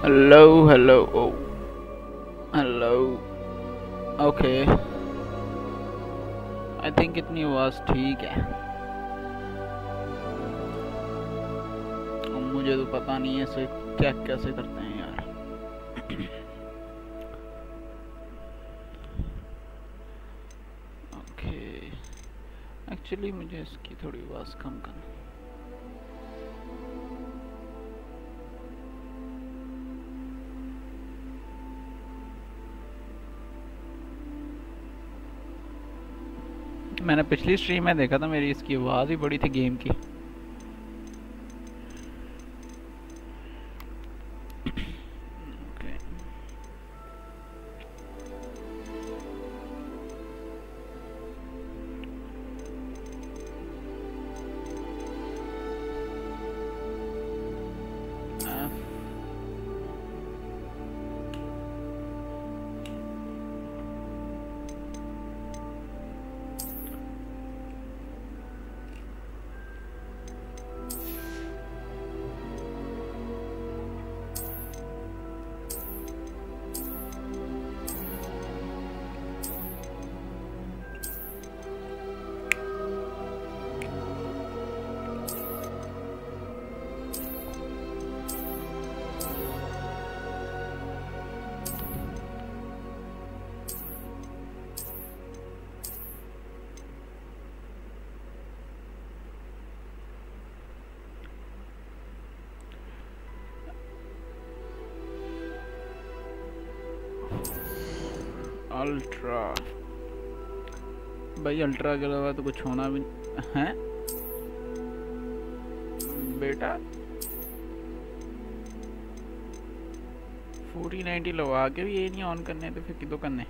Hello, hello, oh, hello. Okay, I think इतनी आवाज़ ठीक है। मुझे तो पता नहीं है इसे चेक कैसे करते हैं यार। ओके, एक्चुअली मुझे इसकी थोड़ी आवाज़ कम करनी। मैंने पिछली स्ट्रीम में देखा था, मेरी इसकी आवाज़ ही बड़ी थी गेम की। अल्ट्रा भाई, अल्ट्रा के अलावा तो कुछ होना भी है बेटा। 4090 लगा के भी ये नहीं ऑन करने, तो फिर किदो करने।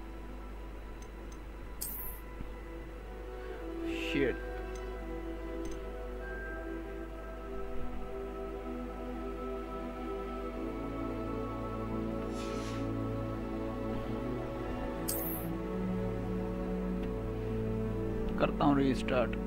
शिट, करता हूँ रीस्टार्ट।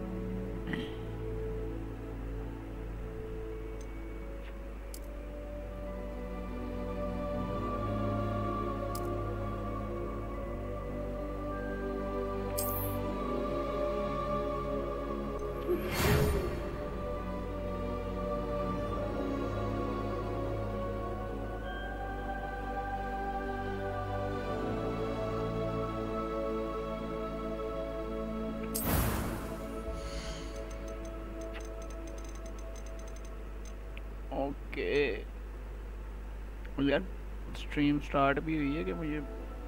ओके यार, स्ट्रीम स्टार्ट भी हुई है कि मुझे।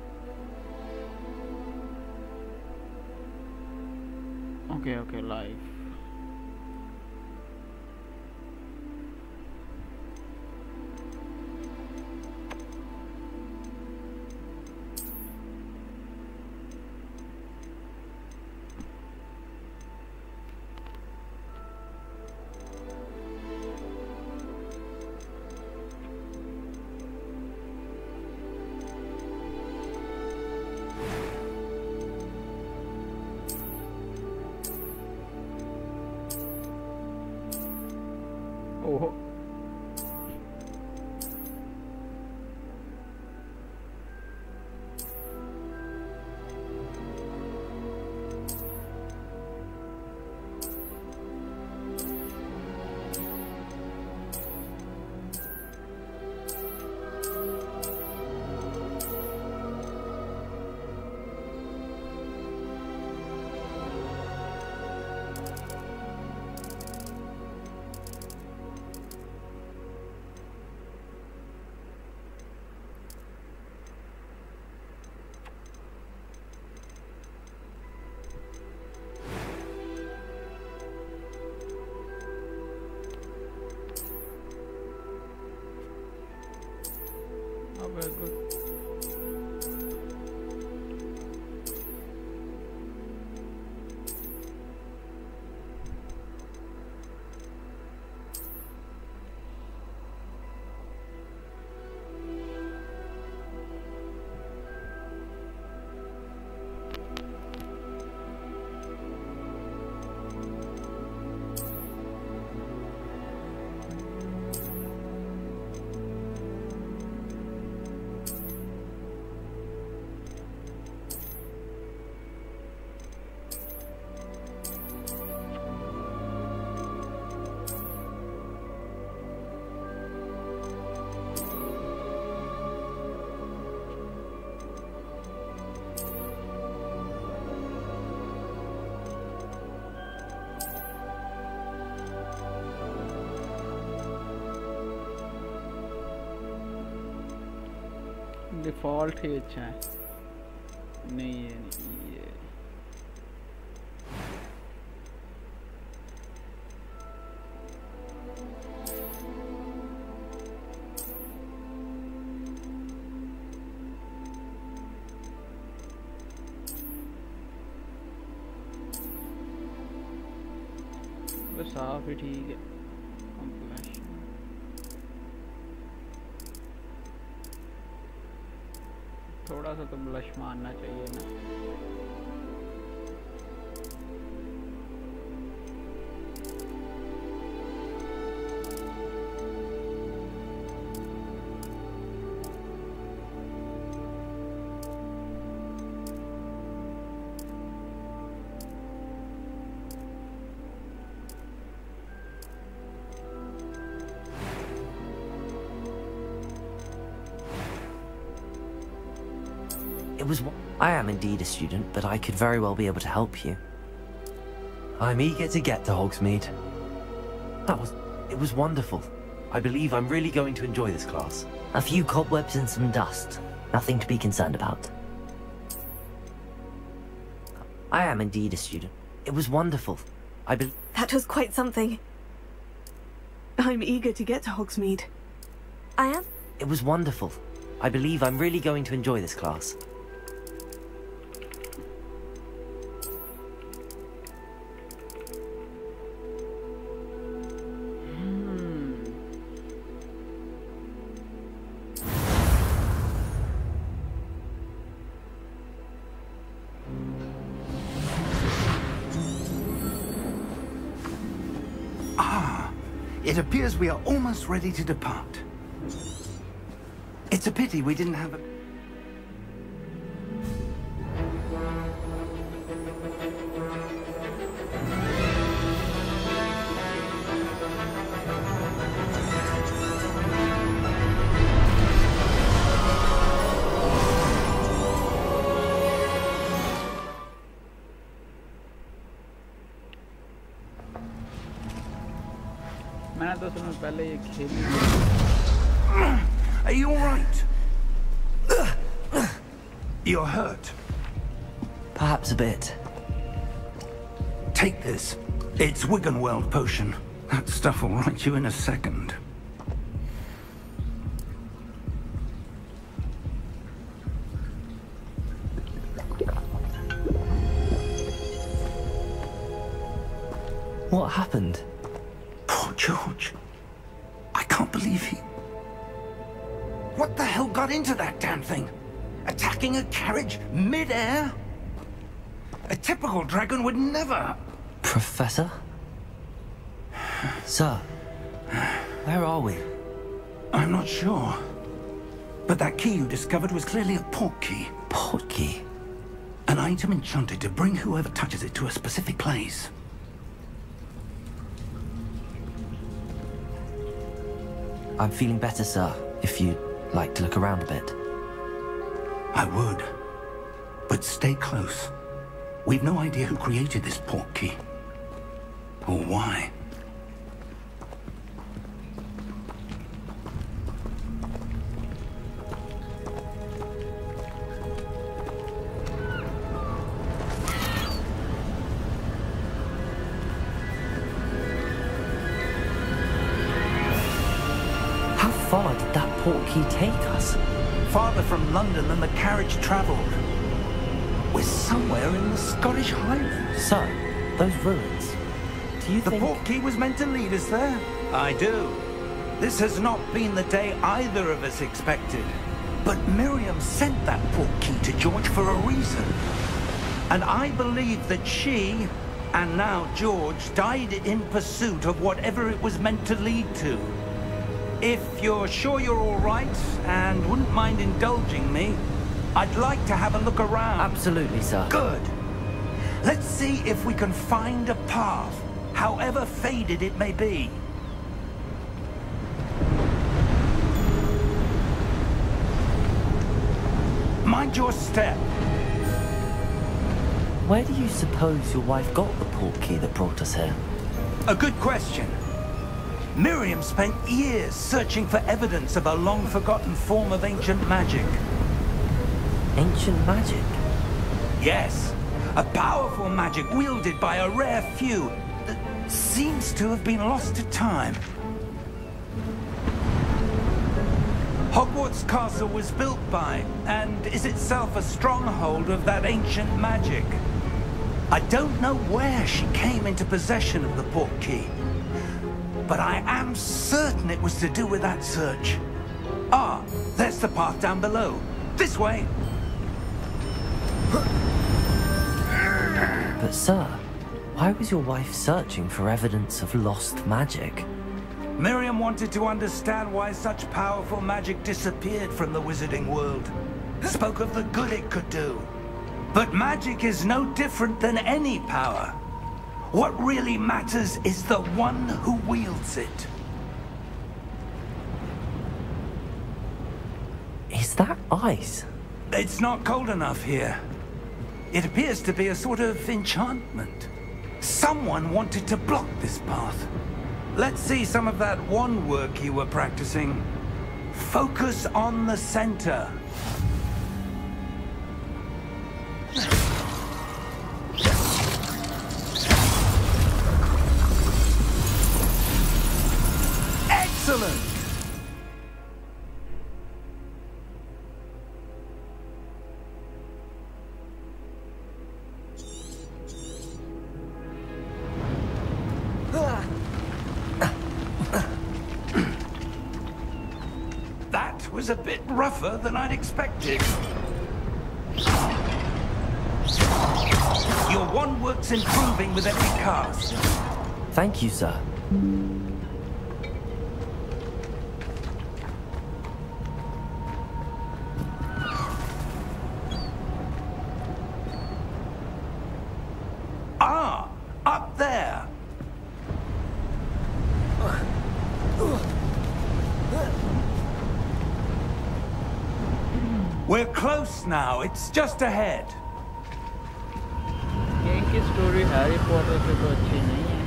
Okay okay, live. ओहो, गुड। डिफॉल्ट ही अच्छा है। नहीं ये नहीं ये बस साफ ही ठीक है। थोड़ा सा तो ब्लश मारना चाहिए ना। I am indeed a student, but I could very well be able to help you. I'm eager to get to Hogsmeade. It was wonderful. I believe I'm really going to enjoy this class. A few cobwebs and some dust. Nothing to be concerned about. I am indeed a student. It was wonderful. That was quite something. I'm eager to get to Hogsmeade. I am? It was wonderful. I believe I'm really going to enjoy this class. It appears we are almost ready to depart. It's a pity we didn't have a... मैंने तो उसमें पहले ये खेली। Are you all right? You're hurt. Perhaps a bit. Take this. It's Wiggenweld potion. That stuff will right you in a second. What happened? Poor George. I can't believe he... What the hell got into that damn thing? Attacking a carriage mid-air? A typical dragon would never... Professor? Sir, where are we? I'm not sure. But that key you discovered was clearly a portkey. Portkey? An item enchanted to bring whoever touches it to a specific place. I'm feeling better, sir, if you'd like to look around a bit. I would. But stay close. We've no idea who created this portkey. Or why. How far did that portkey take us? Farther from London than the carriage travelled. We're somewhere in the Scottish Highlands. Sir, those ruins. Do you The think... portkey was meant to lead us there? I do. This has not been the day either of us expected. But Miriam sent that portkey to George for a reason. And I believe that she, and now George, died in pursuit of whatever it was meant to lead to. If you're sure you're all right, and wouldn't mind indulging me, I'd like to have a look around. Absolutely, sir. Good. Let's see if we can find a path, however faded it may be. Mind your step. Where do you suppose your wife got the portkey that brought us here? A good question. Miriam spent years searching for evidence of a long-forgotten form of ancient magic. Ancient magic? Yes, a powerful magic wielded by a rare few that seems to have been lost to time. Hogwarts Castle was built by, and is itself a stronghold of that ancient magic. I don't know where she came into possession of the portkey, but I am certain it was to do with that search. Ah, there's the path down below. This way! But sir, why was your wife searching for evidence of lost magic? Miriam wanted to understand why such powerful magic disappeared from the wizarding world. Spoke of the good it could do. But magic is no different than any power. What really matters is the one who wields it. Is that ice? It's not cold enough here. It appears to be a sort of enchantment. Someone wanted to block this path. Let's see some of that wand work you were practicing. Focus on the center. Excellent! That was a bit rougher than I'd expected. Your wand work's improving with every cast. Thank you, sir. Ah, up there. We're close now. It's just ahead. ये इनकी story Harry Potter से तो अच्छी नहीं है।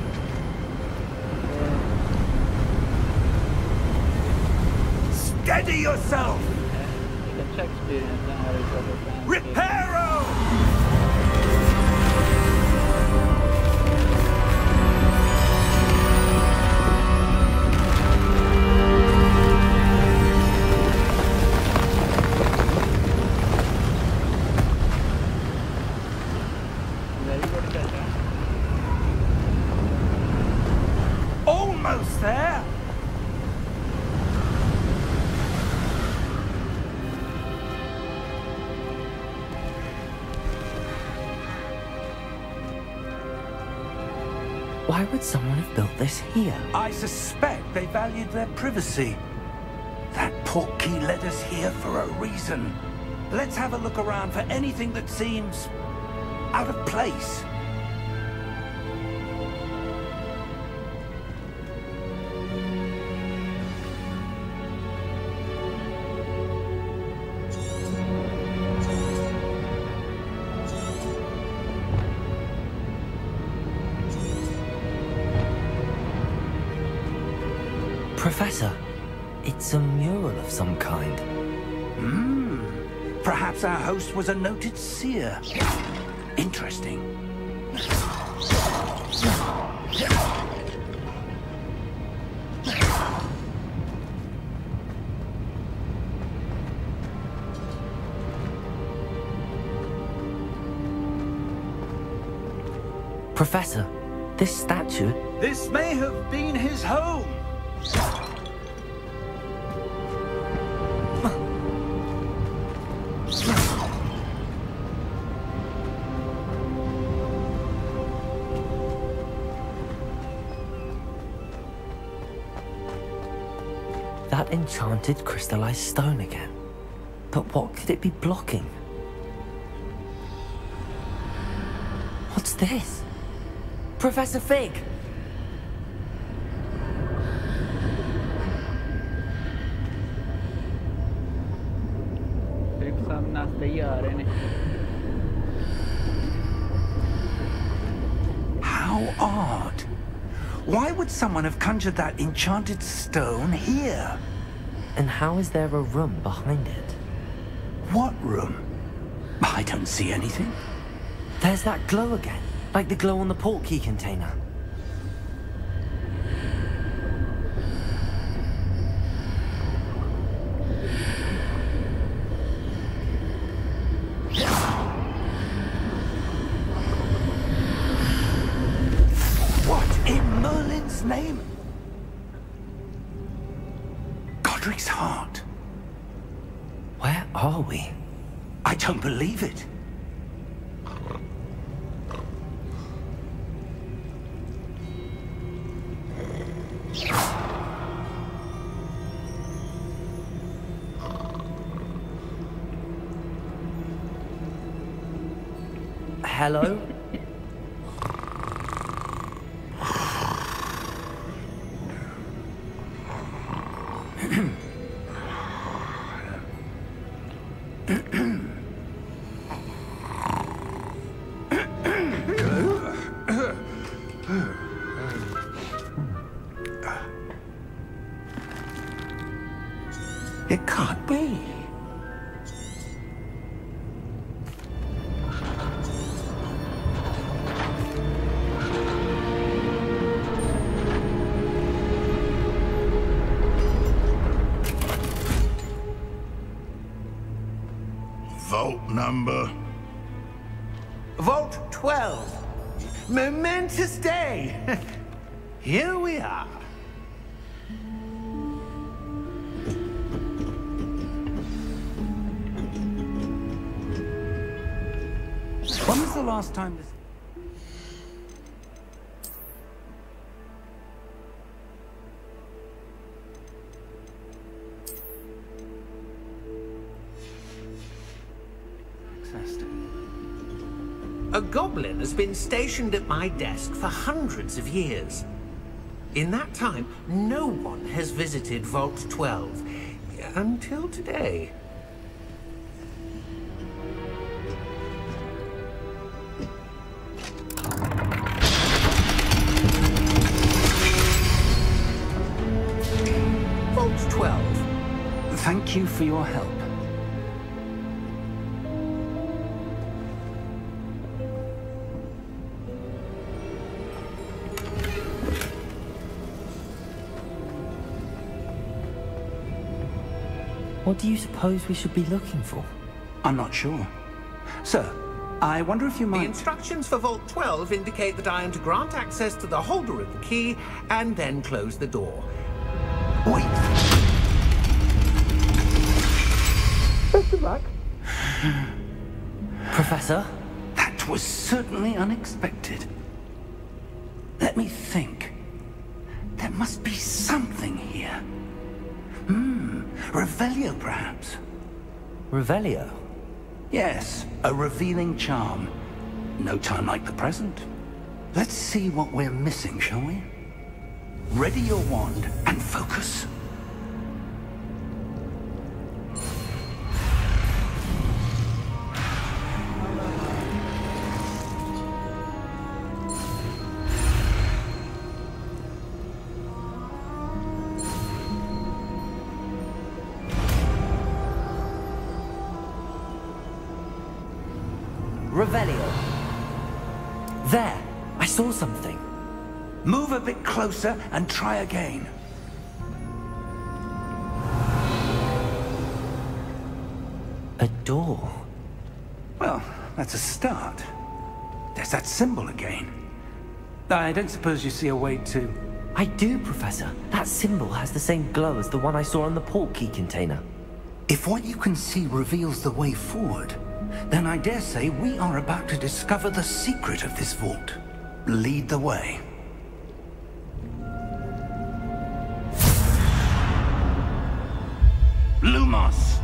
Steady yourself. एक अच्छा experience है हैरी पॉटर का। Reparo! Almost there. Why would someone have built this here? I suspect they valued their privacy. That portkey led us here for a reason. Let's have a look around for anything that seems out of place. Professor, it's a mural of some kind. Perhaps our host was a noted seer. Interesting. Professor, this statue... This may have been his home. That enchanted crystallized stone again. But what could it be blocking? What's this? Professor Fig! How odd. Why would someone have conjured that enchanted stone here? And how is there a room behind it? What room? I don't see anything. There's that glow again, like the glow on the portkey container. What in Merlin's name? Godric's heart. Where are we? I don't believe it. Hello? It can't be. Vault number? Vault 12. Momentous day. Here we are. When was the last time this... A goblin has been stationed at my desk for hundreds of years. In that time, no one has visited Vault 12. Until today. Vault 12. Thank you for your help. What do you suppose we should be looking for? I'm not sure. Sir, I wonder if you The might... instructions for Vault 12 indicate that I am to grant access to the holder of the key and then close the door. Wait! Best of luck. Professor? That was certainly unexpected. Let me think. There must be something here. Revelio, perhaps? Revelio? Yes, a revealing charm. No time like the present. Let's see what we're missing, shall we? Ready your wand and focus. Revelio. There! I saw something. Move a bit closer and try again. A door. Well, that's a start. There's that symbol again. I don't suppose you see a way to... I do, Professor. That symbol has the same glow as the one I saw on the portkey container. If what you can see reveals the way forward, then I dare say we are about to discover the secret of this vault. Lead the way. Lumos!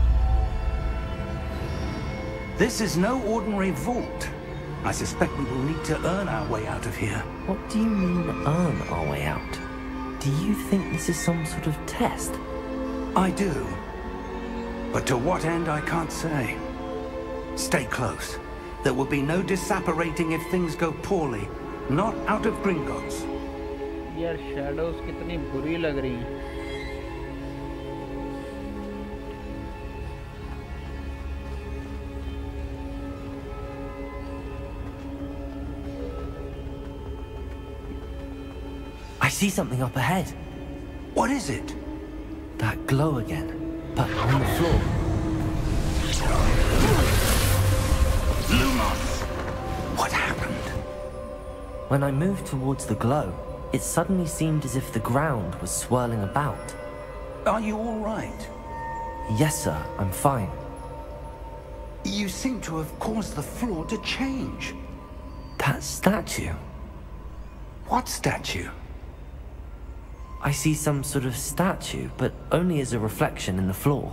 This is no ordinary vault. I suspect we will need to earn our way out of here. What do you mean, earn our way out? Do you think this is some sort of test? I do. But to what end, I can't say. Stay close. There will be no disapparating if things go poorly. Not out of Gringotts. यार shadows कितनी बुरी लग रही हैं. see something up ahead. What is it? That glow again, but on the floor. Lumos! What happened? When I moved towards the glow, it suddenly seemed as if the ground was swirling about. Are you all right? Yes, sir, I'm fine. You seem to have caused the floor to change. That statue? What statue? I see some sort of statue, but only as a reflection in the floor.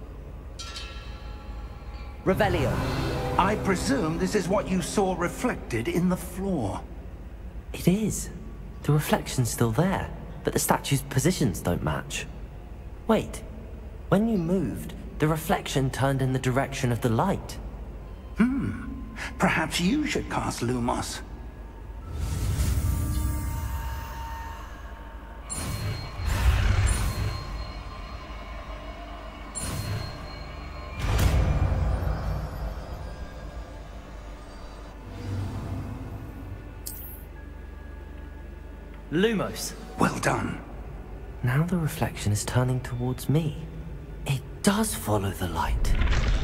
Revelio. I presume this is what you saw reflected in the floor. It is. The reflection's still there, but the statue's positions don't match. Wait, when you moved, the reflection turned in the direction of the light. Perhaps you should cast Lumos. Lumos. Well done. Now the reflection is turning towards me. It does follow the light.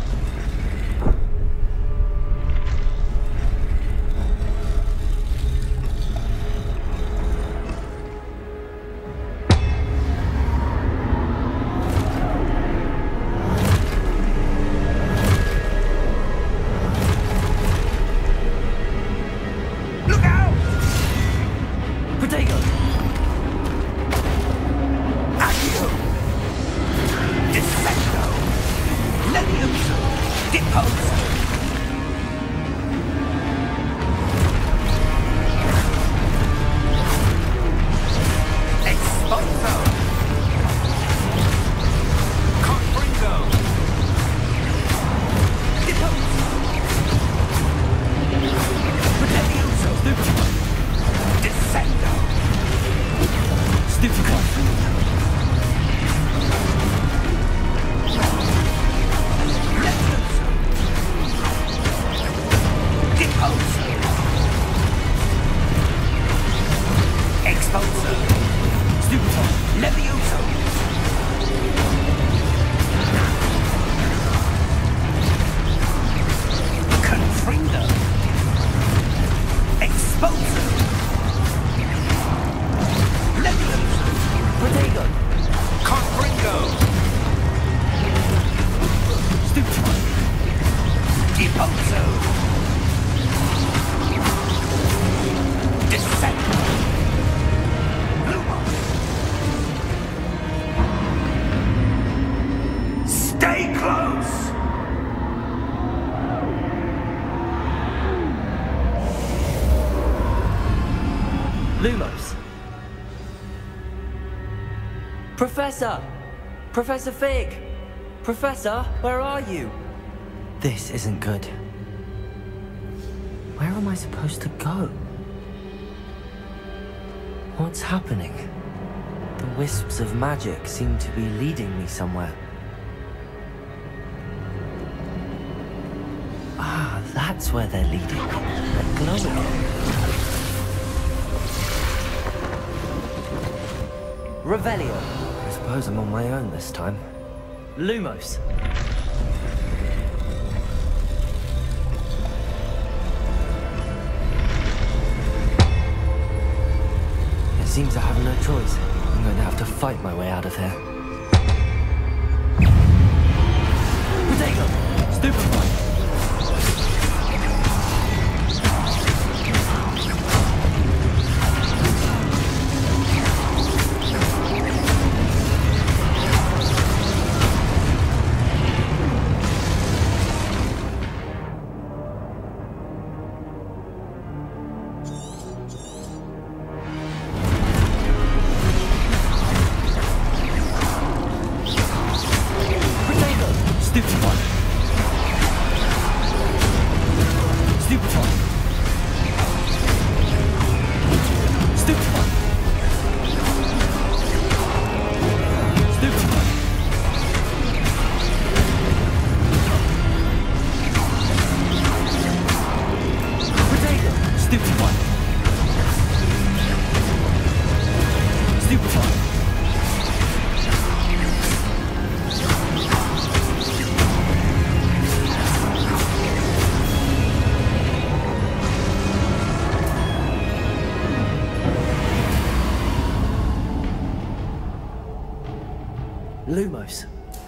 Lumos. Professor! Professor Fig! Professor, where are you? This isn't good. Where am I supposed to go? What's happening? The wisps of magic seem to be leading me somewhere. Ah, that's where they're leading me. They're glowing. Revelio. I suppose I'm on my own this time. Lumos. It seems I have no choice. I'm going to have to fight my way out of here. Protego! Stupefy! Stupefy. Lumos.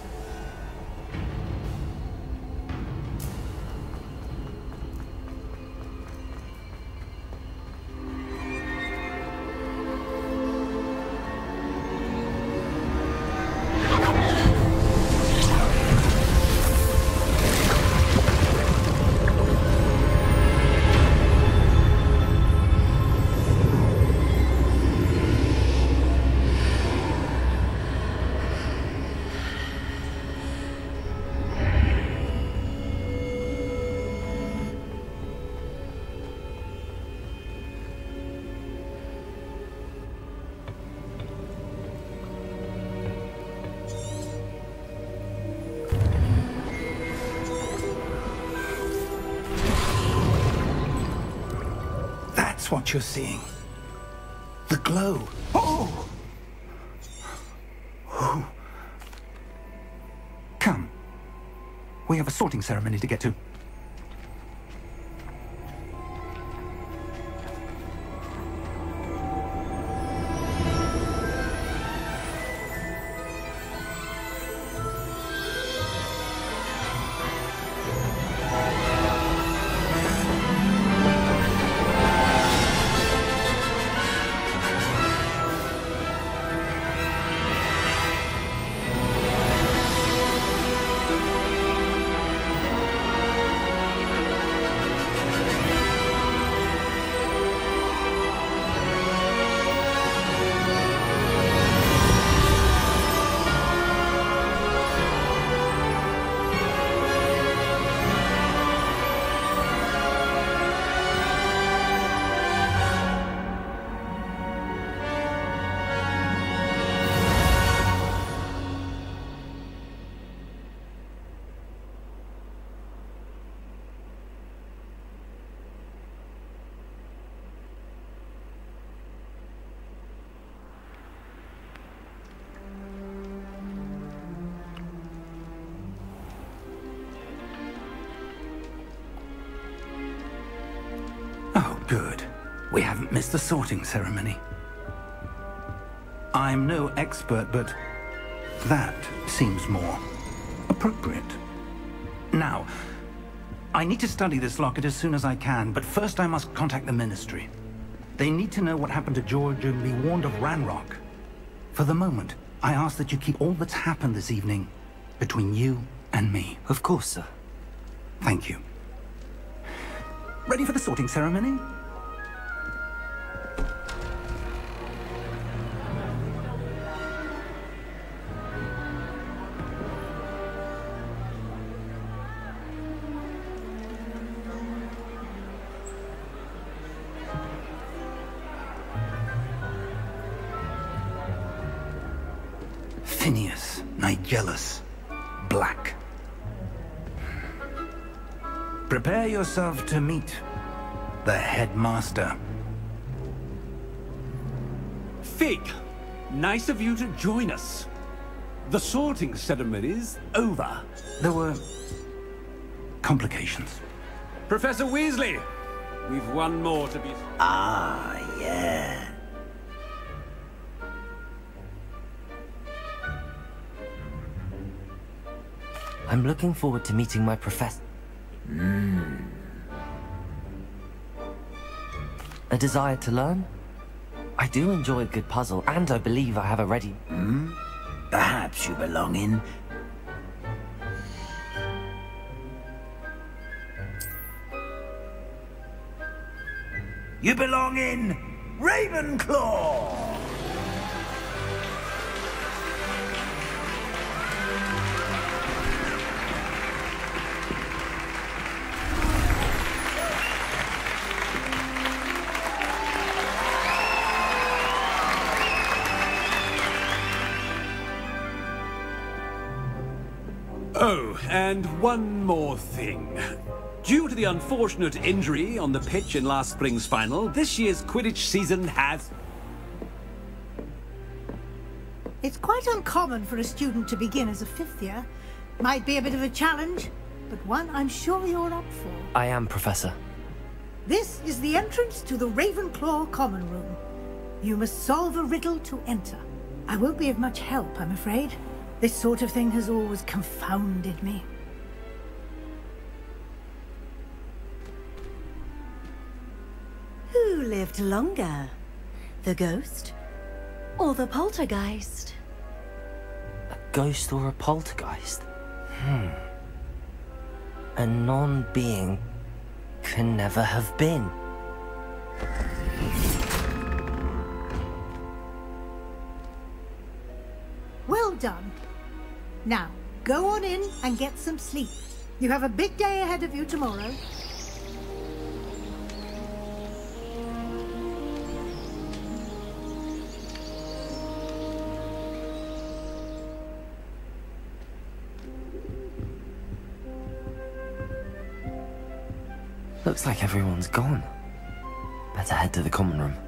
What you're seeing. The glow. Oh! Oh! Come. We have a sorting ceremony to get to. Good. We haven't missed the sorting ceremony. I'm no expert, but that seems more appropriate. Now, I need to study this locket as soon as I can, but first I must contact the Ministry. They need to know what happened to George and be warned of Ranrock. For the moment, I ask that you keep all that's happened this evening between you and me. Of course, sir. Thank you. Ready for the sorting ceremony? Phineas, Nigellus, Black. Prepare yourself to meet the headmaster. Fig, nice of you to join us. The sorting ceremony's over. There were complications. Professor Weasley, we've one more to be... Ah, yeah. I'm looking forward to meeting my professor. A desire to learn? I do enjoy a good puzzle, and I believe I have a ready... Perhaps you belong in... You belong in Ravenclaw! Oh, and one more thing. Due to the unfortunate injury on the pitch in last spring's final, this year's Quidditch season has... It's quite uncommon for a student to begin as a 5th year. Might be a bit of a challenge, but one I'm sure you're up for. I am, Professor. This is the entrance to the Ravenclaw Common Room. You must solve a riddle to enter. I won't be of much help, I'm afraid. This sort of thing has always confounded me. Who lived longer? The ghost or the poltergeist? A ghost or a poltergeist? A non-being can never have been. Well done. Now, go on in and get some sleep. You have a big day ahead of you tomorrow. Looks like everyone's gone. Better head to the common room.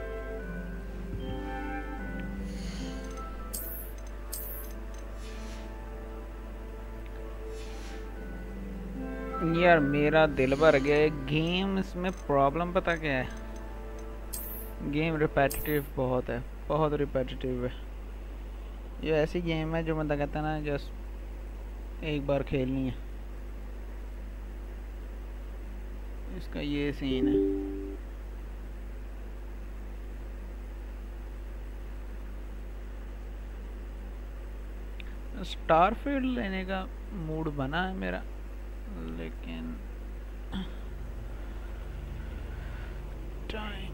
यार मेरा दिल भर गया है। Game इसमें problem पता क्या है? गेम रिपीटेटिव बहुत है, बहुत रिपीटेटिव है। ये ऐसी गेम है जो बंदा कहता है ना जस्ट एक बार खेलनी है। इसका ये सीन है। स्टारफील्ड लेने का मूड बना है मेरा, लेकिन टाइम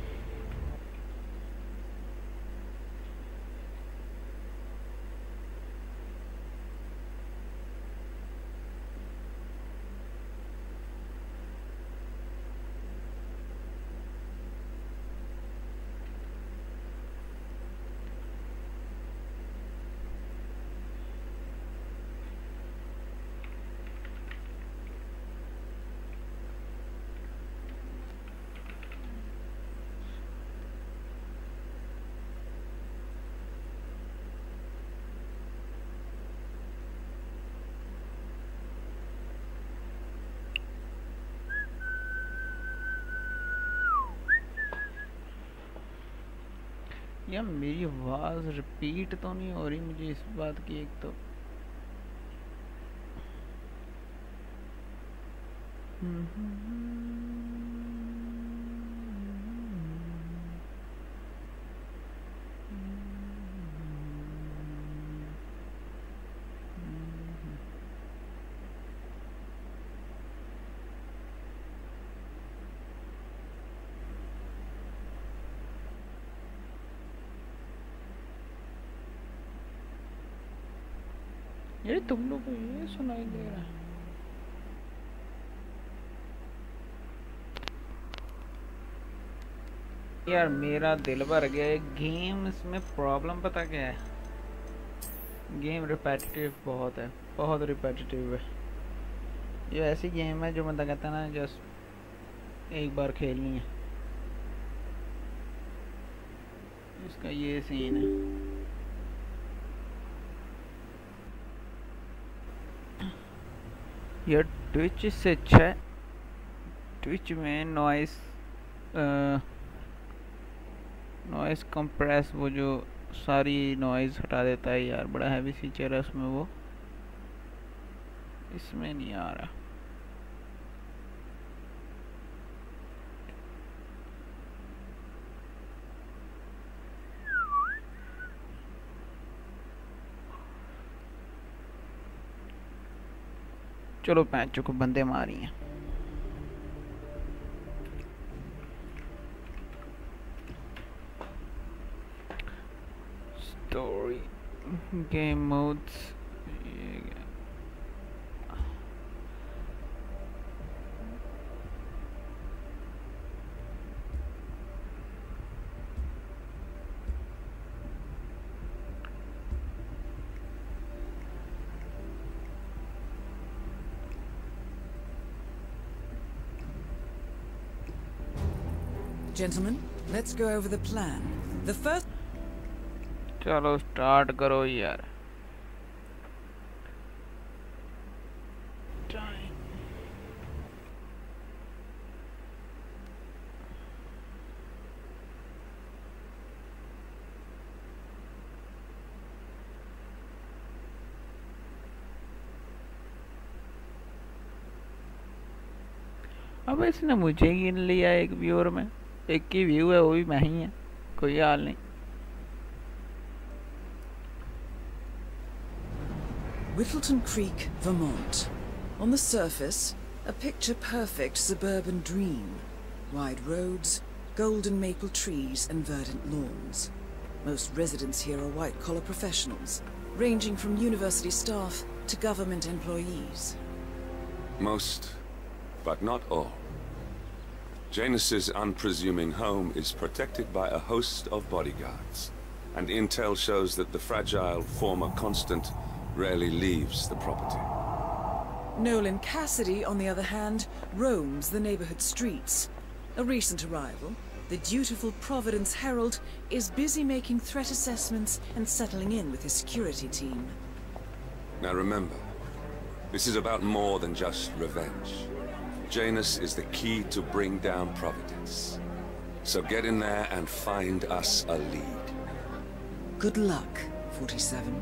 या मेरी आवाज़ रिपीट तो नहीं हो रही मुझे इस बात की एक तो ये तुम लोग को ये सुनाई दे रहा है। यार मेरा दिल भर गया है। गेम इसमें प्रॉब्लम पता क्या है? गेम रिपीटेटिव बहुत है, बहुत रिपीटेटिव है। ये ऐसी गेम है जो बंदा कहता है ना जस्ट एक बार खेलनी है। इसका ये सीन है। यार ट्विच से अच्छा है। ट्विच में नॉइस कंप्रेस वो जो सारी नॉइज़ हटा देता है यार, बड़ा हैवी फीचर है उसमें, वो इसमें नहीं आ रहा। चलो पैंचों को बंदे मारी हैं। Story game modes Gentlemen, let's go over the plan. The first... चलो स्टार्ट करो यार। अब इसने मुझे गिन लिया एक व्यूअर में, एक ही व्यू है वो भी मैं ही है, कोई हाल नहीं। Whittleton Creek, Vermont. On the surface, a picture-perfect suburban dream. Wide roads, golden maple trees and verdant lawns. Most residents here are white-collar professionals, ranging from university staff to government employees. Most, but not all. Janus's unpresuming home is protected by a host of bodyguards, and intel shows that the fragile former Constant rarely leaves the property. Nolan Cassidy, on the other hand, roams the neighborhood streets. A recent arrival, the dutiful Providence Herald is busy making threat assessments and settling in with his security team. Now remember, this is about more than just revenge. Janus is the key to bring down Providence. So get in there and find us a lead. Good luck, 47.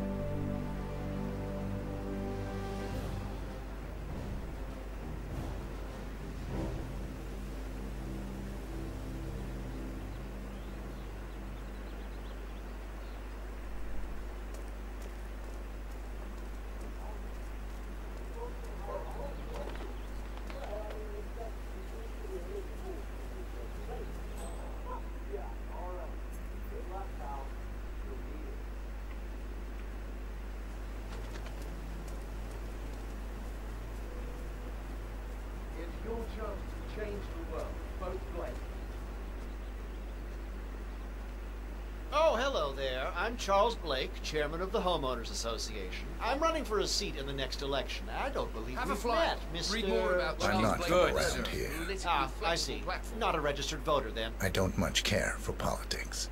Oh, hello there. I'm Charles Blake, chairman of the Homeowners Association. I'm running for a seat in the next election. I don't believe we've met, Mr. Read more about Charles I'm not Blake. from around here. Ah, I see. Not a registered voter, then. I don't much care for politics.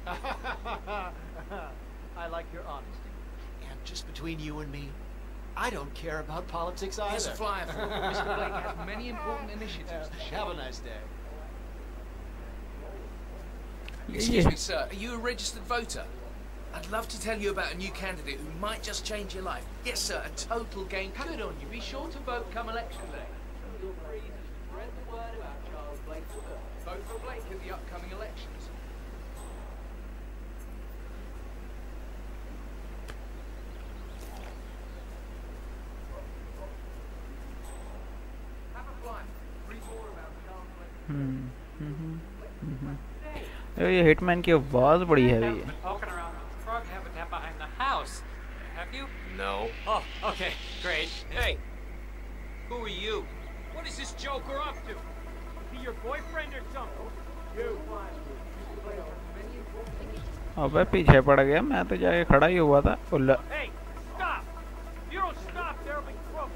I like your honesty. And just between you and me, I don't care about politics either. Here's a flyer for Mr. Blake has many important initiatives. Have a nice day. Excuse me, sir. Are you a registered voter? I'd love to tell you about a new candidate who might just change your life. Yes, sir. A total game. Good on you. Be sure to vote come election day. Feel free to spread the word about Charles Blake's work. Vote for Blake in the upcoming elections. Have a flyer. Read more about Charles Blake. ये Hitman की आवाज बड़ी heavy है। Poking around the frog habitat behind the house. Have you? No. Oh, okay, great. Hey, who are you? What is this joker up to? Is he your boyfriend or something? You. अबे पीछे पड़ गया, मैं तो जाके खड़ा ही हुआ था। Ulla. Hey, stop! If you don't stop, there'll be trouble.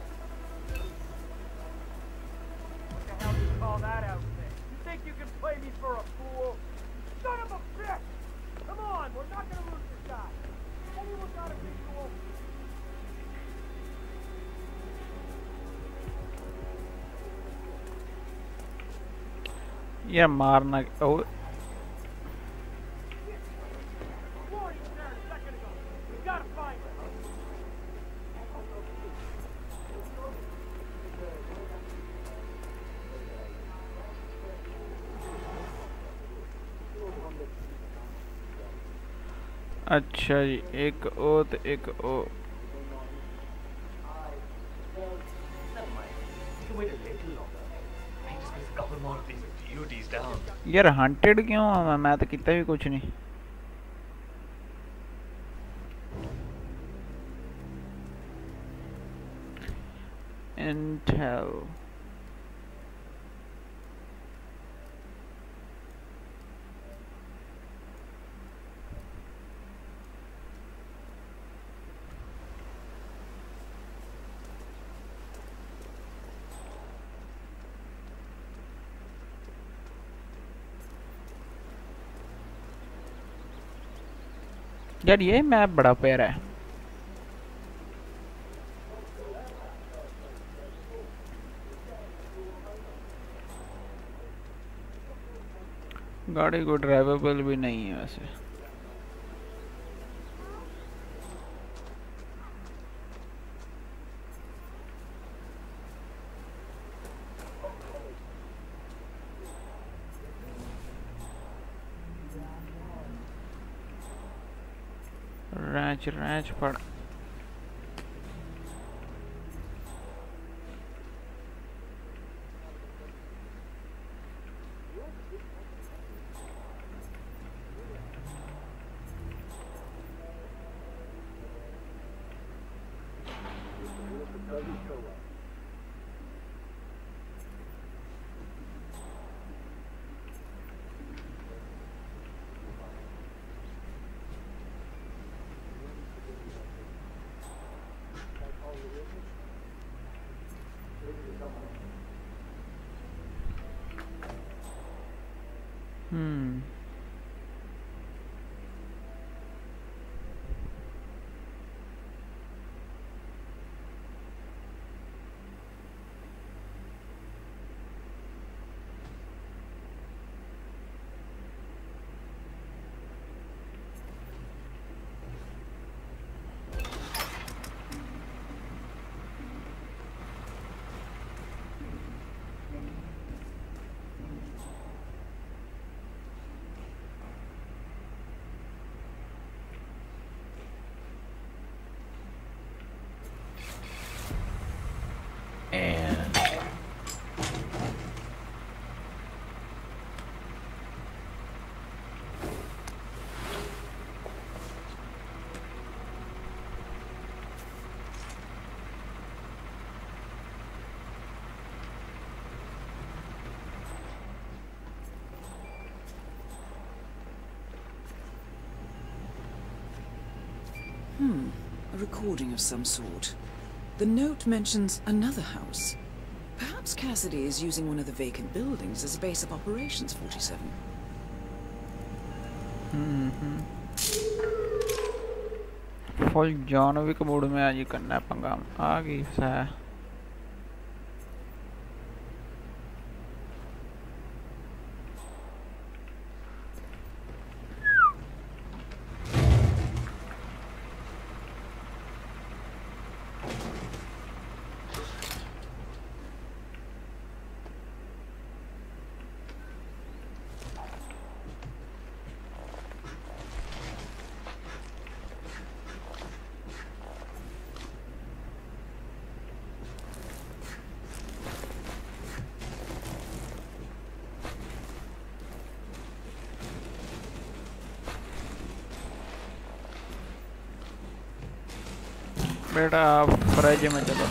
What the hell do you call that outfit? You think you can play me for a fool? Son of a bitch! Come on, we're not gonna lose this guy. Anyone got a visual? ये मारना ओ अच्छा जी, एक ओ तो एक ओ। यार hunted क्यों हूँ मैं तो कितना भी कुछ नहीं। इंटेल यार ये मैप बड़ा प्यारा है। गाड़ी को ड्राइवेबल भी नहीं है वैसे। रैंच पड़ A recording of some sort. The note mentions another house. Perhaps Cassidy is using one of the vacant buildings as a base of operations, 47. Full John Wick mood में आज ही करना है पंगा। आ गई सा बेटा फ्रिज में चलो।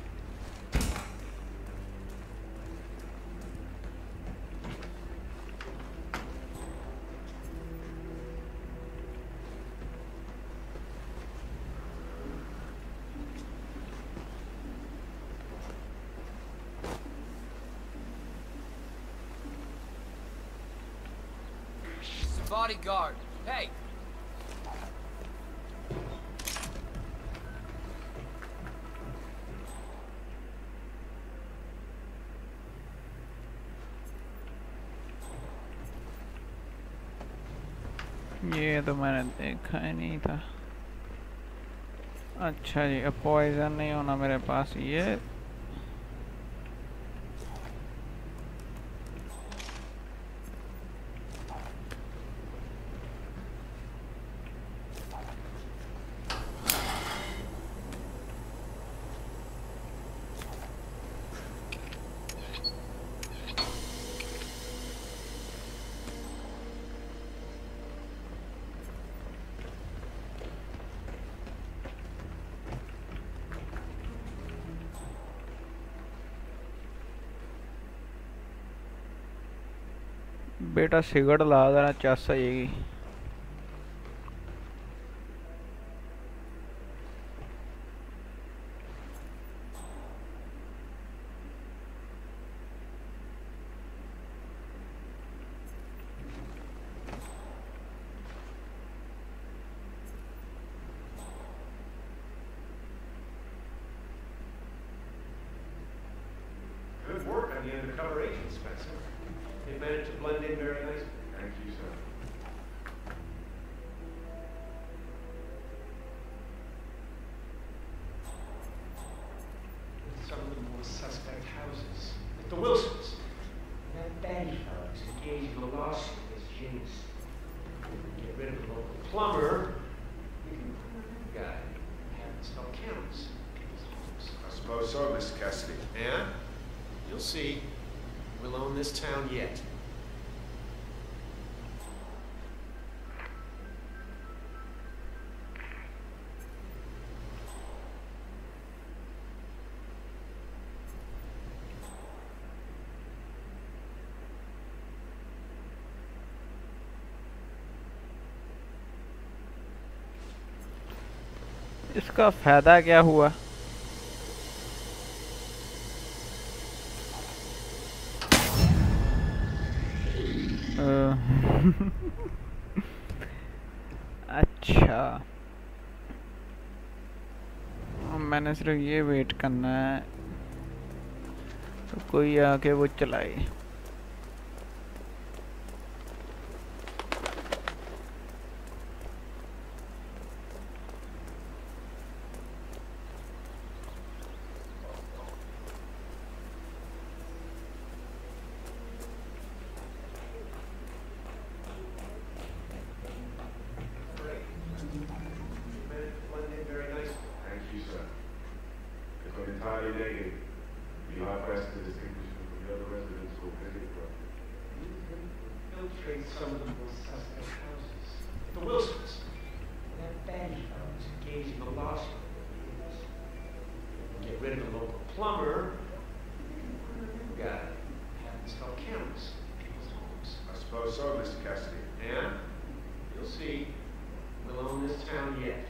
Bodyguard, hey. ये तो मैंने देखा ही नहीं था। अच्छा जी, अब पॉइजन नहीं होना मेरे पास। ये बेटा सिगरेट ला देना चस आएगी। You've managed to blend in very nicely. Thank you, sir. Some of the more suspect houses. Like the Wilsons. That Betty fellas who gave you a lawsuit as James. Get rid of the local plumber. You can put a guy. Haven't spelled counts. I suppose so, Mr. Cassidy. Yeah? You'll see. We'll own this town yet. इसका फायदा क्या हुआ? अच्छा, मैंने सिर्फ ये wait करना है तो कोई आके वो चलाए। Some of the more suspect houses. The Wilsons. That Betty fellas who gave you the lawsuit. Get rid of the local plumber. Guy. Haven't spelled counts. I suppose so, Mr. Cassidy. Yeah? You'll see. We'll own this town yet.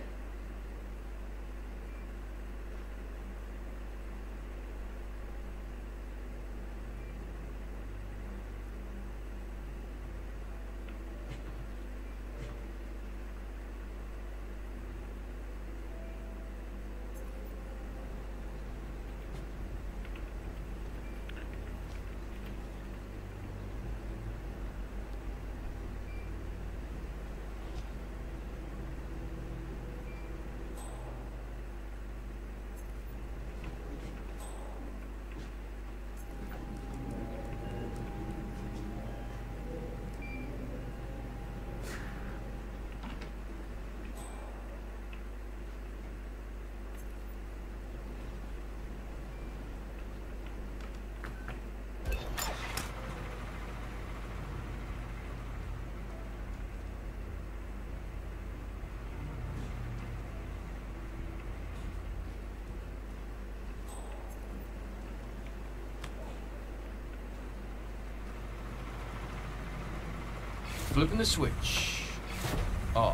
Flipping the switch. Off.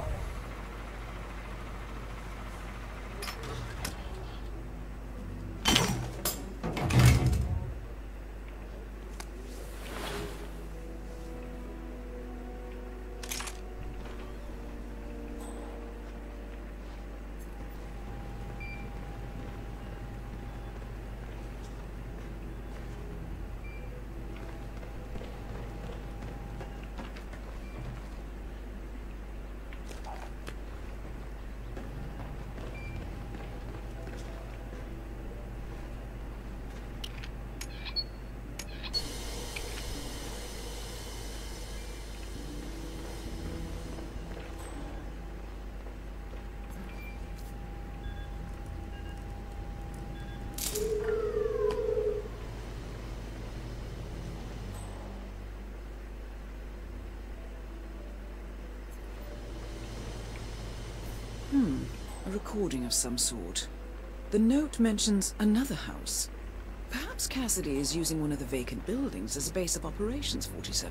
A recording of some sort. The note mentions another house. Perhaps Cassidy is using one of the vacant buildings as a base of operations, 47.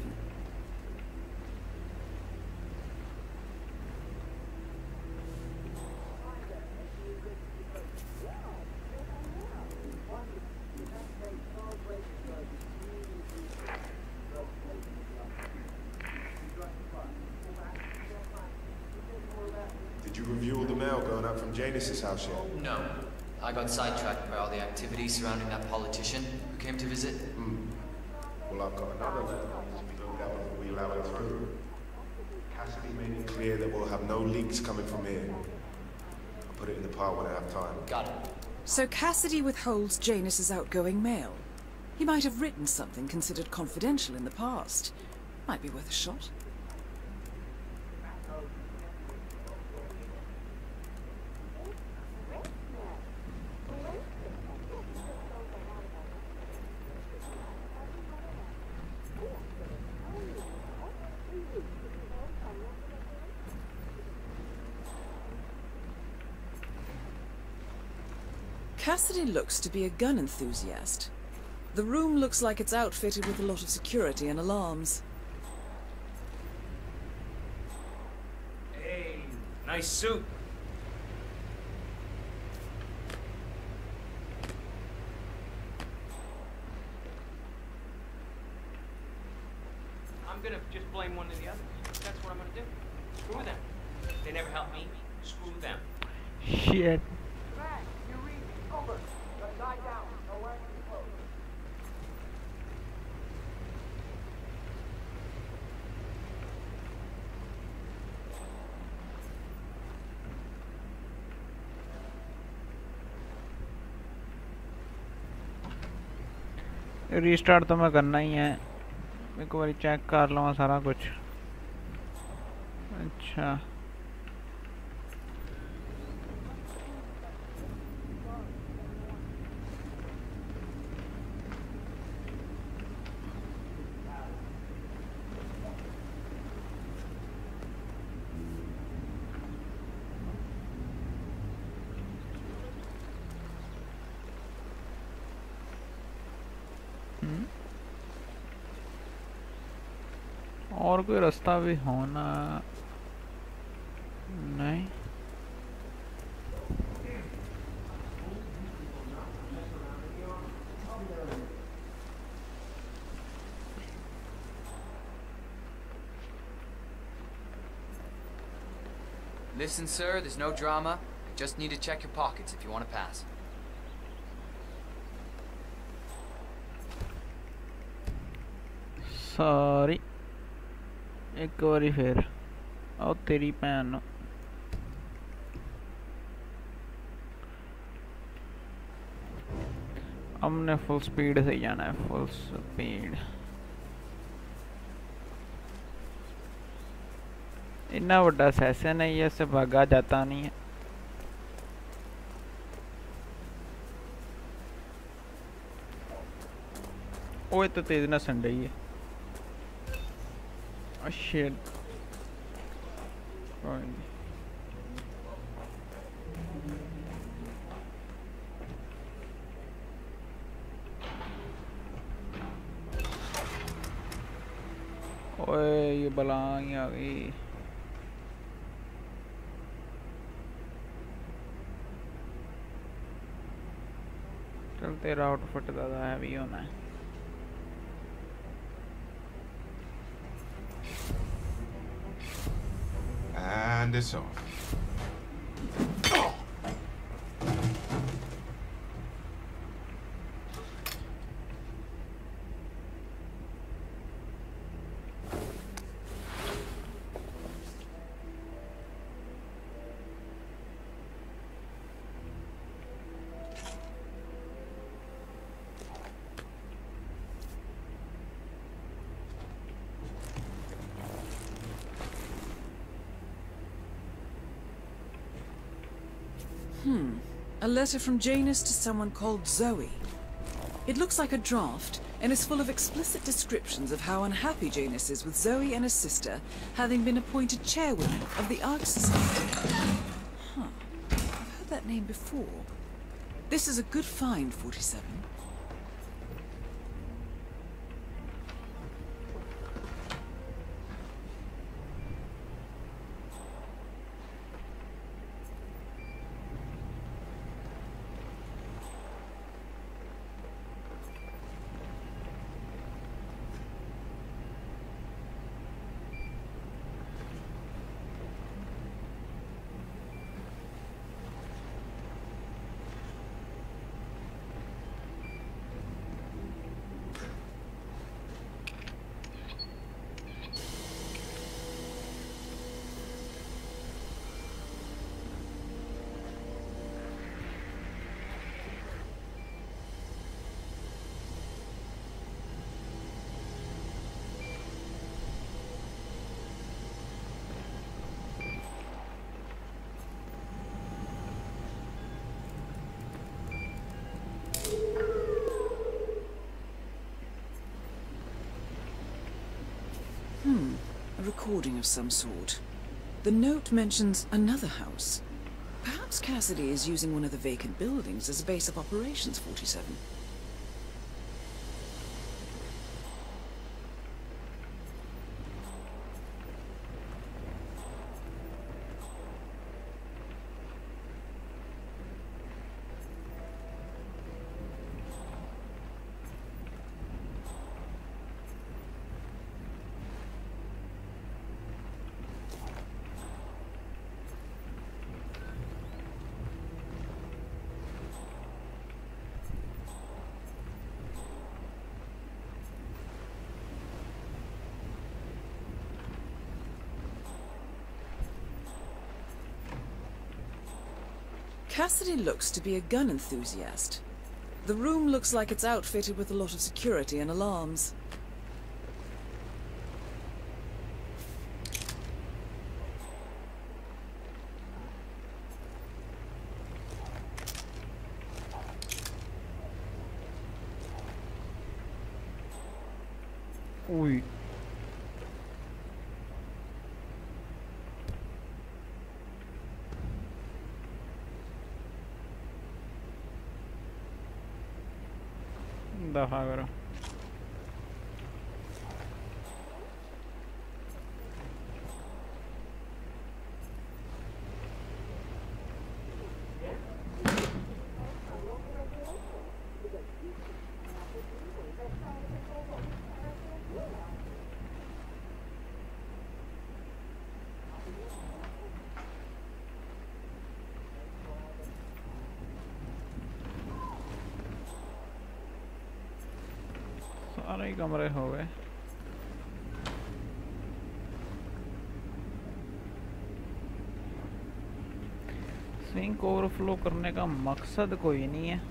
Did you review all the mail going up from Janus's house yet? No. I got sidetracked by all the activity surrounding that politician who came to visit. Well, I've got another letter to be allow it through. Cassidy made it clear that we'll have no leaks coming from here. I'll put it in the pile when I have time. Got it. So Cassidy withholds Janus's outgoing mail. He might have written something considered confidential in the past. Might be worth a shot. Cassidy looks to be a gun enthusiast. The room looks like it's outfitted with a lot of security and alarms. Hey, nice suit. I'm gonna just blame one of the others. That's what I'm gonna do. Screw them. They never helped me. Screw them. Shit. Restart तो मैं करना ही है, एक बार check कर लूँ सारा कुछ। अच्छा और कोई रास्ता भी होना नहीं। Listen, sir, there's no drama. Just need to check your pockets if you want to pass. Sorry एक बारी फिर आओ तेरी भैन हमने फुल स्पीड से जाना है, फुल स्पीड। इतना बड़ा सेशन है, ये से भागा जाता नहीं है। ओए तो तेज ना संडे ही है। Oh shit. Fine. ओए ये बलांग आ गई। चल तेरा आउटफिट ज़्यादा हैवी होना है। And it's off. A letter from Janus to someone called Zoe. It looks like a draft and is full of explicit descriptions of how unhappy Janus is with Zoe and her sister having been appointed chairwomen of the Ark Society. Huh. I've heard that name before. This is a good find, 47. recording of some sort. The note mentions another house. Perhaps Cassidy is using one of the vacant buildings as a base of operations, 47. Cassidy looks to be a gun enthusiast. The room looks like it's outfitted with a lot of security and alarms. Ui. दफा करो सारे कमरे हो गए sink overflow करने का मकसद कोई नहीं है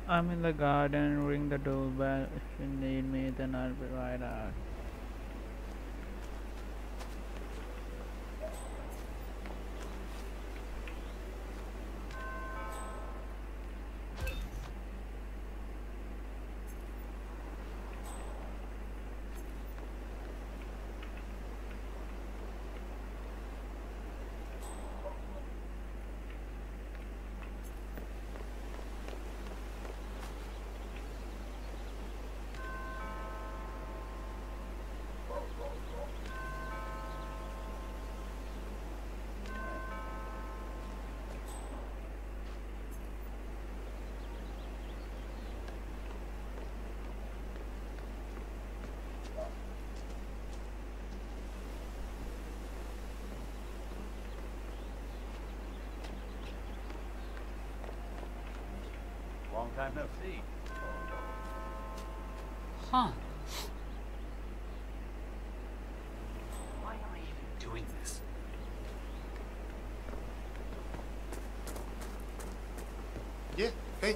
I'm in the garden. Ring the doorbell. If you need me, then I'll be right out. Long time no see. Huh. Why am I even doing this? Yeah, hey.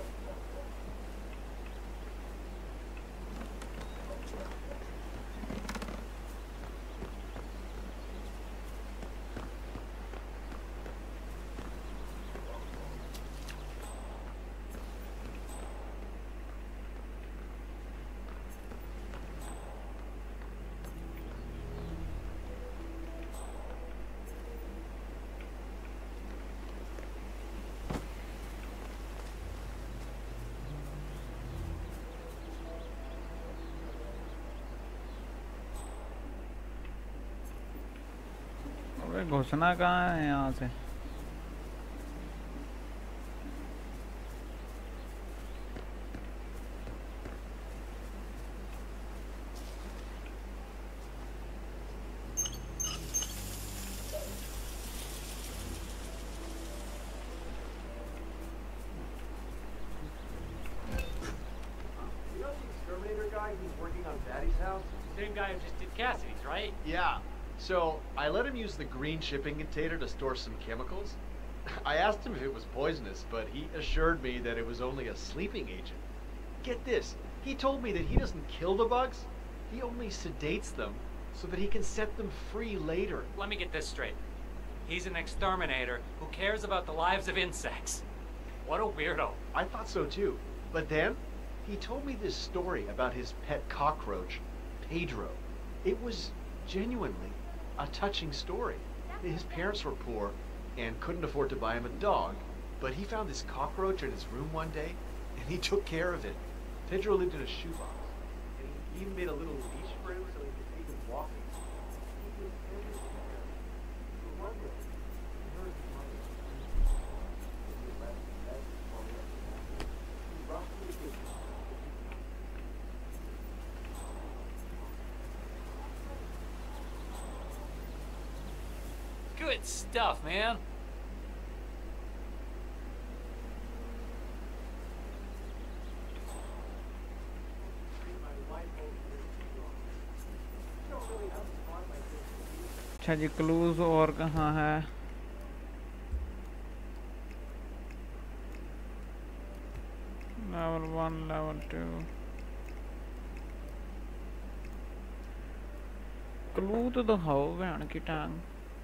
अबे घुसना कहाँ है यहाँ से? You know the exterminator guy who's working on Daddy's house? Same guy who just did Cassidy's, right? Yeah. So, I let him use the green shipping container to store some chemicals. I asked him if it was poisonous, but he assured me that it was only a sleeping agent. Get this, he told me that he doesn't kill the bugs, he only sedates them so that he can set them free later. Let me get this straight. He's an exterminator who cares about the lives of insects. What a weirdo. I thought so too. But then, he told me this story about his pet cockroach, Pedro. It was genuinely a touching story. His parents were poor and couldn't afford to buy him a dog, but he found this cockroach in his room one day, and he took care of it. Pedro lived in a shoebox, and he even made a little leash for him so he could take him walking. He was very scared. One day, he heard his mother scream. He left his bed while he was napping. He rushed to the kitchen. Good stuff, man. अच्छा जी, clues और कहाँ है? Level 1, level 2 clue तो दिखाओ बहन की टांग।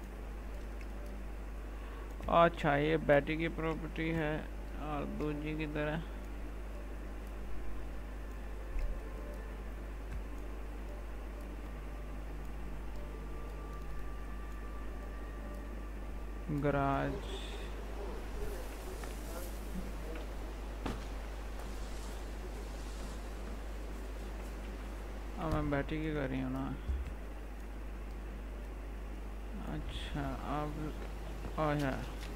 अच्छा, ये बैटरी की प्रॉपर्टी है और दूसरी की तरह गराज। अब मैं बैटरी की कर रही हूँ ना। अच्छा, अब आया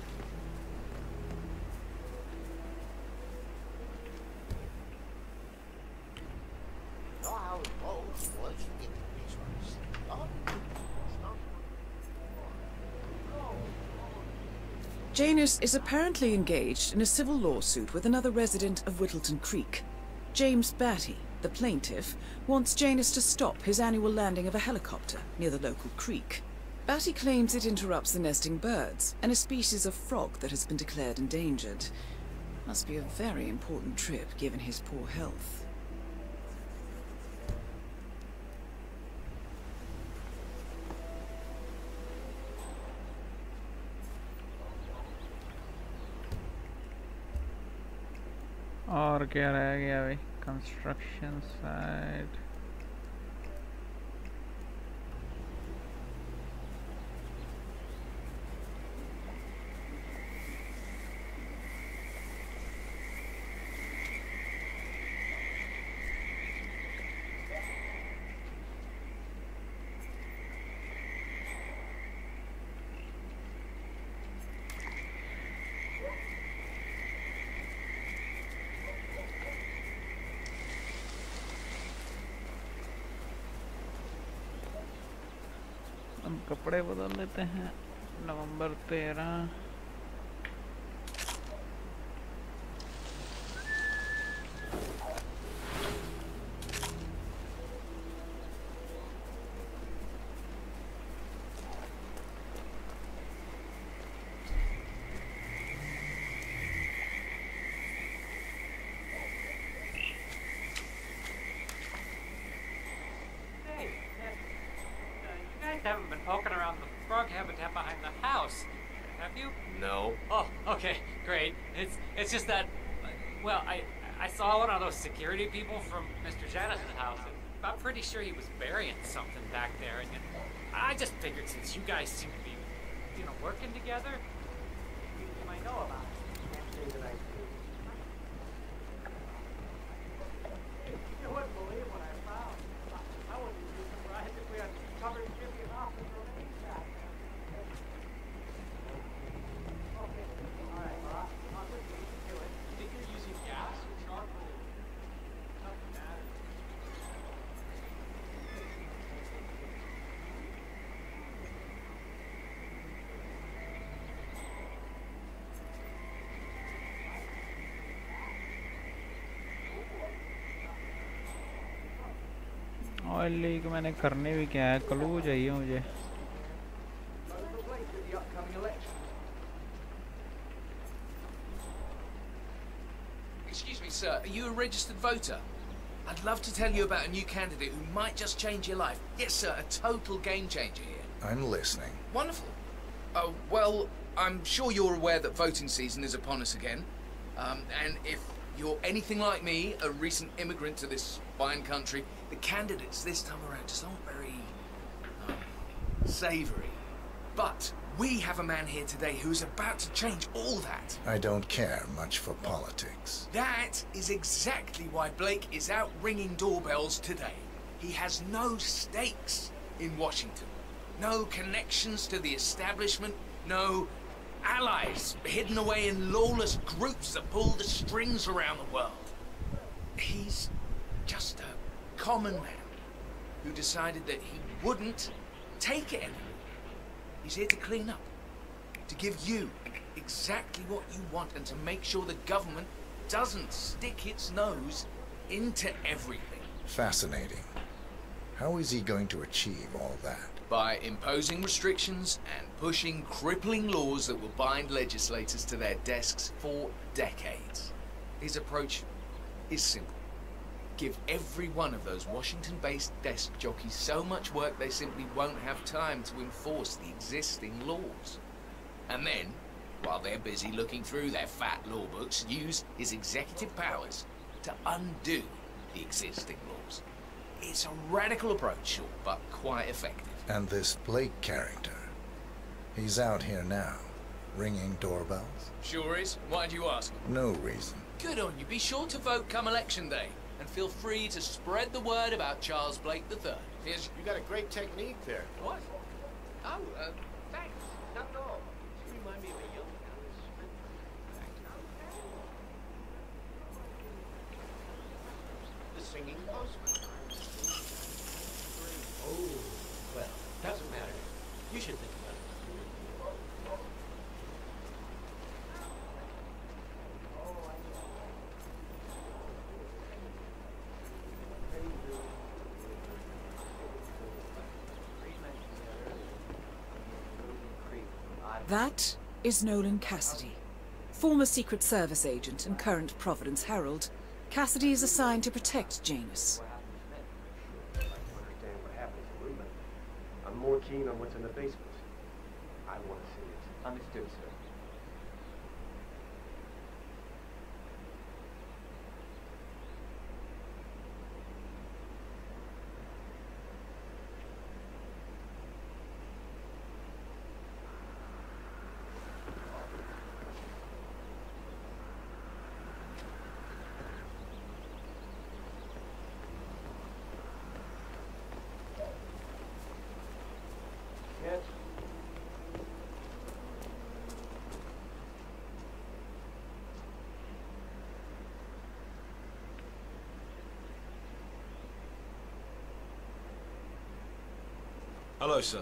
Janus is apparently engaged in a civil lawsuit with another resident of Whittleton Creek. James Batty, the plaintiff, wants Janus to stop his annual landing of a helicopter near the local creek. Batty claims it interrupts the nesting birds and a species of frog that has been declared endangered. Must be a very important trip, given his poor health. और क्या रह गया भाई? Construction site. हम कपड़े बदल लेते हैं। November 13। Haven't been poking around the frog habitat behind the house, have you? No. Oh, okay, great. It's just that, well, I saw one of those security people from Mr. Janice's house, and I'm pretty sure he was burying something back there, and I just figured since you guys seem to be, you know, working together, you might know about it. Can't say that I do. You wouldn't believe what I found. I wouldn't be surprised if we had covered Jimmy off with remains back there. Okay, all right, Bob. I'll just leave you to it. Think you're using gas or charcoal? Doesn't matter. Oil leak मैंने करने भी क्या है, clue चाहिए मुझे। Excuse me, sir. Are you a registered voter? I'd love to tell you about a new candidate who might just change your life. Yes, sir. A total game changer here. I'm listening. Wonderful. Oh, well, I'm sure you're aware that voting season is upon us again. And if you're anything like me, a recent immigrant to this fine country, the candidates this time around just aren't very savoury. But we have a man here today who's about to change all that. I don't care much for politics. That is exactly why Blake is out ringing doorbells today. He has no stakes in Washington. No connections to the establishment. No allies hidden away in lawless groups that pull the strings around the world. He's just a common man who decided that he wouldn't take it anymore. He's here to clean up, to give you exactly what you want, and to make sure the government doesn't stick its nose into everything. Fascinating. How is he going to achieve all that? By imposing restrictions and pushing crippling laws that will bind legislators to their desks for decades. His approach is simple. Give every one of those Washington-based desk jockeys so much work they simply won't have time to enforce the existing laws. And then, while they're busy looking through their fat law books, use his executive powers to undo the existing laws. It's a radical approach, sure, but quite effective. And this Blake character, he's out here now, ringing doorbells? Sure is. Why do you ask? No reason. Good on you. Be sure to vote come election day. And feel free to spread the word about Charles Blake III. You got a great technique there. What? Oh, thanks. Not at all. You remind me of a young The singing postman. Oh, well, doesn't matter. You should think about it. That is Nolan Cassidy, former Secret Service agent and current Providence Herald, Cassidy is assigned to protect Janus. I'm more keen on what's in the basement. I want to see it. Understood, sir. Hello, sir.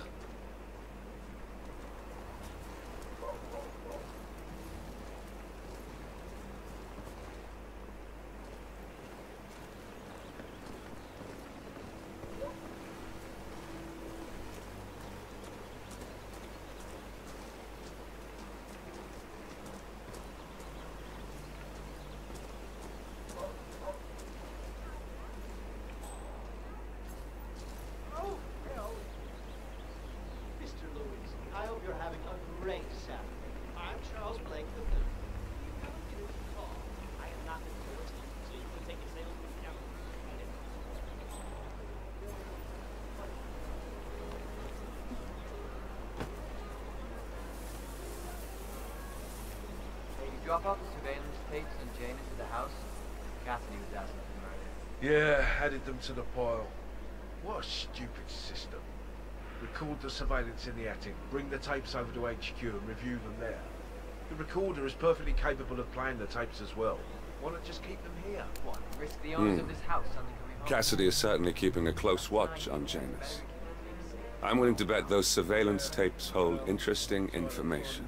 Drop off the surveillance tapes and Janus at the house? Cassidy was asking for them earlier. Yeah, added them to the pile. What a stupid system. Record the surveillance in the attic, bring the tapes over to HQ and review them there. The recorder is perfectly capable of playing the tapes as well. Why not just keep them here? What? Risk the owners of this house something could be wrong? Cassidy is certainly keeping a close watch on Janus. I'm willing to bet those surveillance tapes hold interesting information.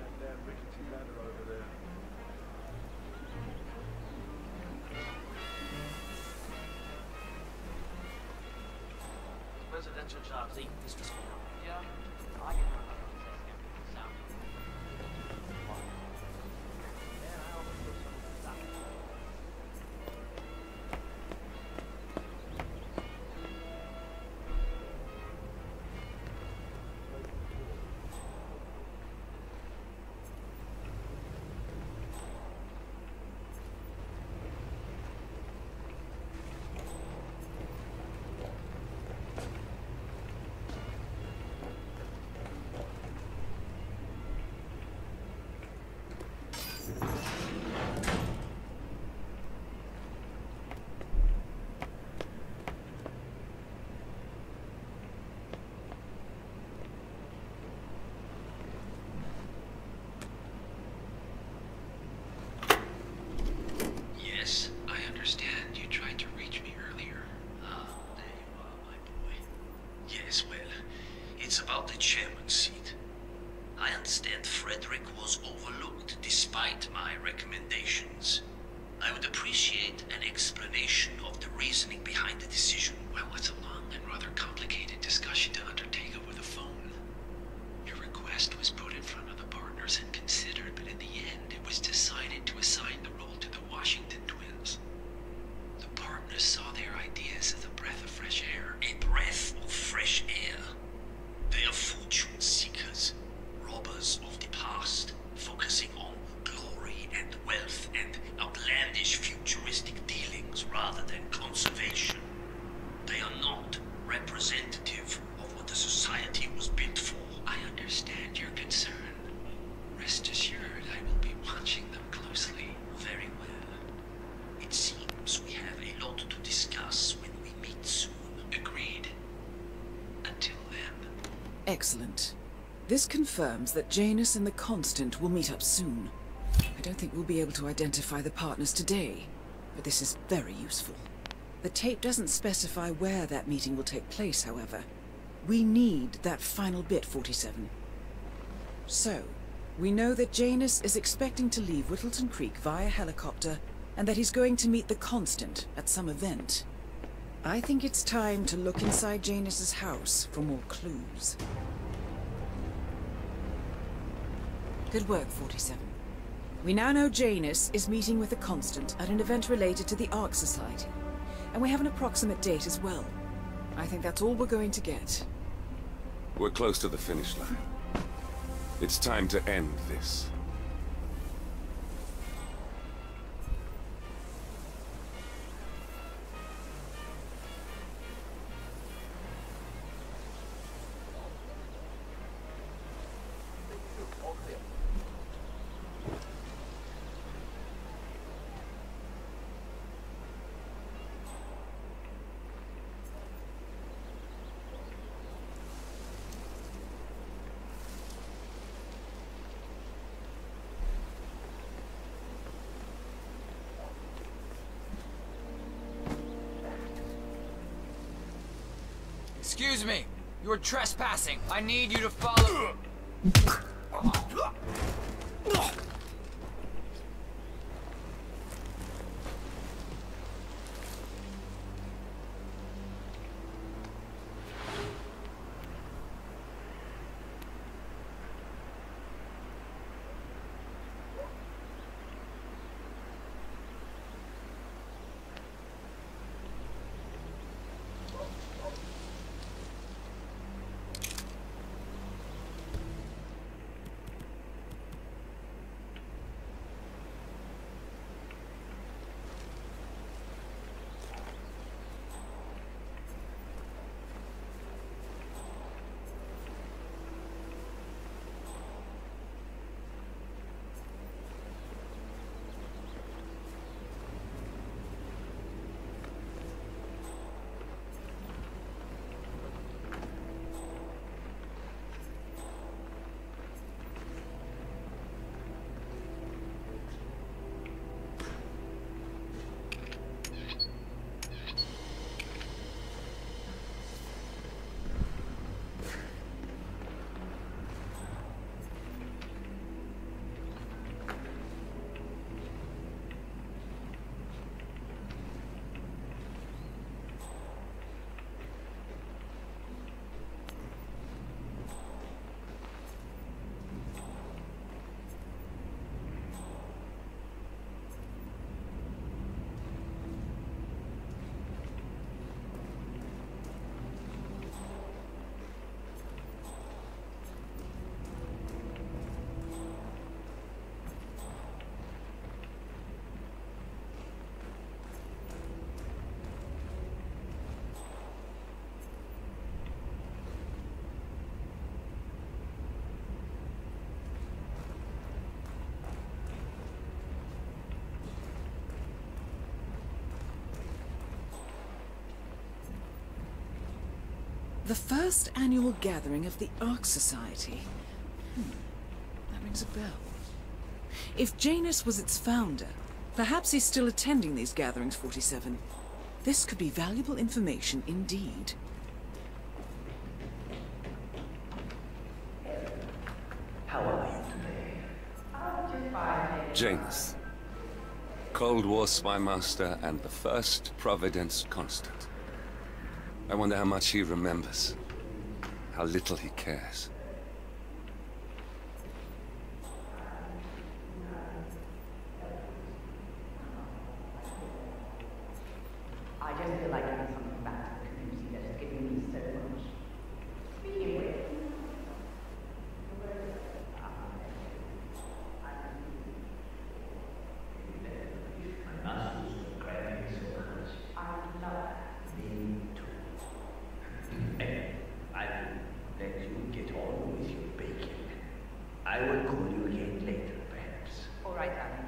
Residential jobs, Mr. Small. Yeah, I get Yes, I understand you tried to reach me earlier. Ah, there you are, my boy. Yes, well, it's about the chairman's seat. I understand Frederick was overlooked despite my recommendations. I would appreciate an explanation of the reasoning behind the decision. Well, it's a long and rather complicated discussion to undertake over the phone. Your request was put in front of the partners and considered, but in the end, it was decided to assign the role to the Washington twins. The partners saw their ideas as a breath of fresh air. A breath of fresh air. They are fortune seekers, robbers of the past, focusing on glory and wealth and outlandish futuristic dealings rather than conservation. They are not representative of what the society was built for. I understand your concern. Rest assured, I will be watching them closely. Very well. It seems we have a lot to discuss when we meet soon. Agreed. Until then. Excellent. This confirms that Janus and the Constant will meet up soon. I don't think we'll be able to identify the partners today, but this is very useful. The tape doesn't specify where that meeting will take place, however. We need that final bit, 47. So, we know that Janus is expecting to leave Whittleton Creek via helicopter, and that he's going to meet the Constant at some event. I think it's time to look inside Janus's house for more clues. Good work, 47. We now know Janus is meeting with the Constant at an event related to the Ark Society. And we have an approximate date as well. I think that's all we're going to get. We're close to the finish line. It's time to end this. Excuse me, you're trespassing. I need you to follow. The first annual gathering of the Ark Society. That rings a bell. If Janus was its founder, perhaps he's still attending these gatherings, 47. This could be valuable information indeed. How are you today? Janus. Cold War spy master and the first Providence Constant. I wonder how much he remembers. How little he cares. I just feel like giving something back to the community that has given me so much. Speaking of which, I will call you again later, perhaps. all right, darling.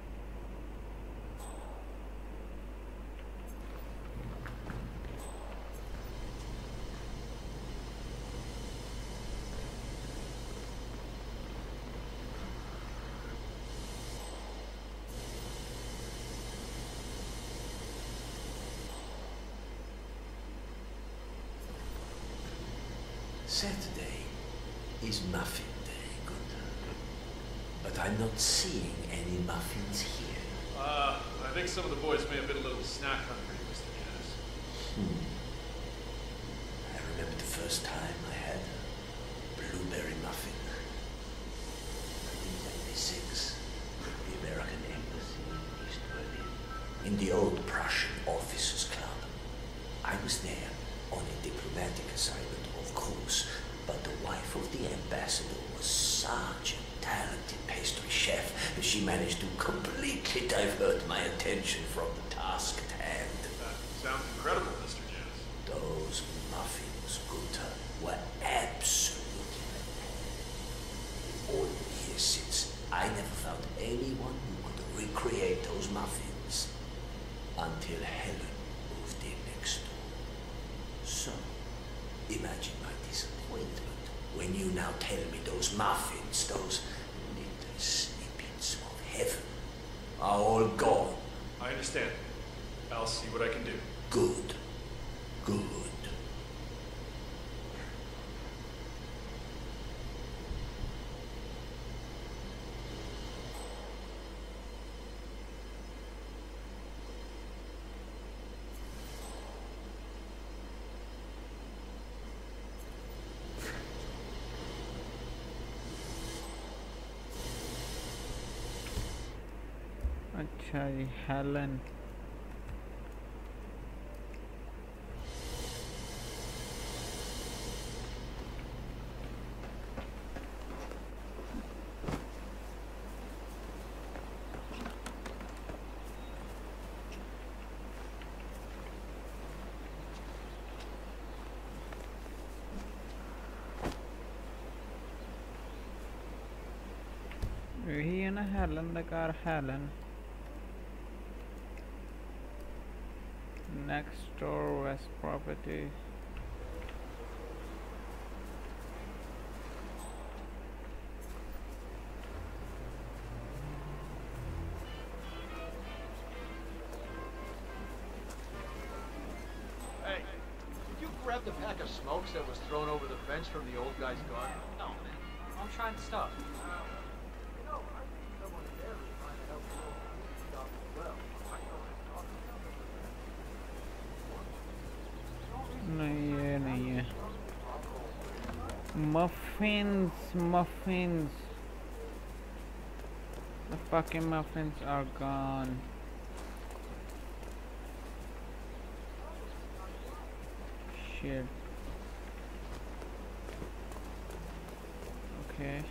Saturday is muffin day, Gunther. But I'm not seeing any muffins here. I think some of the boys may have been a little snack hungry, Mr. Janus. I remember the first time I had a blueberry muffin. 1996. I was there on a diplomatic assignment, of course, but the wife of the ambassador was such a talented pastry chef that she managed to completely divert my attention from the task at hand. That sounds incredible, Mr. Janus. Those muffins, Gunther, were absolutely magnificent. All the years since, I never found anyone who could recreate those muffins until Helen moved in next door. So, imagine my disappointment when you now tell me those muffins, those little snippets of heaven, are all gone. I understand. I'll see what I can do. Good. Good. अच्छा जी Helen यही है ना Helen the car Helen next door west property Hey, did you grab the pack of smokes that was thrown over the fence from the old guy's garden? No, man. I'm trying to stop. नहीं ये नहीं है muffins the fucking muffins are gone shit okay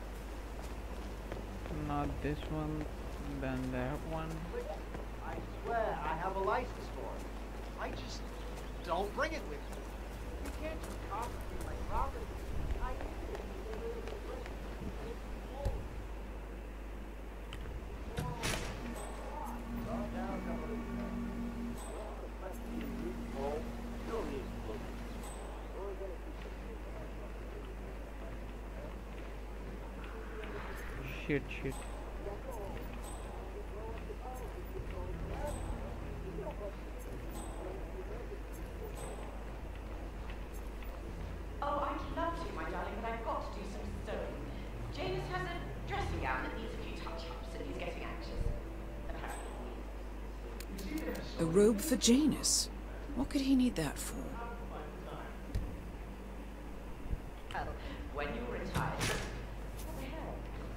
not this one then that one I swear I have a license for it. I just don't bring it with you. You can't just confiscate my property. I shit Oh, I'd love to, my darling, but I've got to do some sewing. Janus has a dressing gown that needs a few touch-ups, and he's getting anxious. A robe for Janus? What could he need that for? Well, when you retire, what the hell?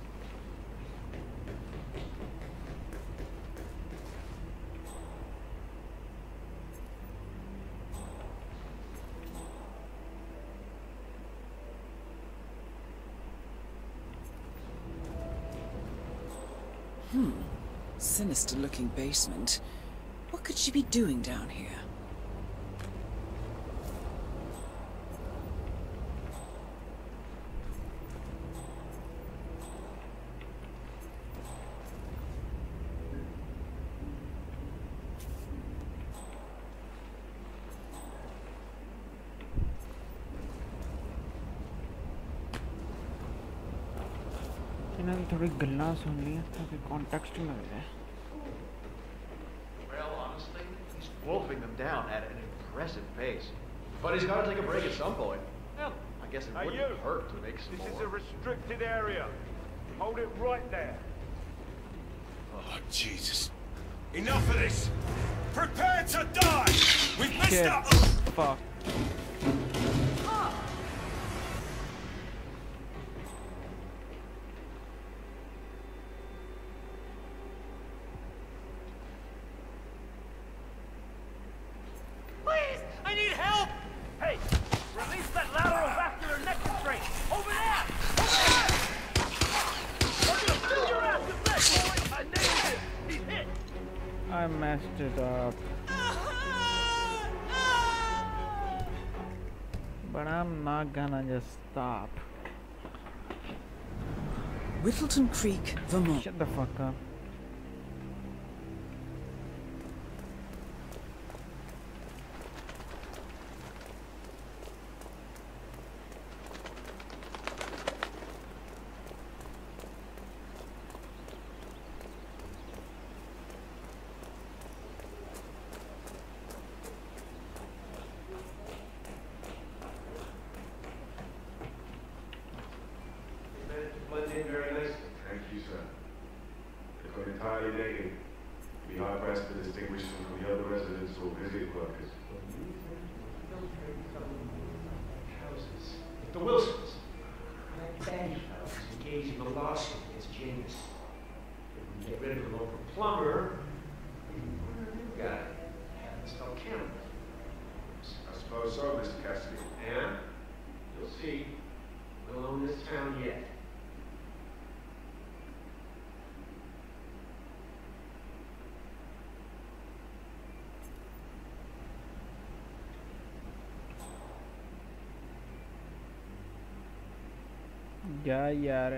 Sinister-looking basement. What could she be doing down here? इन्होंने थोड़ी गल्ला सुन ली ताकि context में लग जाए Well, honestly, he's wolfing them down at an impressive pace. But he's got to take a break at some point. Well, I guess it wouldn't hurt to make some This more. is a restricted area. Hold it right there. Oh, Jesus. Enough of this! Prepare to die! We've missed out! Fuck. Please, I messed it up. But I'm not gonna just stop. Whittleton Creek, Vermont. Shut the fuck up. The Wilsons. That Betty fellow is engaged in a lawsuit against James. If we get rid of the local plumber, we can put in a new guy. Have him spell Cameron. I suppose so, Mr. Cassidy. And you'll see, we'll own this town yet. जा यार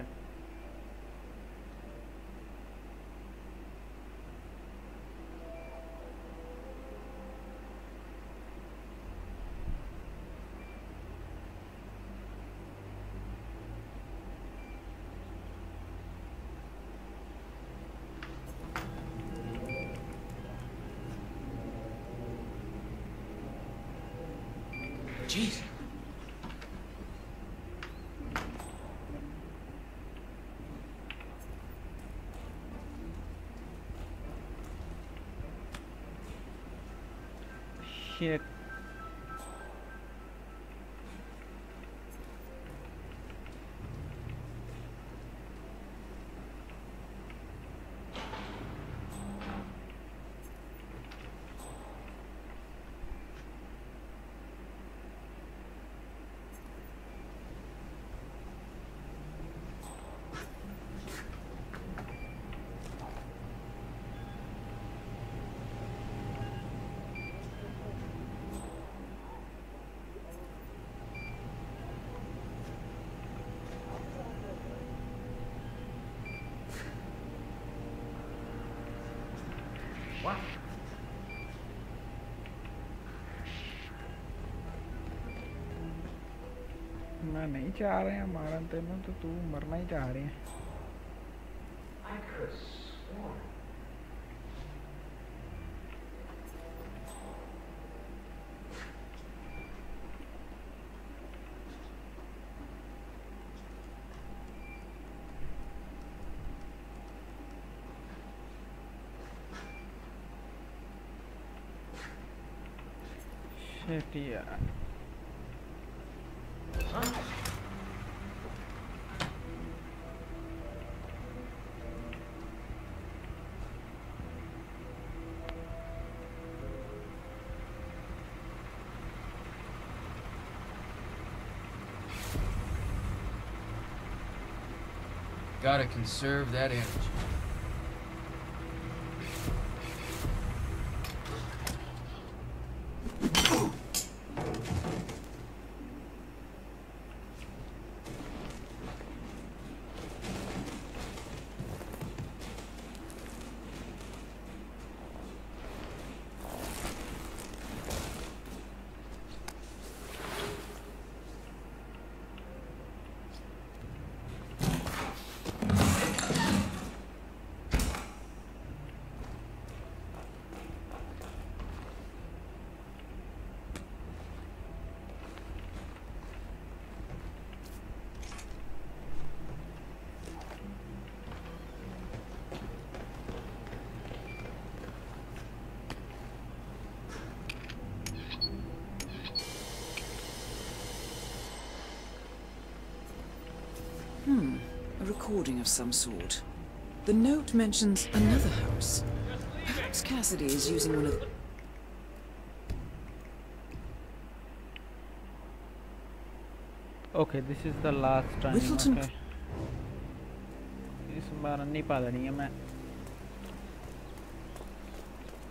Jeez. Shit. What? मैं नहीं चाह रहे हैं मारन तेनों तो तू मरना ही चाह रहे हैं I could have sworn. Shit यार Gotta conserve that energy. A recording of some sort. The note mentions another house. Perhaps Cassidy is using one of... Okay, this is the last time. Whittleton... Okay. इस बार नहीं पा देनी है मैं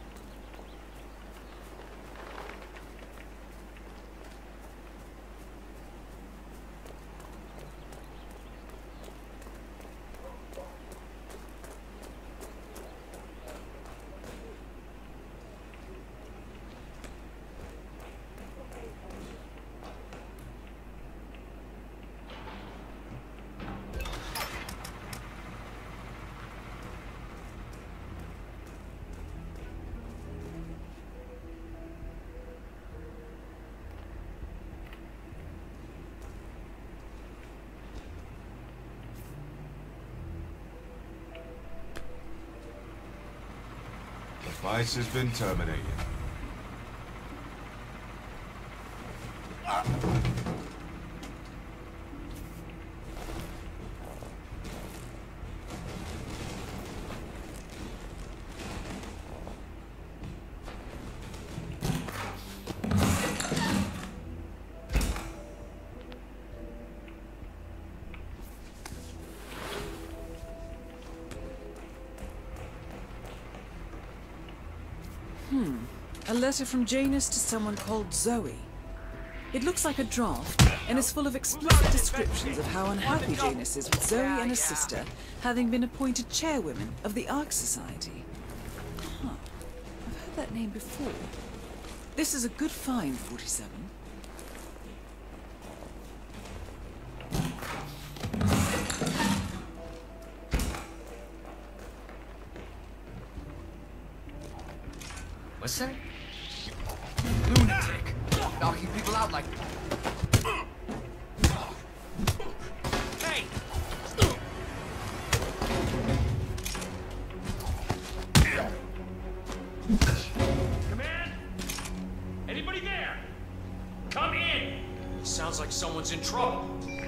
Device has been terminated. A letter from Janus to someone called Zoe. It looks like a draft and is full of explicit descriptions of how unhappy Janus is with Zoe and her sister having been appointed chairwomen of the Ark Society. Huh. I've heard that name before. This is a good find, 47. What's that? Lunatic! Knocking people out like... Hey! Command? Anybody there? Come in! Sounds like someone's in trouble.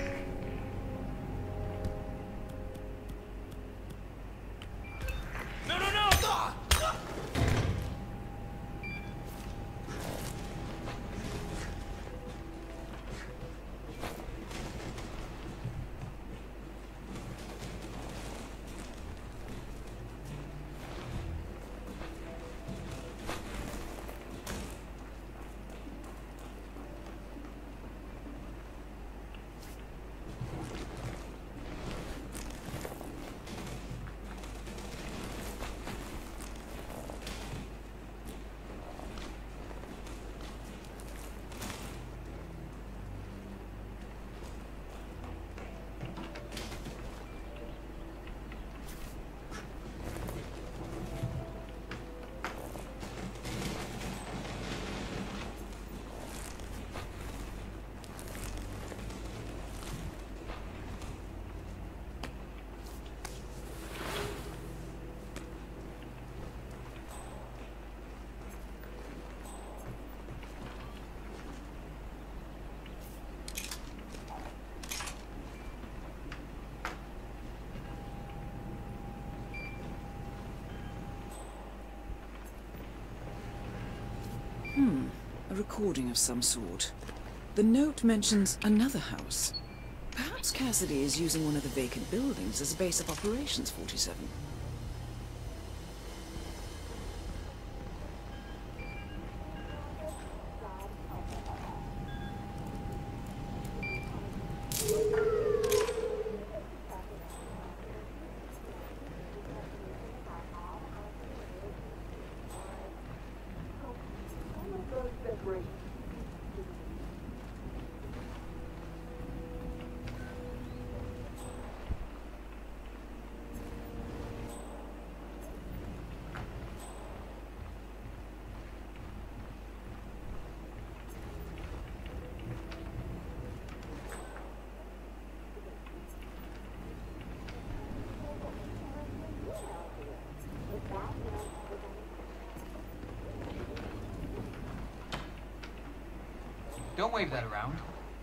No, no, no! A recording of some sort. The note mentions another house. Perhaps Cassidy is using one of the vacant buildings as a base of operations, 47. Don't wave that around.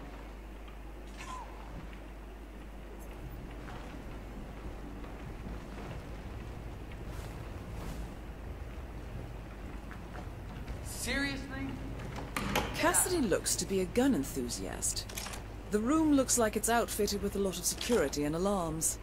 Seriously? Cassidy looks to be a gun enthusiast. The room looks like it's outfitted with a lot of security and alarms.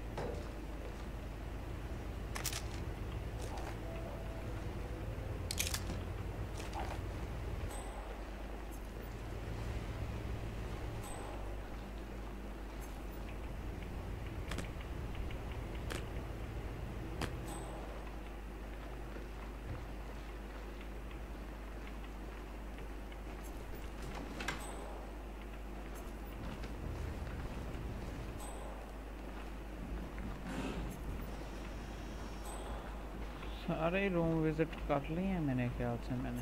सारे room visit कर लिए हैं मेरे ख्याल से मैंने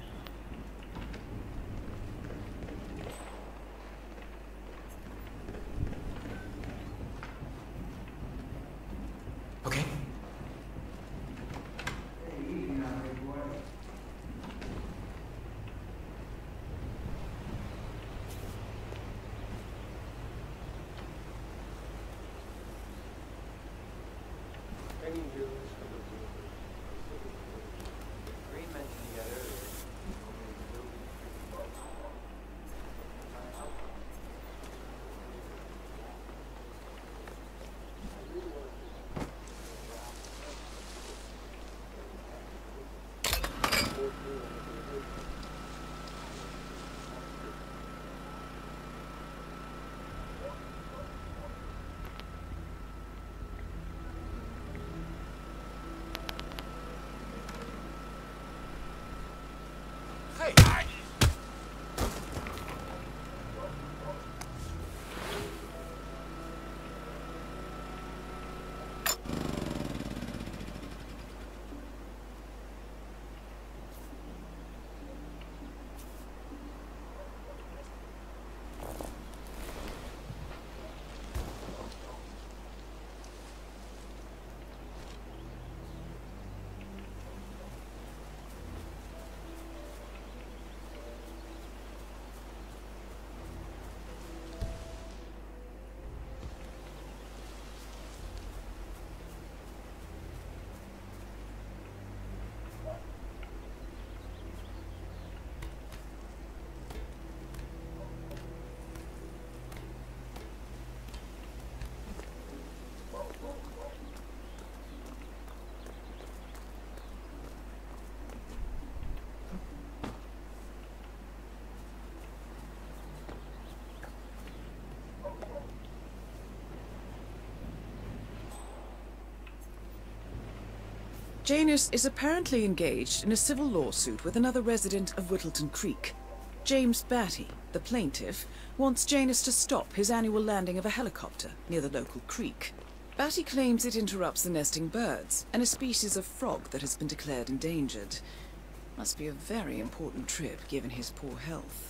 Janus is apparently engaged in a civil lawsuit with another resident of Whittleton Creek. James Batty, the plaintiff, wants Janus to stop his annual landing of a helicopter near the local creek. Batty claims it interrupts the nesting birds and a species of frog that has been declared endangered. Must be a very important trip given his poor health.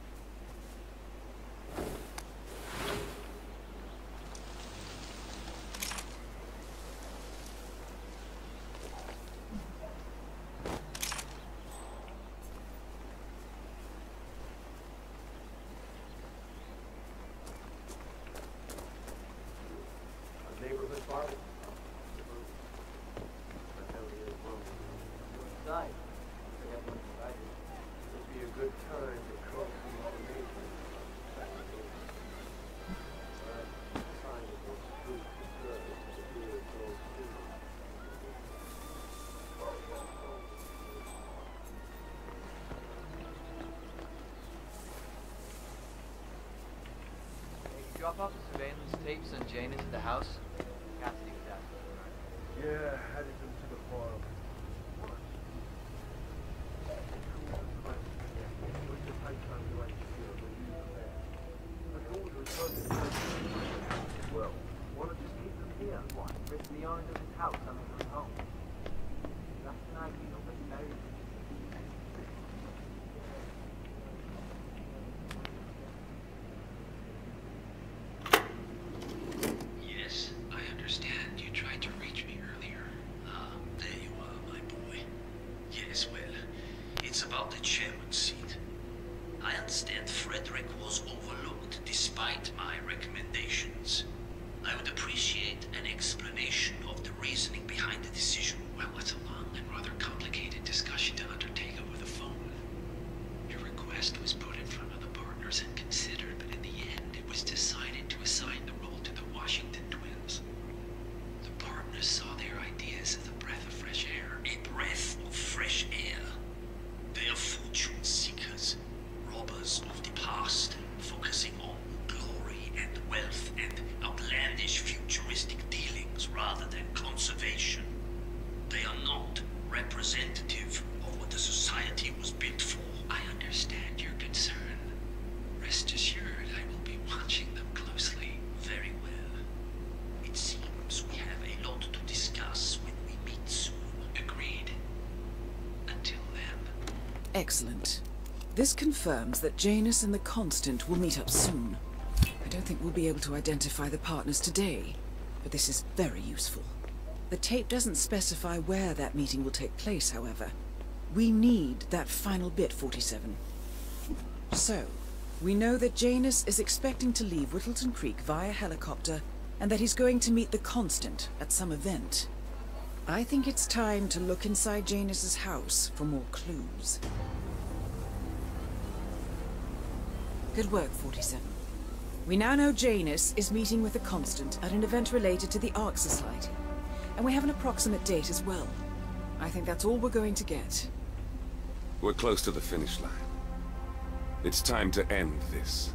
Drop off the surveillance tapes on Janus at the house. Cassidy was asking for it. Yeah, added them to the file. Well, why not just keep them here? What? Risk the owner of his house coming from home? That's an ideal, but very Yes, I understand. You tried to reach me earlier. There you are, my boy. Yes, well, it's about the chairman's seat. I understand Frederick was overlooked despite my recommendations. I would appreciate an explanation of the reasoning behind the decision. Well, it's a long and rather complicated discussion to undertake over the phone. Your request was put in front of the partners and considered, but in the end, it was decided to assign the role to the Washington twins. The partners saw their ideas as a breath of fresh air. A breath of fresh air. They are fortune seekers, robbers of the past, focusing on glory and wealth and outlandish futuristic dealings rather than conservation. They are not representative of what the society was built for. I understand your concern. Rest assured, I will be watching them closely. Very well. It seems we have a lot to discuss when we meet soon. Agreed. Until then. Excellent. This confirms that Janus and the Constant will meet up soon. I don't think we'll be able to identify the partners today, but this is very useful. The tape doesn't specify where that meeting will take place, however. We need that final bit, 47. So, we know that Janus is expecting to leave Whittleton Creek via helicopter, and that he's going to meet the Constant at some event. I think it's time to look inside Janus's house for more clues. Good work, 47. We now know Janus is meeting with the Constant at an event related to the Ark Society. And we have an approximate date as well. I think that's all we're going to get. We're close to the finish line. It's time to end this.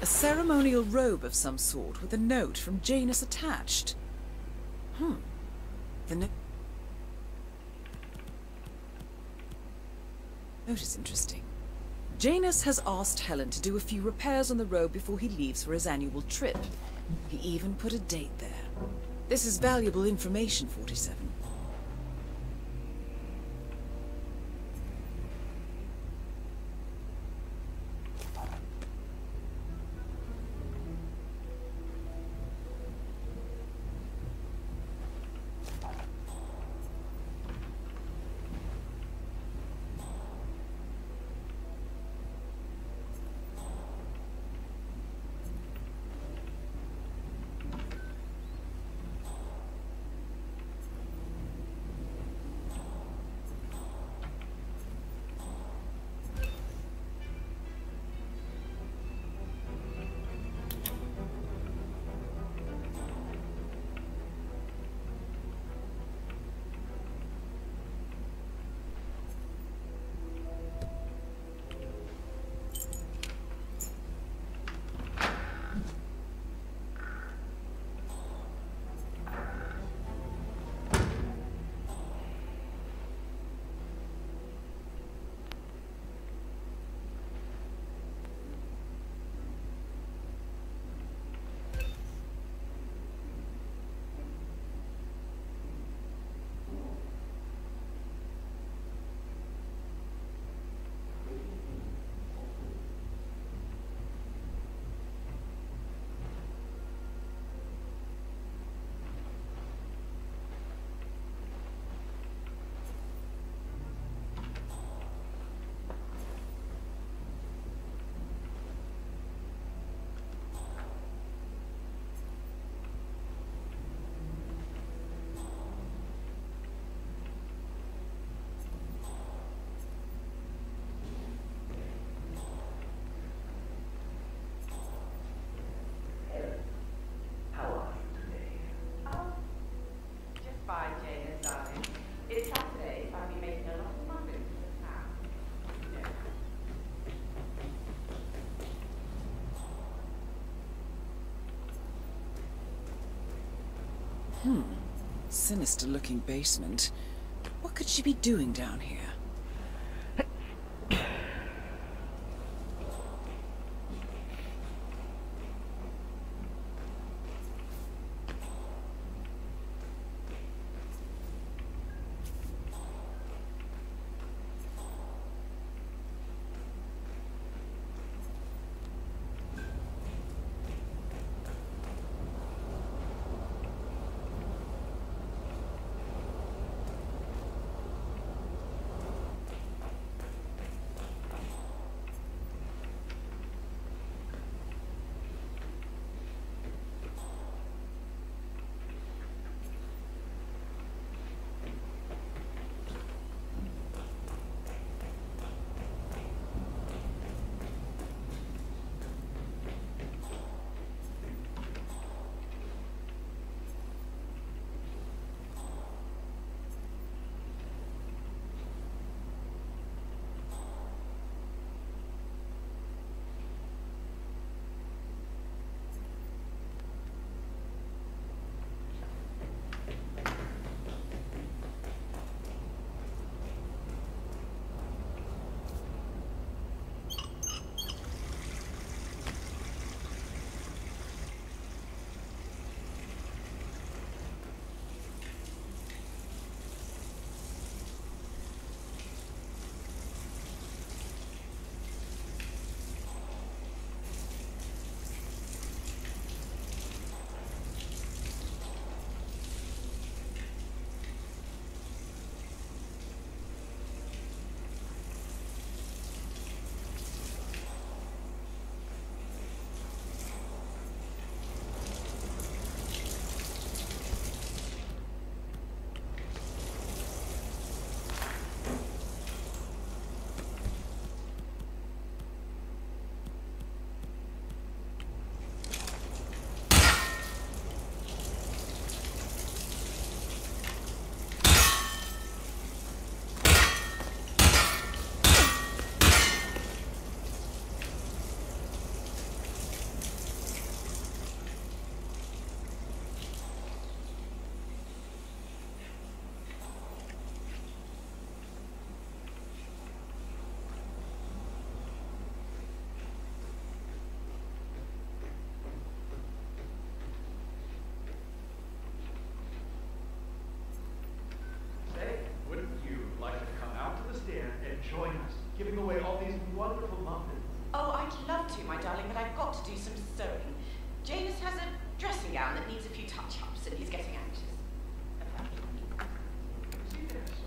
A ceremonial robe of some sort with a note from Janus attached. The note is interesting. Janus has asked Helen to do a few repairs on the robe before he leaves for his annual trip. He even put a date there. This is valuable information, 47. Sinister-looking basement. What could she be doing down here?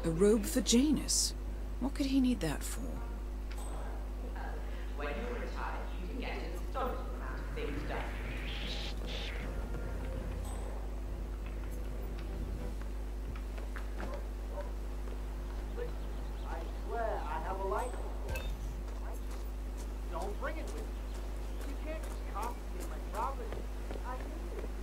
A robe for Janus. What could he need that for? When you're retired, you can get an astonishing amount of things done. I swear I have a license for it. Don't bring it with you. You can't just confiscate my property. I need it.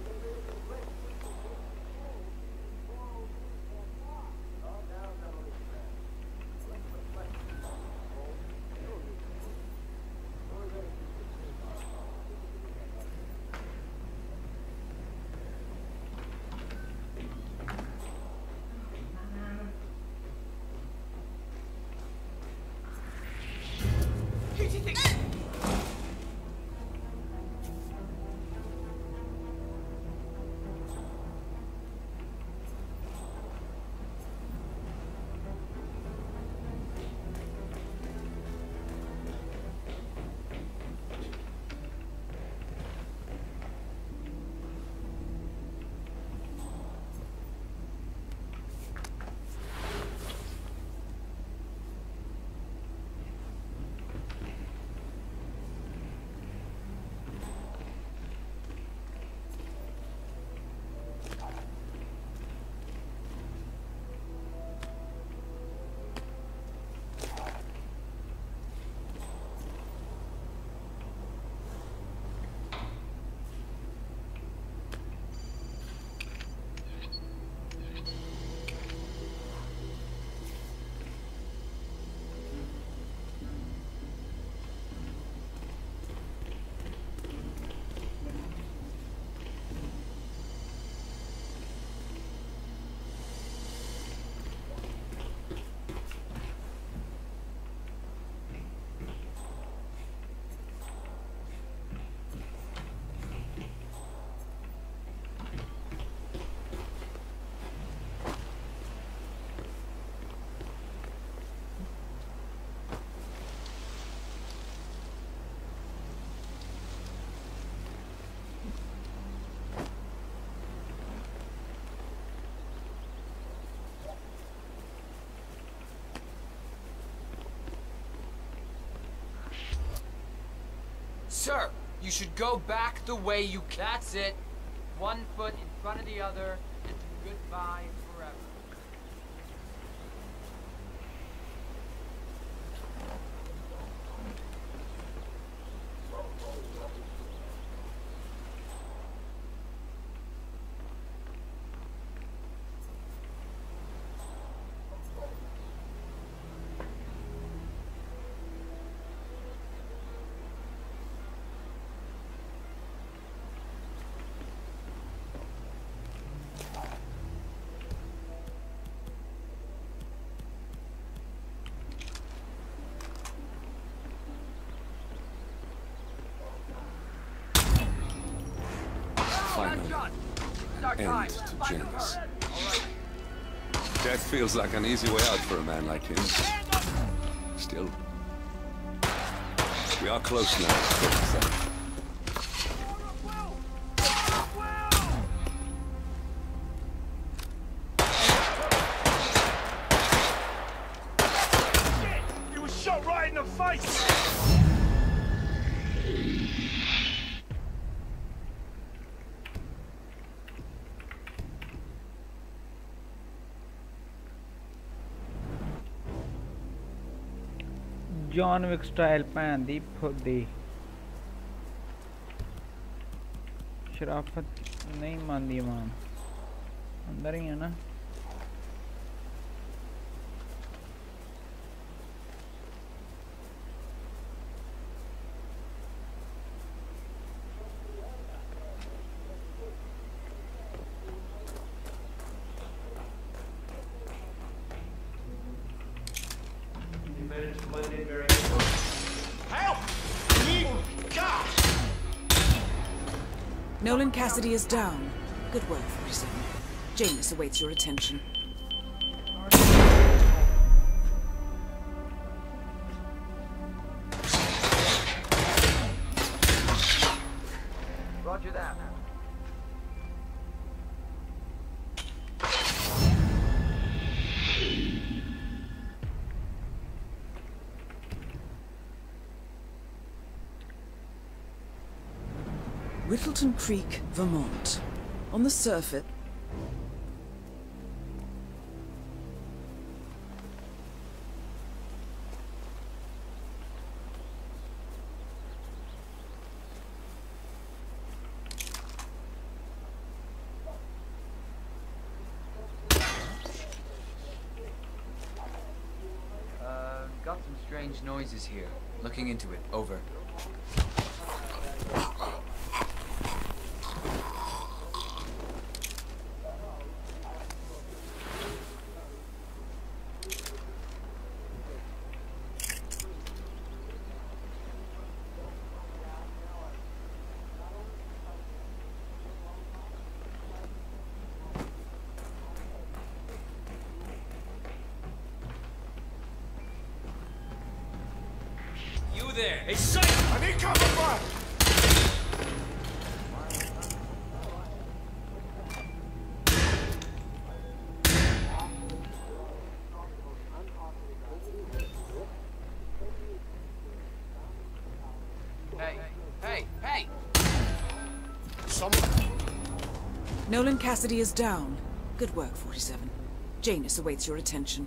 Sir, you should go back the way you came. That's it. One foot in front of the other, and goodbye forever. End to Janus. Death feels like an easy way out for a man like him. Still, we are close now. He was shot right in the face! John Wick style भैन दी फुद्दी शराफत नहीं मानदी मान अंदर ही है ना Nolan Cassidy is down. Good work, 47. Janus awaits your attention. Roger that. Whittleton Creek, Vermont. On the surface... Got some strange noises here. Looking into it. Over. There. Hey, Saint! I need cover fire! Hey! Someone... Nolan Cassidy is down. Good work, 47. Janus awaits your attention.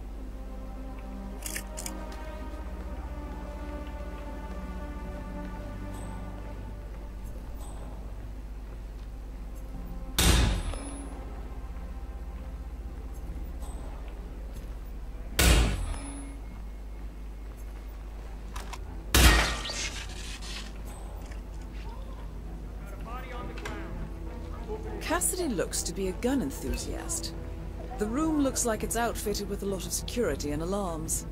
Cassidy looks to be a gun enthusiast. The room looks like it's outfitted with a lot of security and alarms.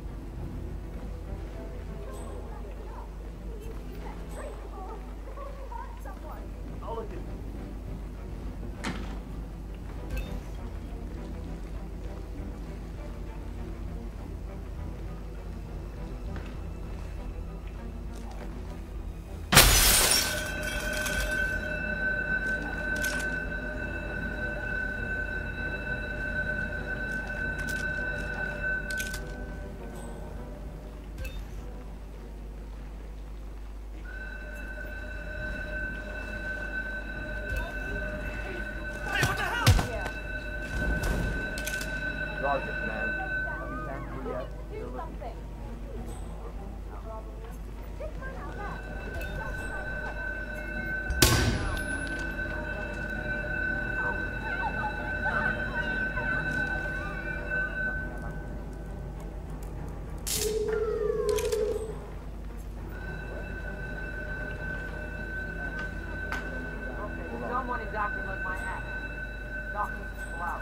Someone is acting like my act. Knocking people out.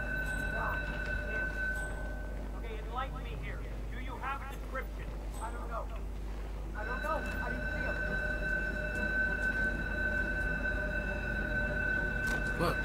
Okay, enlighten me here. Do you have a description? I don't know. I didn't see him. What?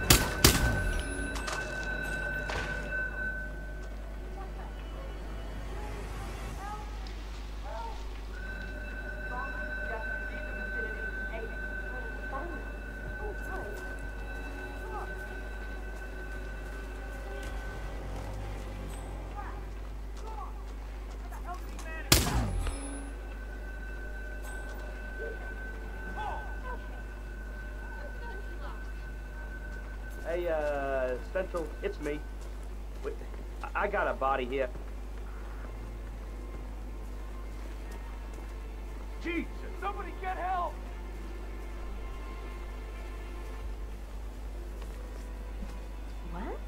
Hey, Central, it's me. Wait, I got a body here. Jesus! Somebody get help! What?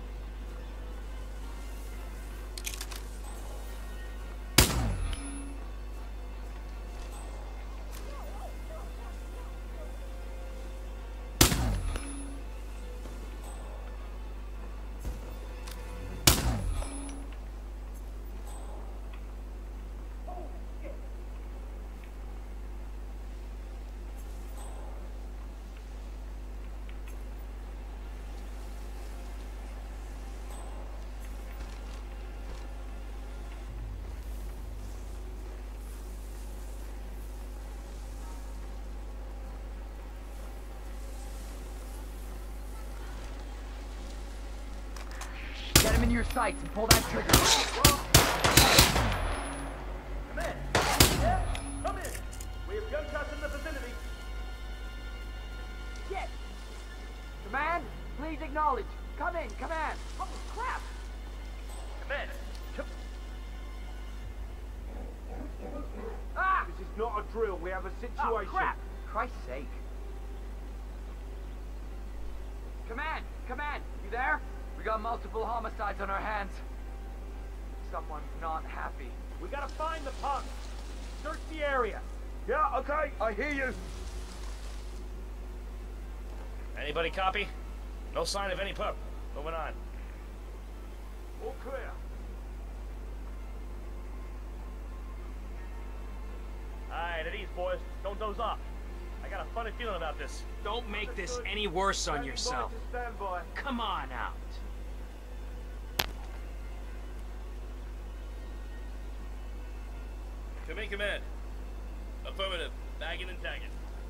Get him in your sights and pull that trigger. Come in! Yeah? Come in! We have gunshots in the vicinity. shit! Command, please acknowledge. Come in, command. Oh, crap! Command. Ah! This is not a drill. We have a situation. Oh, crap! Christ's sake. Command, you there? We got multiple homicides on our hands. Someone's not happy. We gotta find the punk. Search the area. Yeah, okay, I hear you. Anybody copy? No sign of any pup. Moving on. All clear. Alright, at ease, boys. Don't doze off. I got a funny feeling about this. Don't make this any worse on yourself. Stand by. Come on out. Come in, command. Affirmative. Bagging and tagging.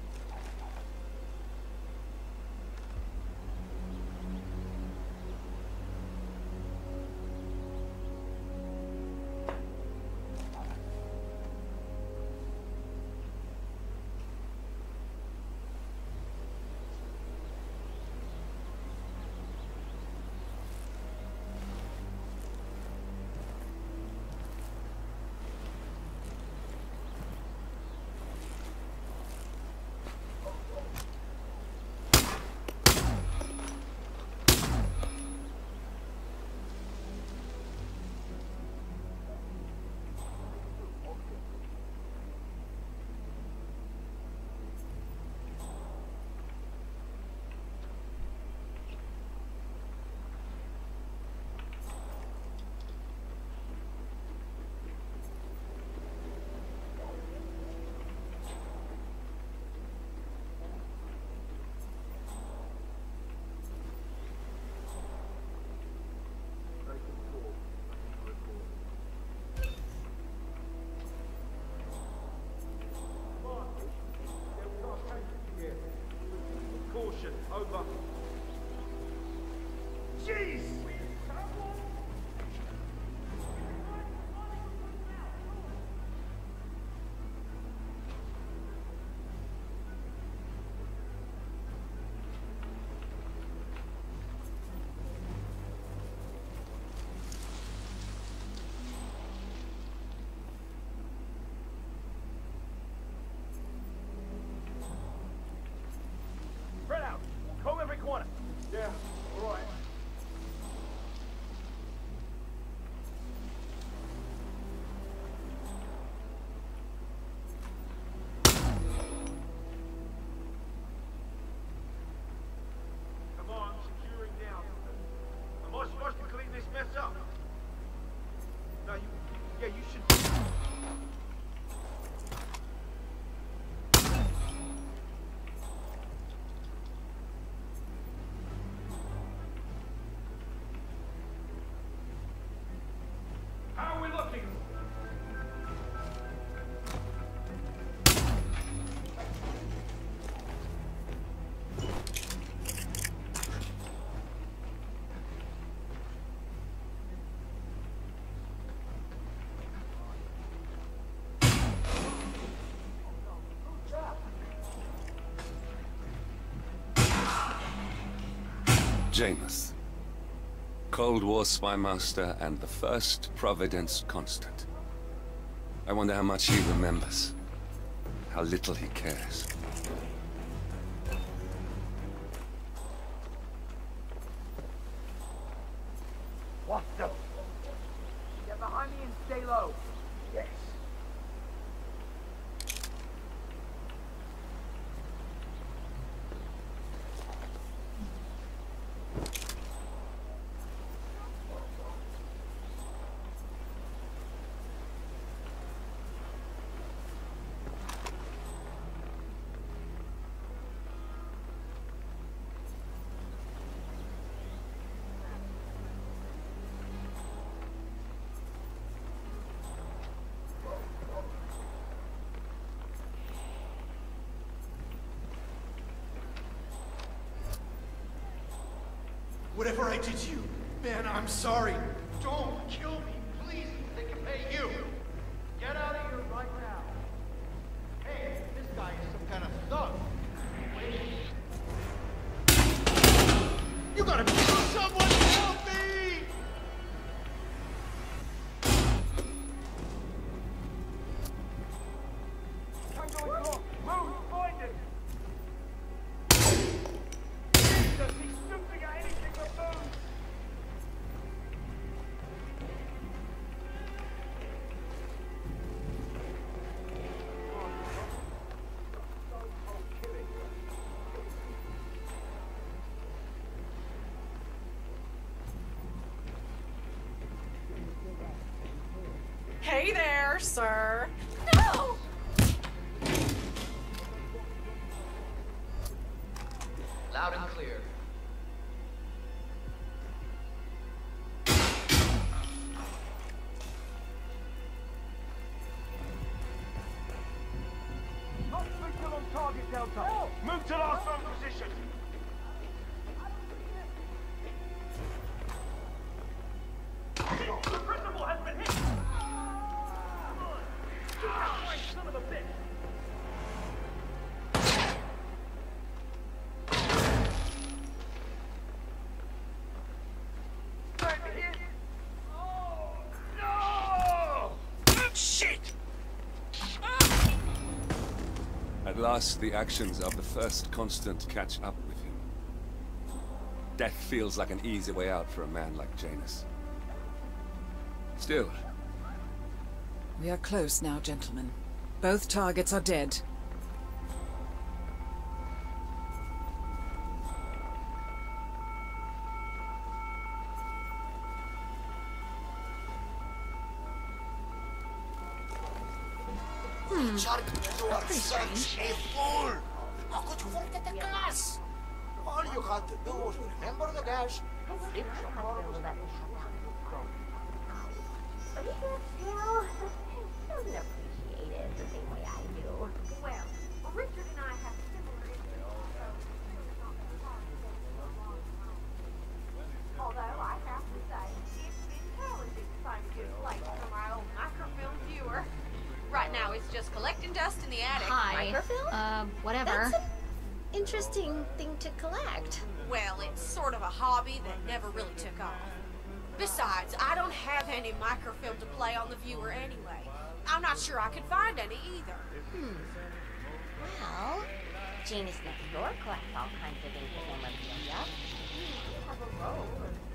Caution, over. Jeez! Spread out. Comb every corner. Yeah, all right. Come on, securing down. Am I supposed to clean this mess up? No, you should. How are we looking? Janus. Cold War spymaster and the first Providence constant. I wonder how much he remembers. How little he cares. What the? Get behind me and stay low. Yes. Whatever I did to you, man, I'm sorry. Don't kill me, please. They can pay you. Get out of here right now. Hey, this guy is some kind of thug. Wait. Hey there, sir. No! Loud and clear. Hospital on target, Delta. Move to last known position. The principal has been hit. Right, son of a bitch. At last, the actions of the first constant catch up with him. Death feels like an easy way out for a man like Janus. Still. We are close now, gentlemen. Both targets are dead. Richard, you are such a fool! How could you forget the gas? All you had to do was remember the gas, flip your car with that. Doesn't appreciate it the same way I do. Well, Richard and I have similar issues, although I have to say, it's been challenging to find a good place for my old microfilm viewer. Right now, it's just collecting dust in the attic. Hi. Microfilm? Whatever. That's an interesting thing to collect. Well, it's sort of a hobby that never really took off. Besides, I don't have any microfilm to play on the viewer anyway. I'm not sure I could find any either. Well, Janus next door collects all kinds of things with memorabilia. You have a robe.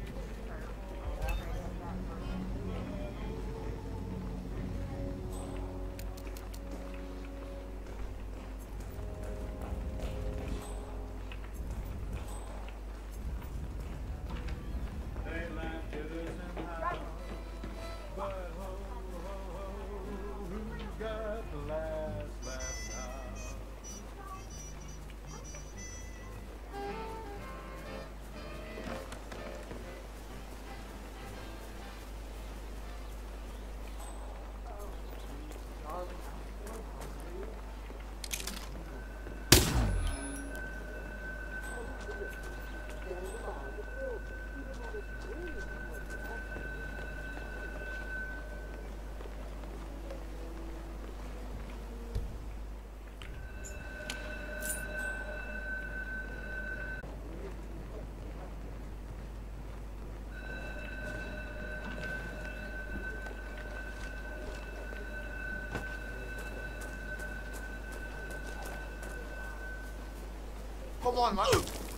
Come on, man.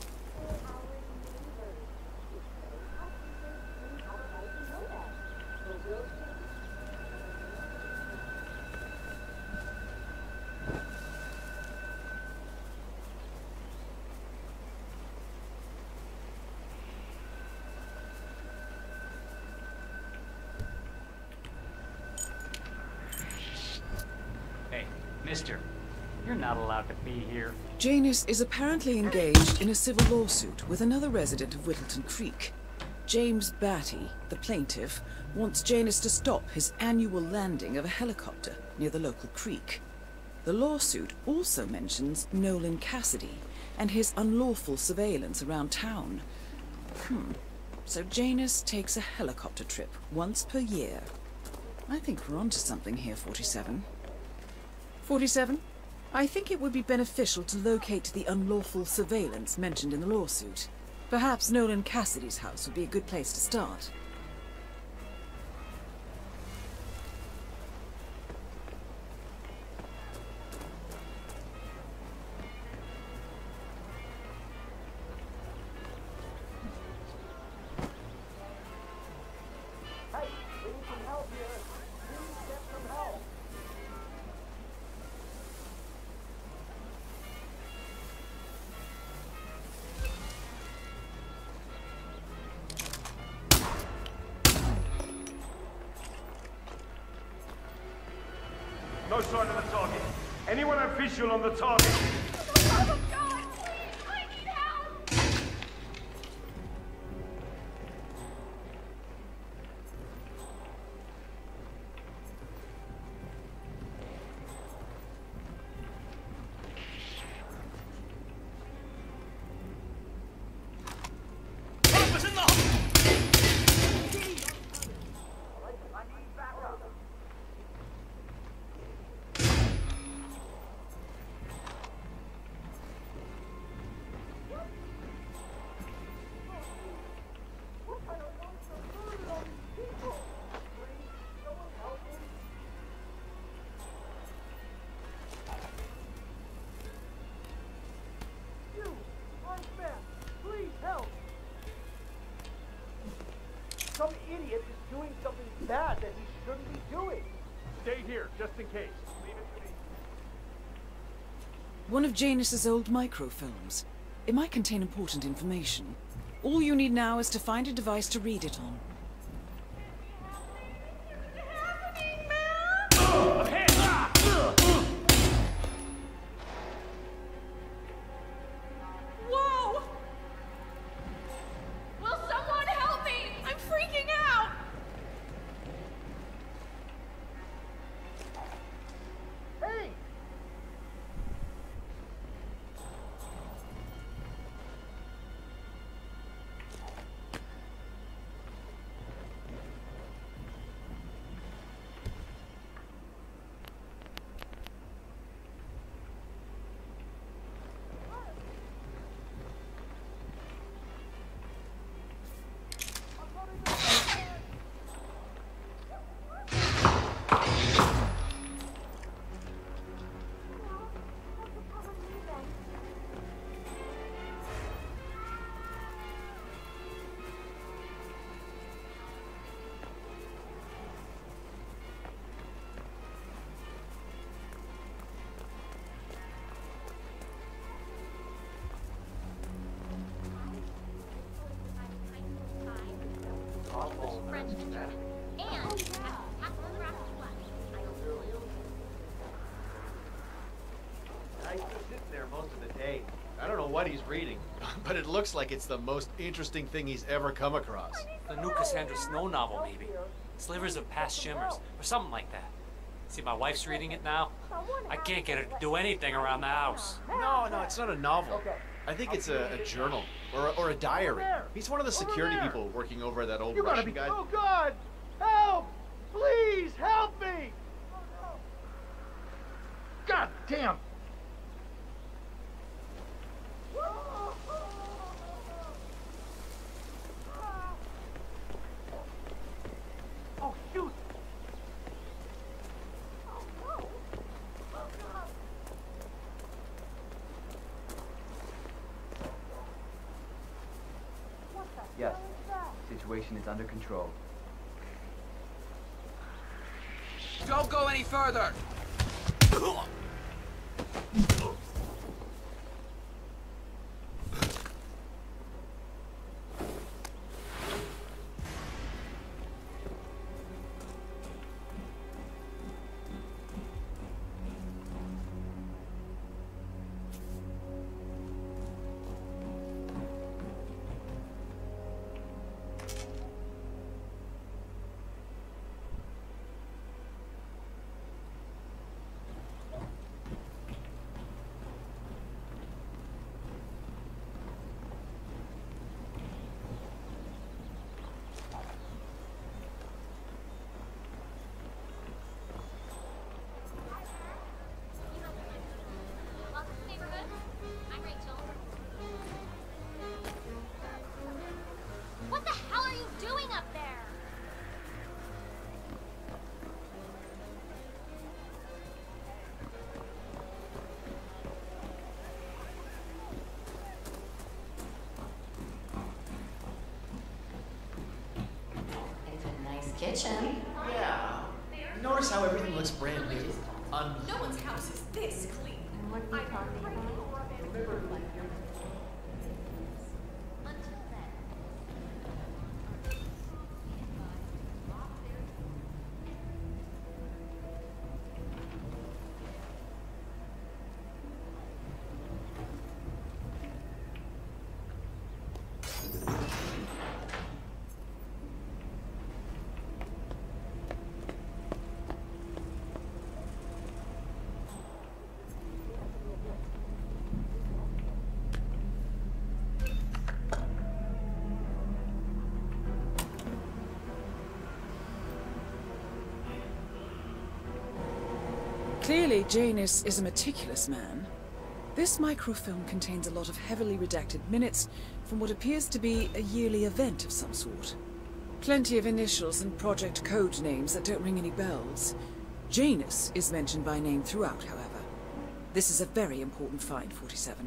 Hey, mister, you're not allowed to be here. Janus is apparently engaged in a civil lawsuit with another resident of Whittleton Creek. James Batty, the plaintiff, wants Janus to stop his annual landing of a helicopter near the local creek. The lawsuit also mentions Nolan Cassidy and his unlawful surveillance around town. So Janus takes a helicopter trip once per year. I think we're onto something here, 47. 47? I think it would be beneficial to locate the unlawful surveillance mentioned in the lawsuit. Perhaps Nolan Cassidy's house would be a good place to start. Hey, we need some help here. Please get some help. Anyone official on the target? Oh, God! I need help! Some idiot is doing something bad that he shouldn't be doing. Stay here, just in case. Leave it to me. One of Janus's old microfilms. It might contain important information. All you need now is to find a device to read it on. Whoa! Will someone help me? I'm freaking out! Hey! He's just sitting there most of the day. I don't know what he's reading, but it looks like it's the most interesting thing he's ever come across. The new Cassandra Snow novel, maybe. Slivers of Past Shimmers, or something like that. See, my wife's reading it now. I can't get her to do anything around the house. No, it's not a novel. I think it's a journal or a diary. He's one of the security people working over at that old Russian guy. Oh, God! Help! Please, help me! God damn! Oh, shoot! Yes, situation is under control. Don't go any further! What the hell are you doing up there? It's a nice kitchen. Yeah. Notice how everything looks brand new. No one's house is this clean. What are you talking about? Clearly, Janus is a meticulous man. This microfilm contains a lot of heavily redacted minutes from what appears to be a yearly event of some sort. Plenty of initials and project code names that don't ring any bells. Janus is mentioned by name throughout, however. This is a very important find, 47.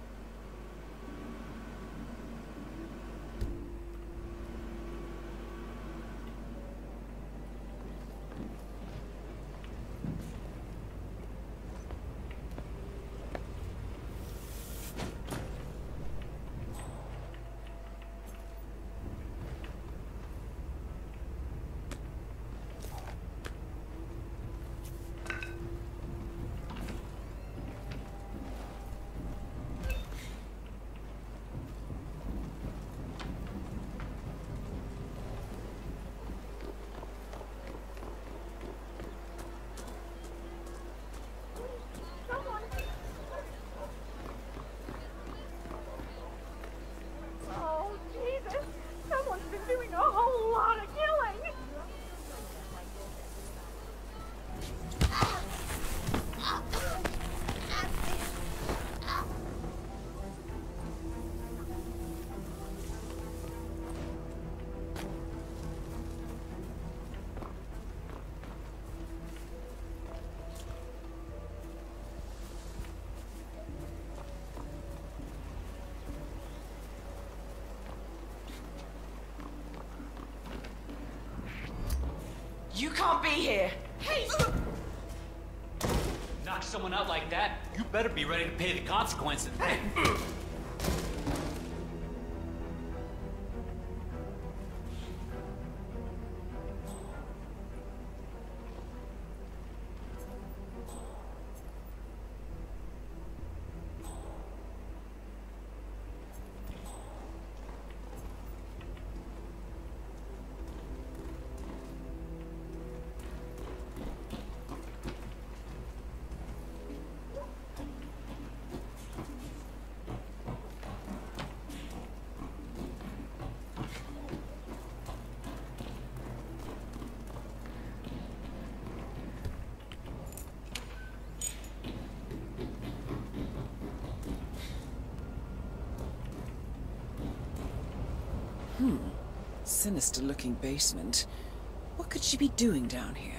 You can't be here! Hey! Knock someone out like that, you better be ready to pay the consequences. Hey! Sinister-looking basement. What could she be doing down here?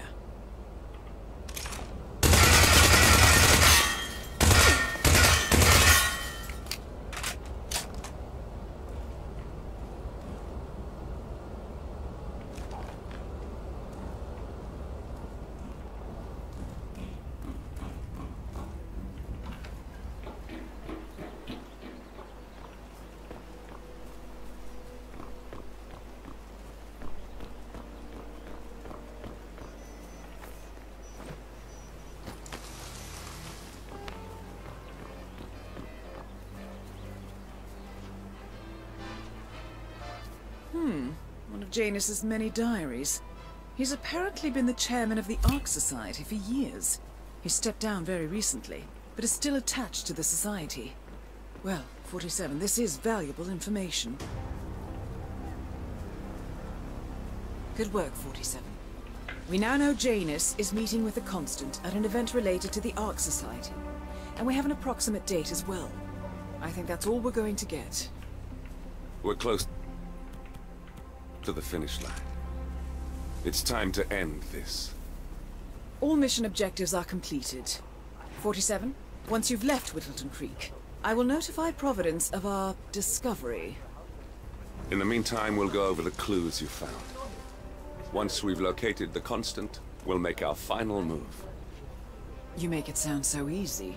One of Janus's many diaries. He's apparently been the chairman of the Ark Society for years. He stepped down very recently, but is still attached to the society. Well, 47, this is valuable information. Good work, 47. We now know Janus is meeting with the Constant at an event related to the Ark Society. And we have an approximate date as well. I think that's all we're going to get. We're close to the finish line. It's time to end this. All mission objectives are completed. 47, once you've left Whittleton Creek, I will notify Providence of our discovery. In the meantime, we'll go over the clues you found. Once we've located the Constant, we'll make our final move. You make it sound so easy.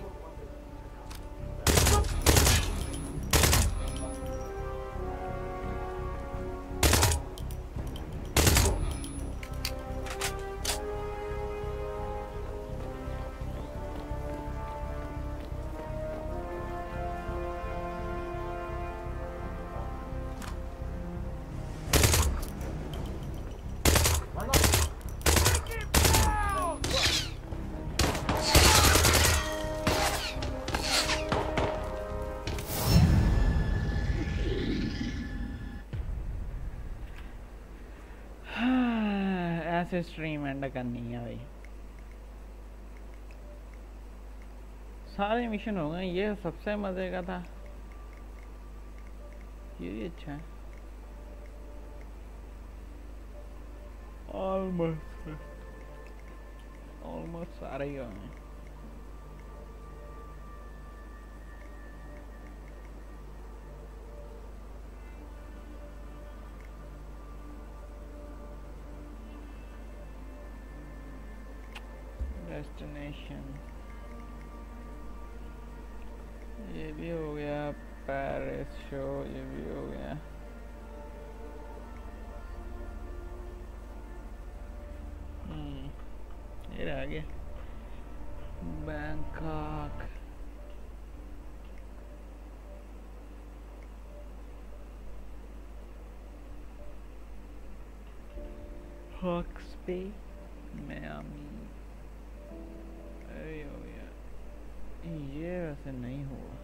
ऐसे stream end करनी है भाई सारे mission हो गए, ये सबसे मजे का था, ये भी अच्छा है। ऑलमोस्ट सारे ही हो गए। डेस्टिनेशन ये भी हो गया, पेरिस शो ये भी हो गया। ये रह गया बैंकॉक। हॉक्स पे मियामी अरे हो गया, ये वैसे नहीं हुआ।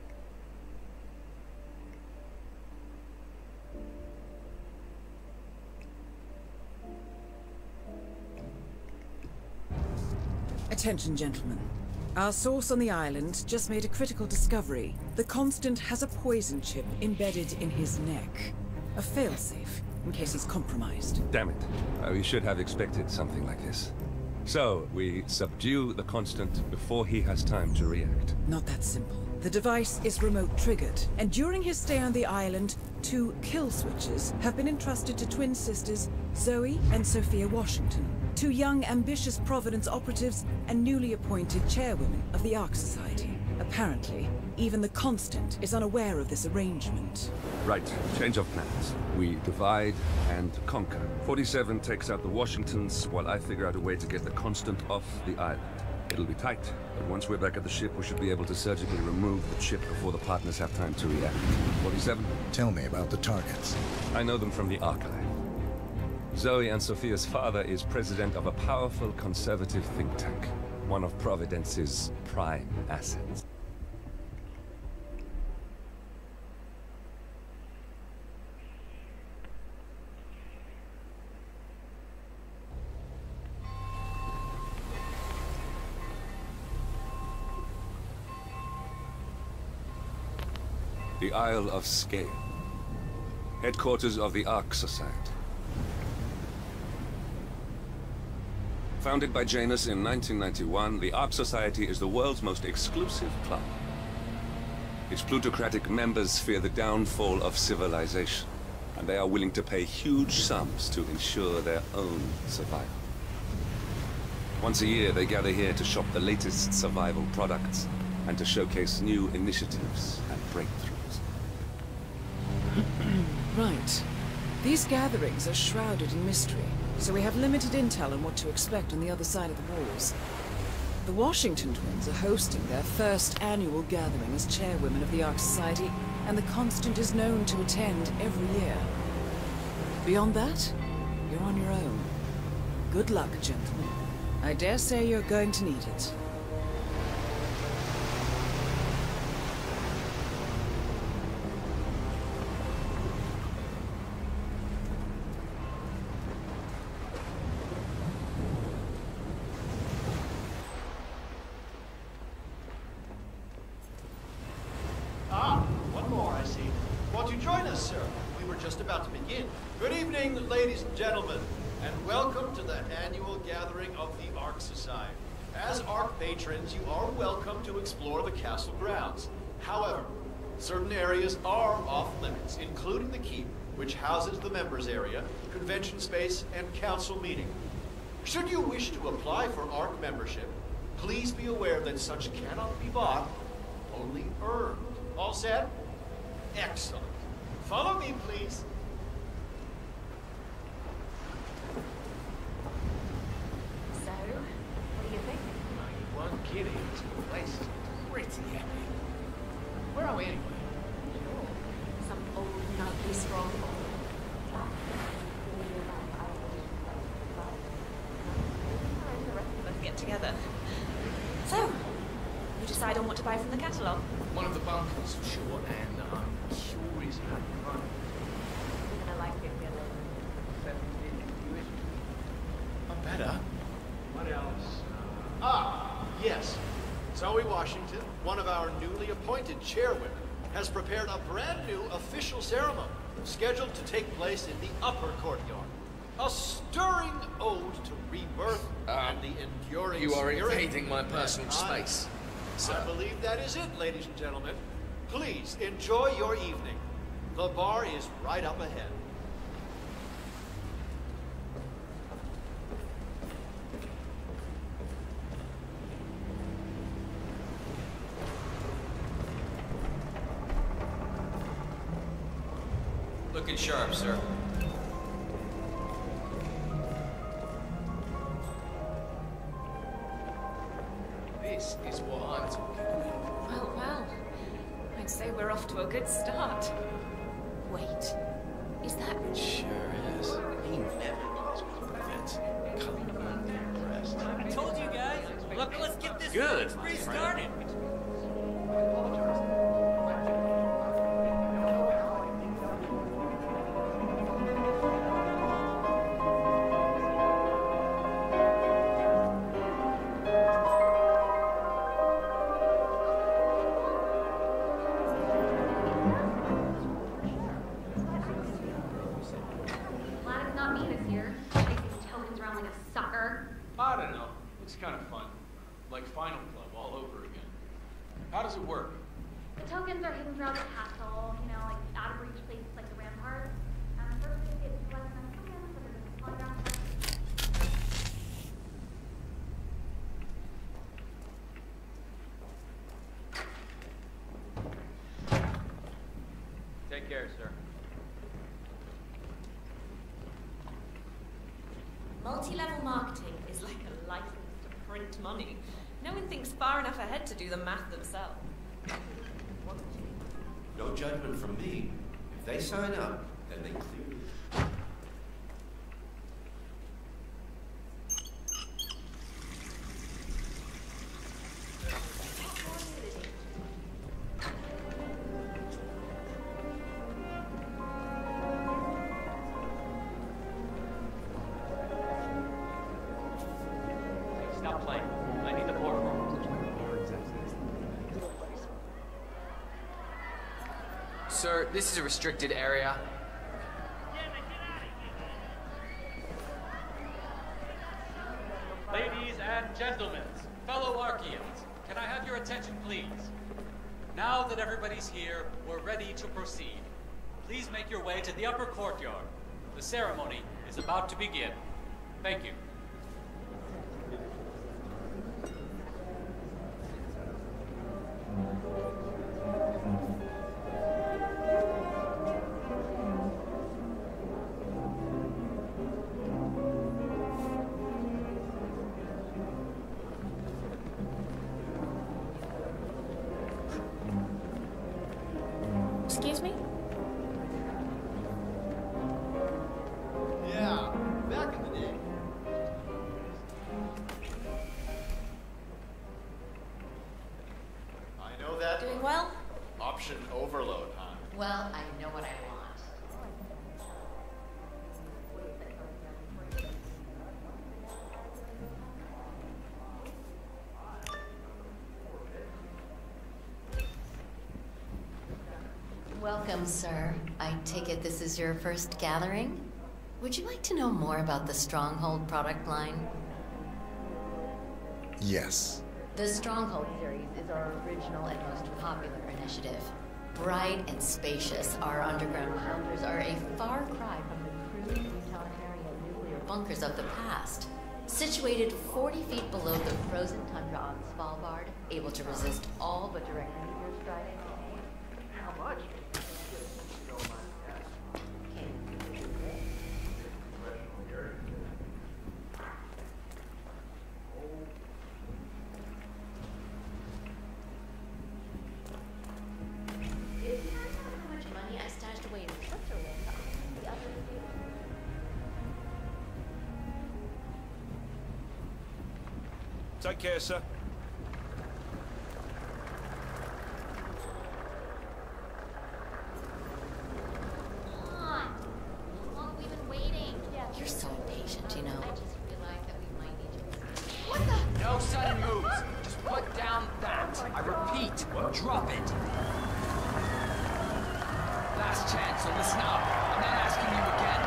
Attention, gentlemen. Our source on the island just made a critical discovery. The Constant has a poison chip embedded in his neck. A failsafe, in case he's compromised. Damn it. We should have expected something like this. So, we subdue the Constant before he has time to react. Not that simple. The device is remote triggered, and during his stay on the island, 2 kill switches have been entrusted to twin sisters Zoe and Sophia Washington, 2 young, ambitious Providence operatives and newly appointed chairwomen of the Ark Society. Apparently, even the Constant is unaware of this arrangement. Right, change of plans. We divide and conquer. 47 takes out the Washingtons while I figure out a way to get the Constant off the island. It'll be tight, but once we're back at the ship, we should be able to surgically remove the chip before the partners have time to react. 47? Tell me about the targets. I know them from the archive. Zoe and Sophia's father is president of a powerful conservative think tank, one of Providence's prime assets. The Isle of Scale, headquarters of the Ark Society. Founded by Janus in 1991, the Ark Society is the world's most exclusive club. Its plutocratic members fear the downfall of civilization, and they are willing to pay huge sums to ensure their own survival. Once a year, they gather here to shop the latest survival products and to showcase new initiatives and breakthroughs. Right. These gatherings are shrouded in mystery, so we have limited intel on what to expect on the other side of the walls. The Washington twins are hosting their first annual gathering as chairwomen of the Ark Society, and the Constant is known to attend every year. Beyond that, you're on your own. Good luck, gentlemen. I dare say you're going to need it. One more, I see. Won't you join us, sir? We were just about to begin. Good evening, ladies and gentlemen, and welcome to the annual gathering of the Ark Society. As Ark patrons, you are welcome to explore the castle grounds. However, certain areas are off limits, including the keep, which houses the members area, convention space, and council meeting. Should you wish to apply for Ark membership, please be aware that such cannot be bought, only earned. All set? Excellent. Follow me, please. So, what do you think? You weren't kidding. This place is pretty epic. Where are we anyway? Some old, nightly stronghold. The rest of us get together. So, you decide on what to buy from the catalogue? One of the bunkers, for sure, and I'm curious how you run it. You're gonna like it, really. Better. What else? Ah, yes. Zoe Washington. Washington, one of our newly appointed chairwomen, has prepared a brand new official ceremony scheduled to take place in the upper courtyard. A stirring ode to rebirth and the enduring You are spirit invading my of personal mankind. space, I sir. believe that is it, ladies and gentlemen. Please enjoy your evening. The bar is right up ahead. Looking sharp, sir. This is what I'm talking about. Well, well. I'd say we're off to a good start. Wait. Is that... Sure is. He never plays with events. Come on, impressed. I told you guys. Look, let's get this Good, thing my friend. restarted. Glad it's not me this year. Chasing tokens around like a sucker. I don't know. Looks kind of fun. Like Final Club all over again. How does it work? The tokens are hidden throughout the castle, you know, like out of reach places like the rampart. And the first way to get to collect them tokens, so there's a polygraph. Take care, sir. Multi-level marketing is like a license to print money. No one thinks far enough ahead to do the math themselves. No judgment from me. If they sign up, then they clearly... Stop playing. I need the port. Sir, this is a restricted area. Ladies and gentlemen, fellow Archeans, can I have your attention, please? Now that everybody's here, we're ready to proceed. Please make your way to the upper courtyard. The ceremony is about to begin. Thank you. Excuse me? Yeah, back in the day. I know that. Doing well? Option overload, huh? Well, I know what I want. Welcome, sir. I take it this is your first gathering? Would you like to know more about the Stronghold product line? Yes. The Stronghold series is our original and most popular initiative. Bright and spacious, our underground counters are a far cry from the crude, utilitarian nuclear bunkers of the past. Situated 40 feet below the frozen tundra on Svalbard, able to resist all but direct meteor strikes. How much? If you guys know how much money I stashed away in Switzerland, the other day. Take care, sir. Come on. How long have we been waiting? You're so impatient, you know. I just realized that we might need to. What the? No sudden moves. Just put down that. so listen up. I'm not asking you again.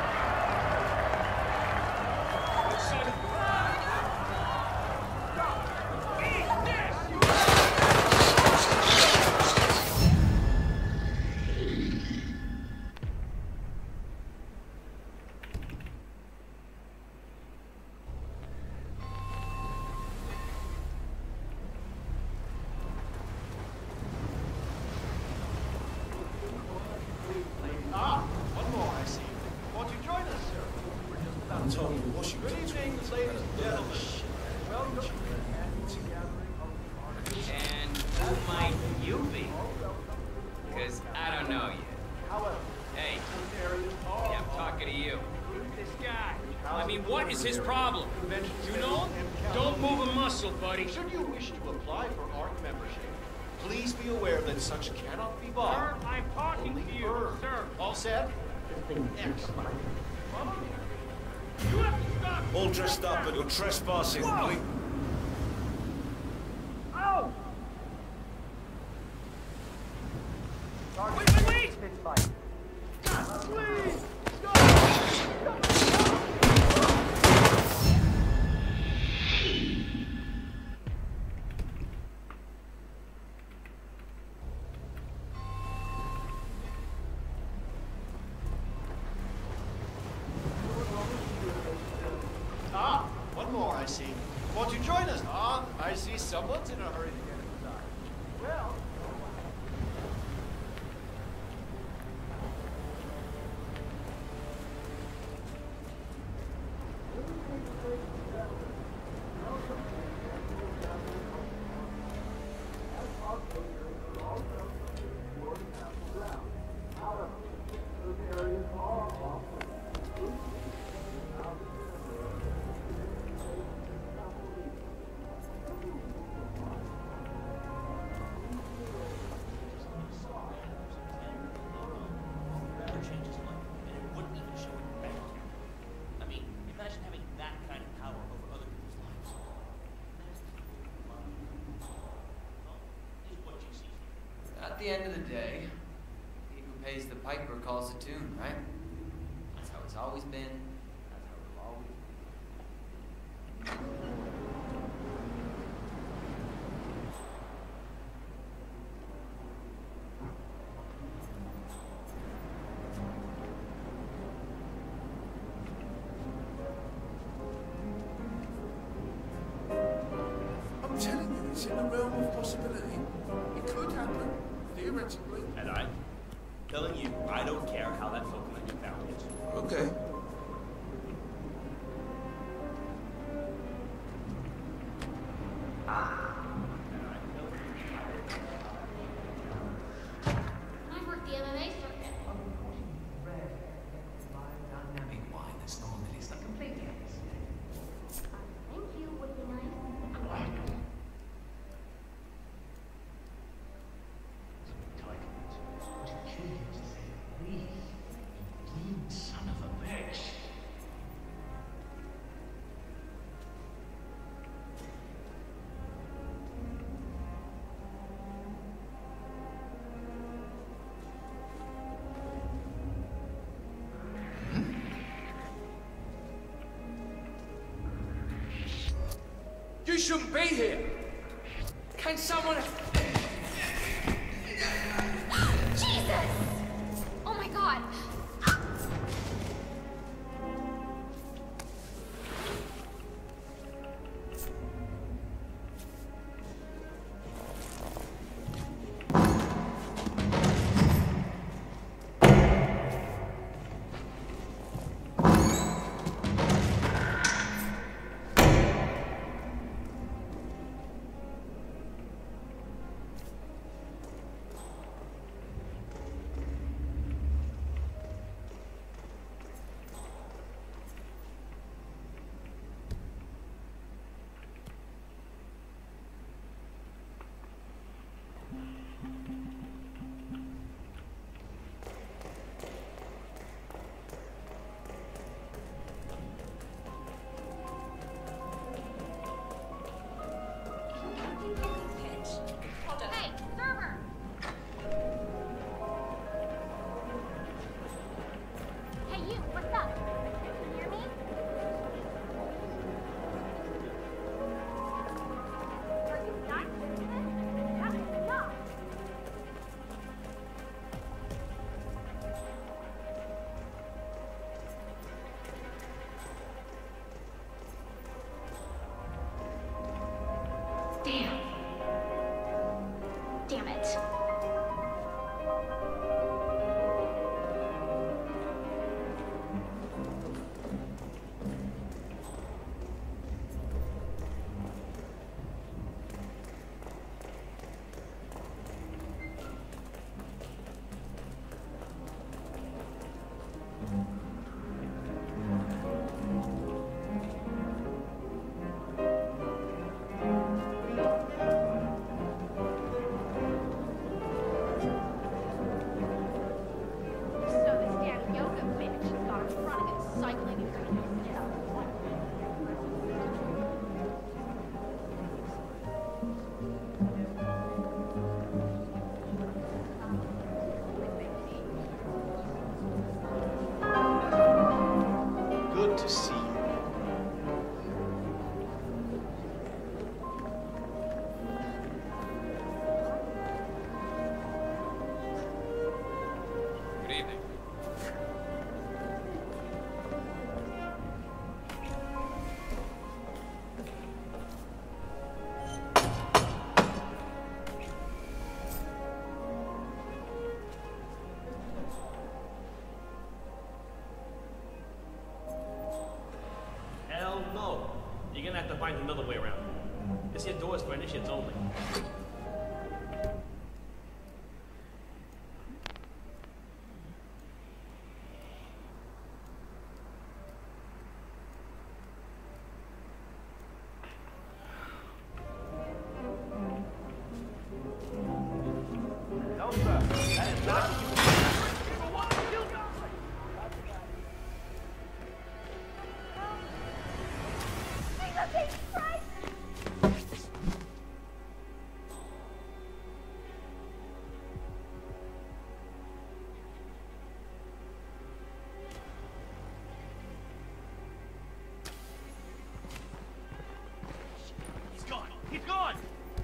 One more, I see. Won't you join us, sir? We're just about to talk to Washington. Good evening, ladies and gentlemen. Welcome to the annual gathering of the artists. And who might you be? Because I don't know you. However, hey, yeah, I'm talking to you. This guy. I mean, what is his problem? You know him? Don't move a muscle, buddy. Should you wish to apply for ARC membership, please be aware that such cannot be bought. Sir, I'm talking to you, sir. All set? Excellent. You have to stop. All dressed up, but you're trespassing. Whoa. Ow! Wait! Please! One more, I see. Won't you join us? I see someone's in a hurry to get inside. Well... At the end of the day, he who pays the piper calls the tune, right? That's how it's always been. That's how it'll always I'm telling you, it's in the realm of possibility. It could happen, theoretically. And I'm telling you, I don't care how that folk might be found it. Okay. I've worked the MMA circuit. dynamic wine that's normally not completely Thank you, would be nice. Son of a bitch. You shouldn't be here. Can someone... Jesus! Oh my god! find another way around. This here door is for initiates only. No, sir. That is not He's gone! He's gone!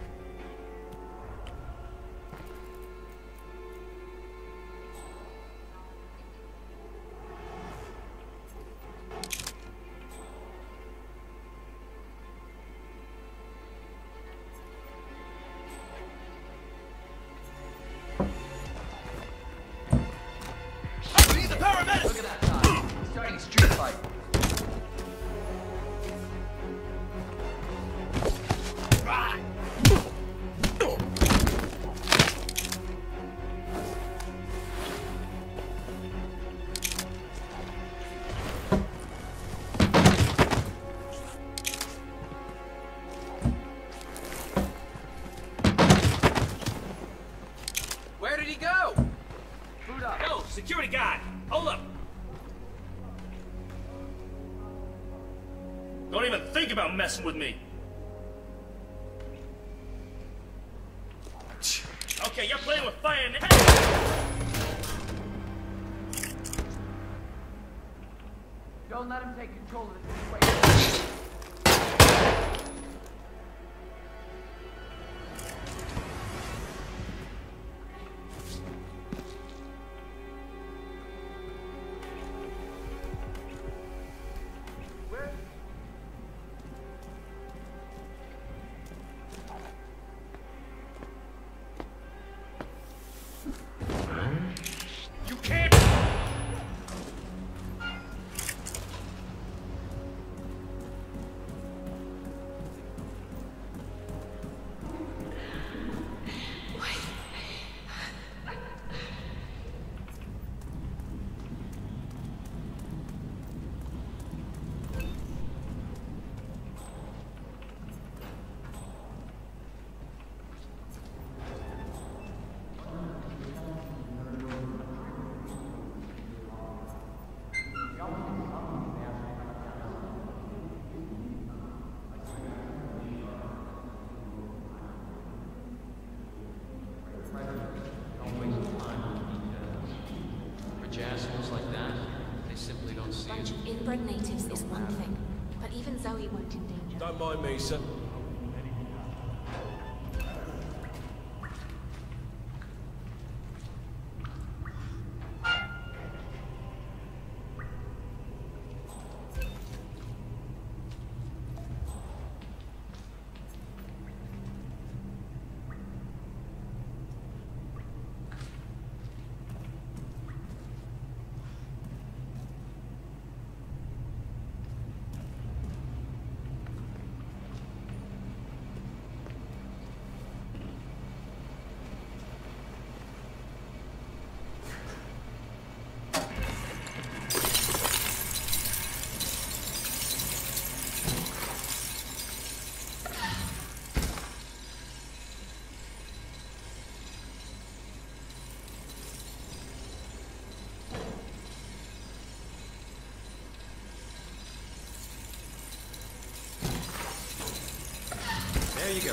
We need the paramedics! Look at that, Todd. He's starting a street fight. Where did he go? Boot up. Yo, security guy! Hold up! Don't even think about messing with me! Okay, you're playing with fire now! Don't let him take control of the situation. You can't! Rich assholes like that, they simply don't see Bunch it. of inbred natives is one thing, but even Zoe won't in danger. Don't mind me, sir. There you go.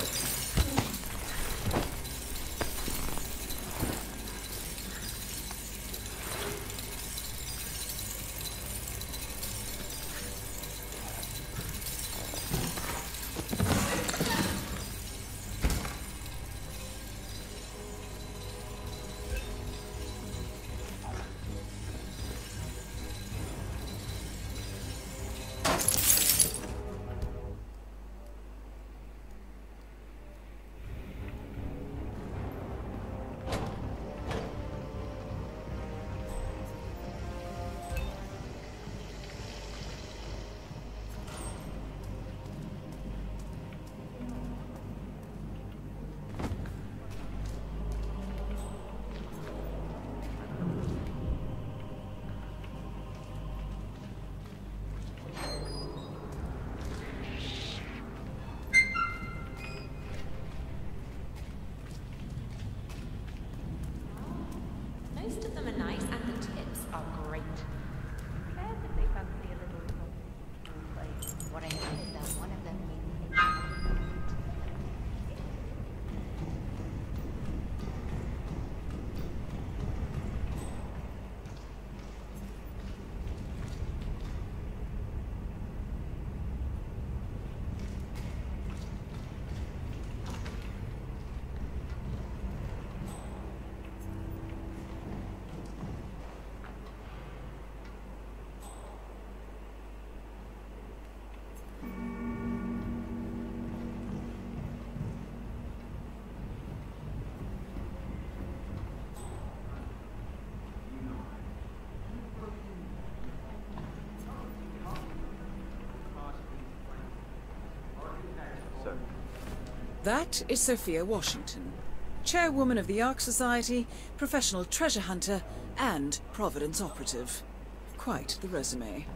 That is Sophia Washington, chairwoman of the Ark Society, professional treasure hunter, and Providence operative. Quite the resume.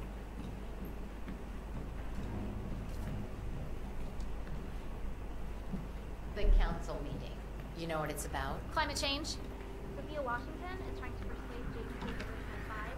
The council meeting. You know what it's about? Climate change. Sophia Washington is trying to persuade James to give her 5.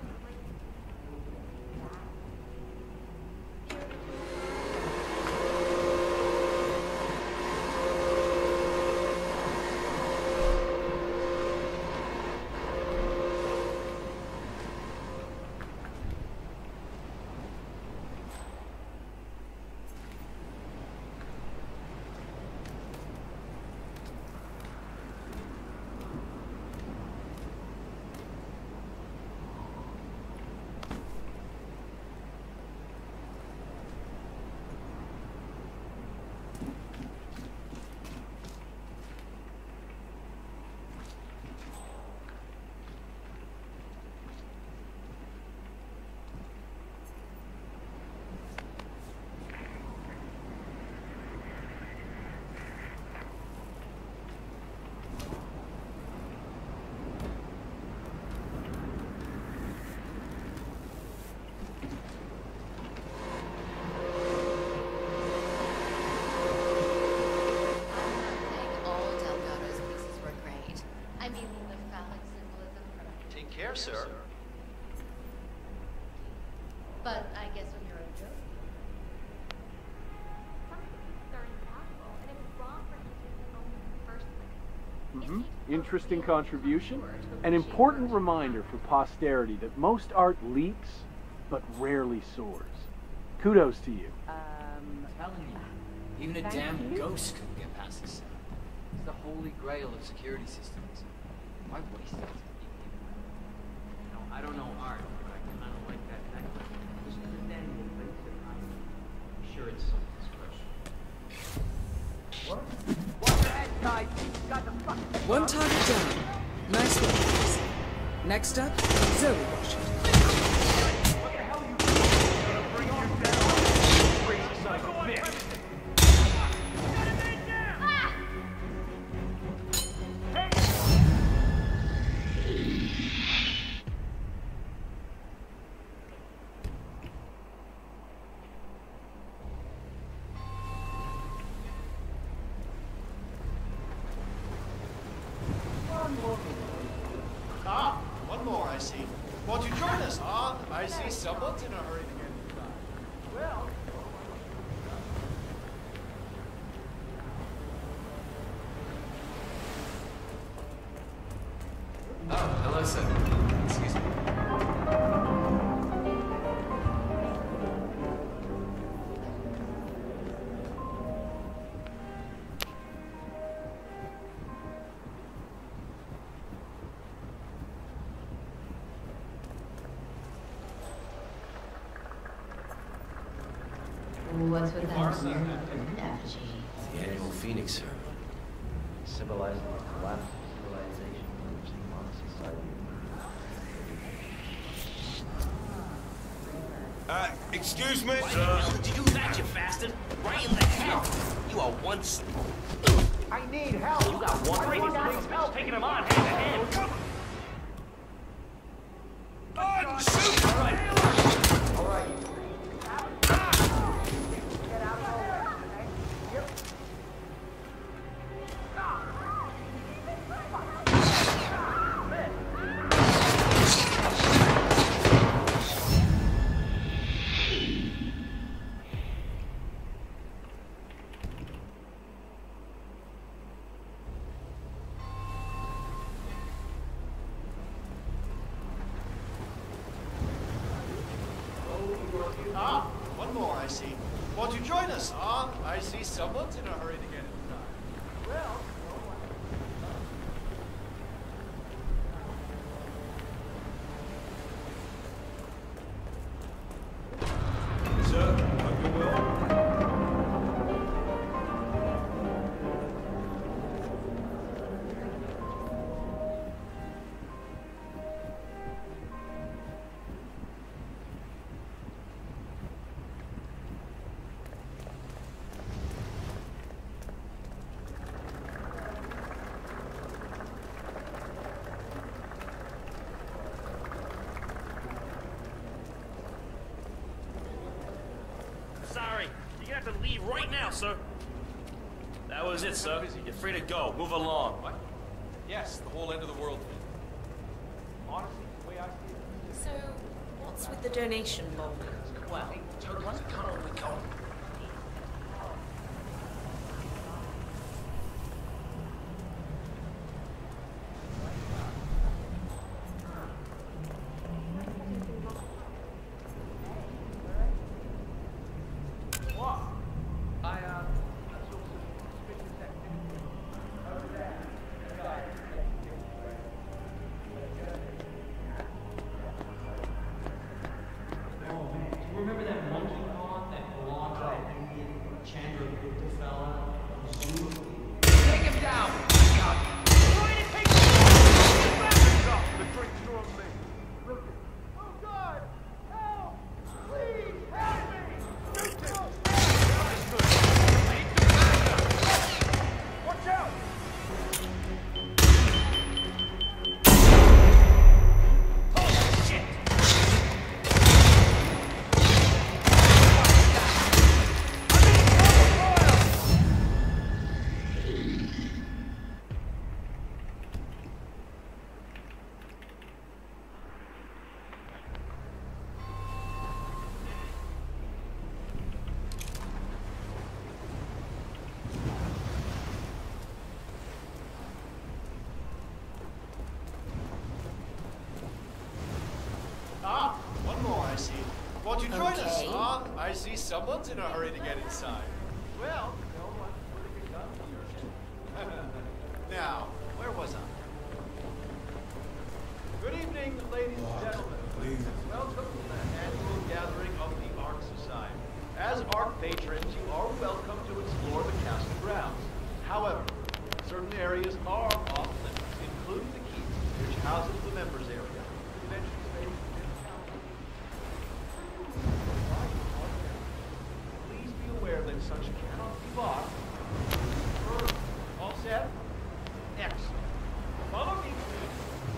Sir. But I guess when you're a joke. Some things are impossible, and it was wrong for him to take the phone in the first place. Interesting contribution. An important reminder for posterity that most art leaps, but rarely soars. Kudos to you. Telling you, even a damn ghost couldn't get past this. It's the holy grail of security systems. Why waste it? I don't know art, but I kind of like that necklace. Just pretend it thinks it. I'm sure it's something special. What? What's your head tight? Got the fuck. One target down. Nice work, guys. Next up, Zoe Washington. What the hell are you doing? Gonna bring you down? Crazy son of a bitch. One more, I see. Won't you join us? I see someone's in a hurry to get inside. Well... Oh, hello, sir. Excuse me. What's with that effigy? The annual Phoenix ceremony, symbolizing the collapse of civilization which the modern society. Excuse me? Why the hell did you do that, you bastard? Right in the head. You are one. I need help. You got one. Help. Taking him on hand to hand. Shoot! All right. One more, I see. Won't you join us? I see someone's in a hurry to get inside. Well... Sir, hope you're well. You have to leave right now, sir. That was it, sir. You're free to go. Move along. What? Yes, the whole end of the world thing. Honestly, the way I see it. So, what's with the donation bulk? Well, Come on, we go. Remember that monkey pawn, that blonde Indian Chandra Gupta fella? Take him down! Try to take him down! The drinks are on me. Oh God! Help! Please help me! Shoot him! Watch out! Ah, one more, I see. Won't you join us? Ah, I see someone's in a hurry to get inside. Well, no one would have done here. Now, where was I? Good evening, ladies and gentlemen. Welcome to the annual gathering of the Ark Society. As Ark patrons, you are welcome to explore the castle grounds. However, certain areas are off limits, including the keep, which houses the members area, convention space, and town. Please be aware that such cannot be bought. All set? Excellent. Follow me, please.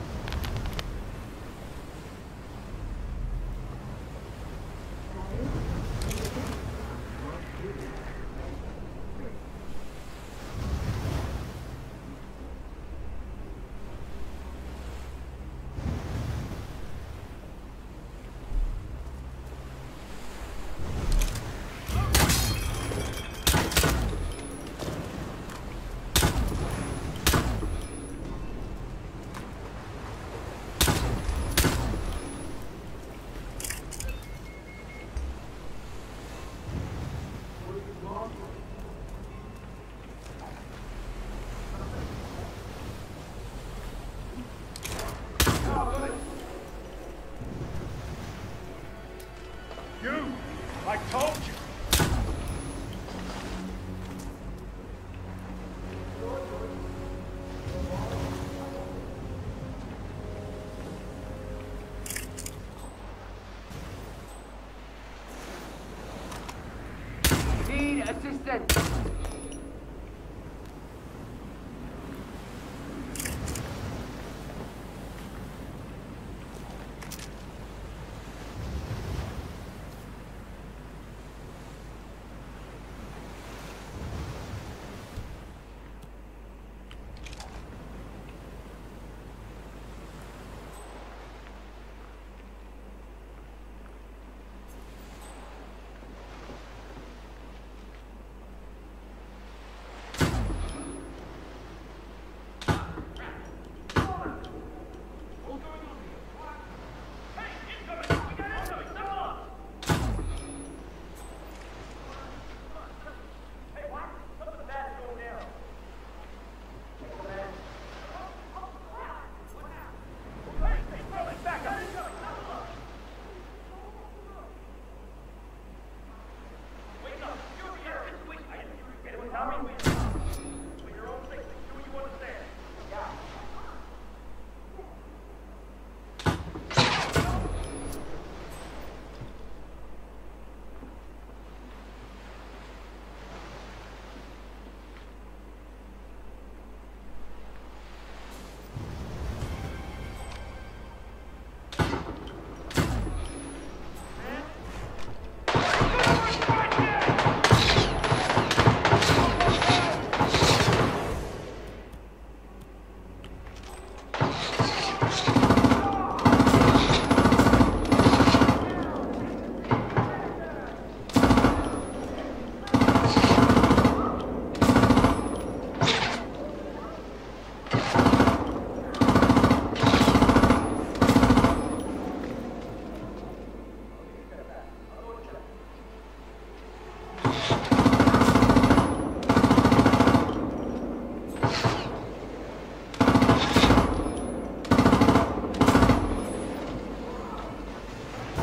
You! I told you! Need assistance!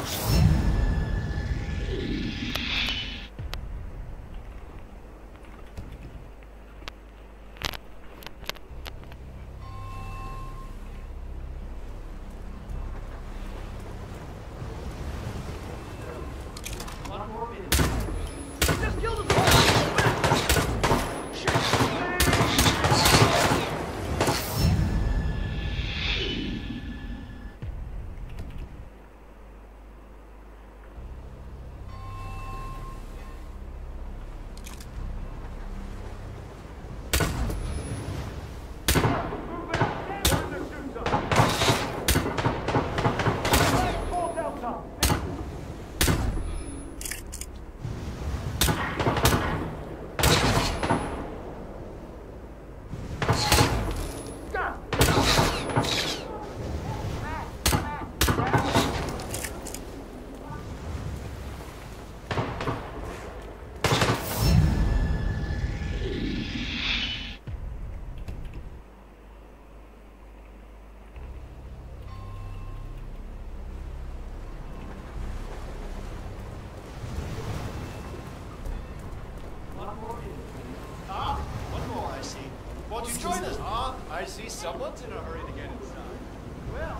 Won't you join us? Ah, I see someone's in a hurry to get inside. Well.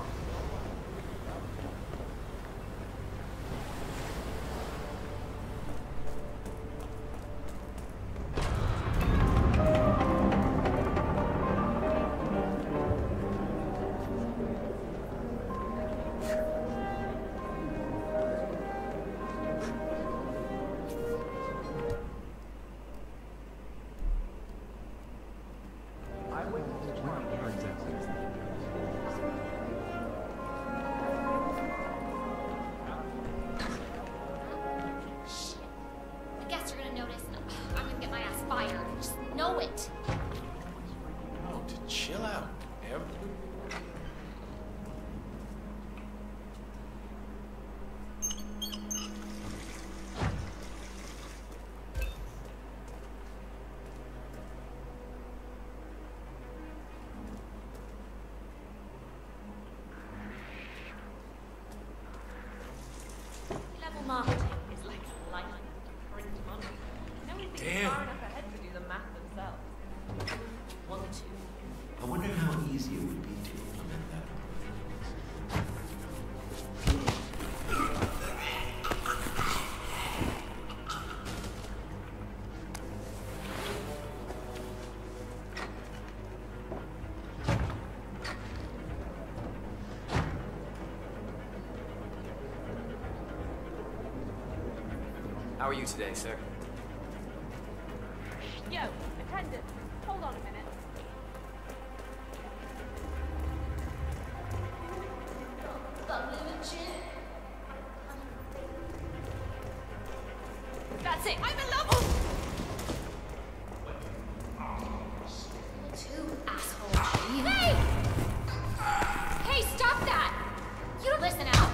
Marketing is like light print money. No one thinks far enough ahead to do the math themselves. 1, 2. I wonder how easy it would be to implement that. How are you today, sir? Yo, attendant, hold on a minute. That's it, I'm in love! Too, asshole. Hey! Hey, stop that! You don't listen out.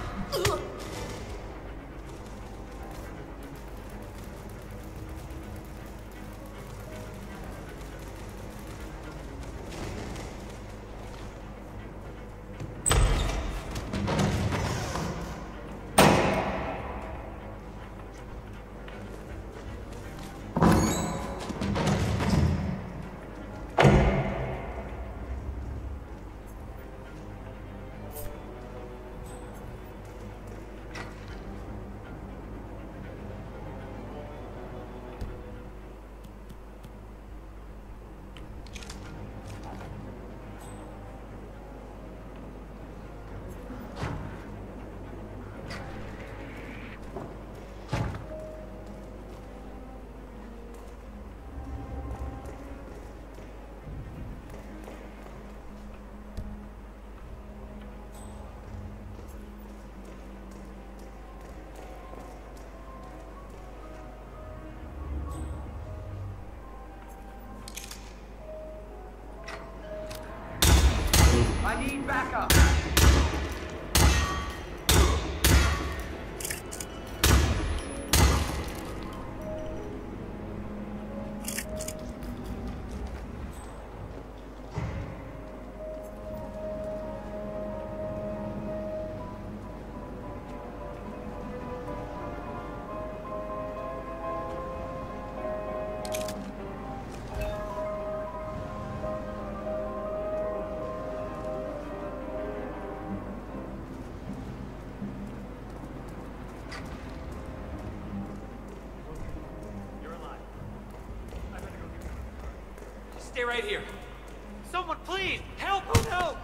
Stay right here. Someone please, help! Oh no!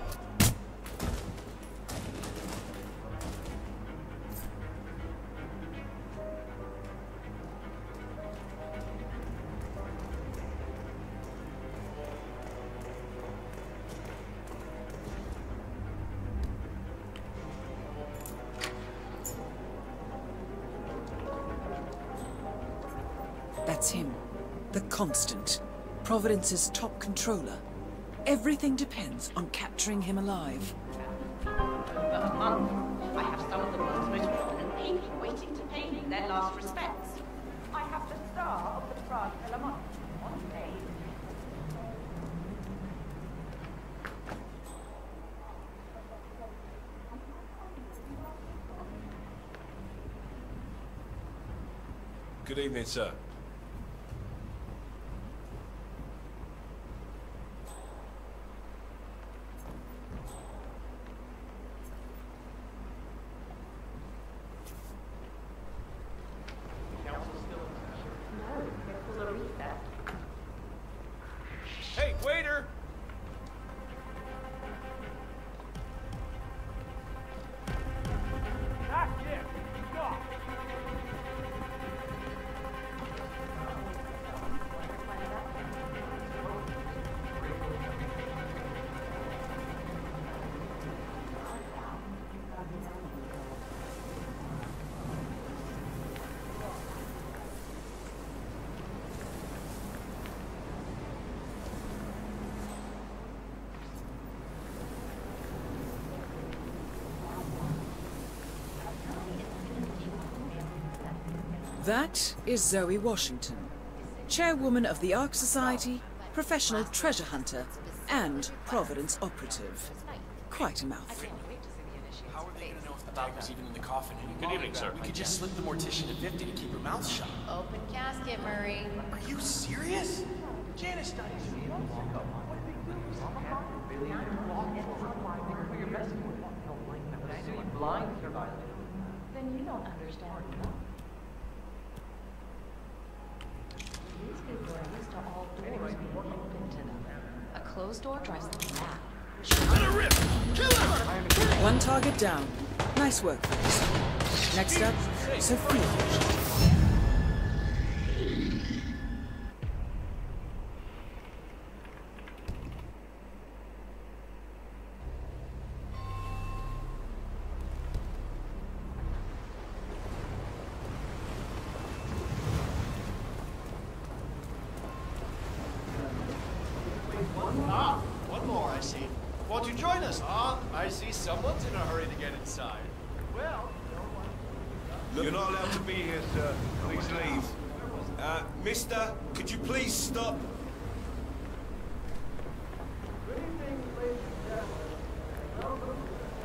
That's him. The Constant. Providence's top controller. Everything depends on capturing him alive. For a month, I have some of the world's most prominent people waiting to pay me their last respects. I have the star of the Prague Philharmonic on stage. Good evening, sir. Hey, waiter! That's it. Stop. That is Zoe Washington, chairwoman of the Ark Society, professional treasure hunter, and Providence operative. Quite a mouthful. How are they going to know if the dog was even in the coffin anymore? Good evening, sir. We could just slip the mortician to 50 to keep her mouth shut. Open casket, Murray. Are you serious? Janice studies me. Then you don't understand. These people are used to all doors being open to them. A closed door drives them mad. One target down. Nice work, folks. Next up, Sophia. One more, I see. Won't you join us? I see someone's in a hurry to get inside. Well, You're not allowed to be here, sir. Please leave. Mister, could you please stop? Good evening, ladies and gentlemen. Welcome.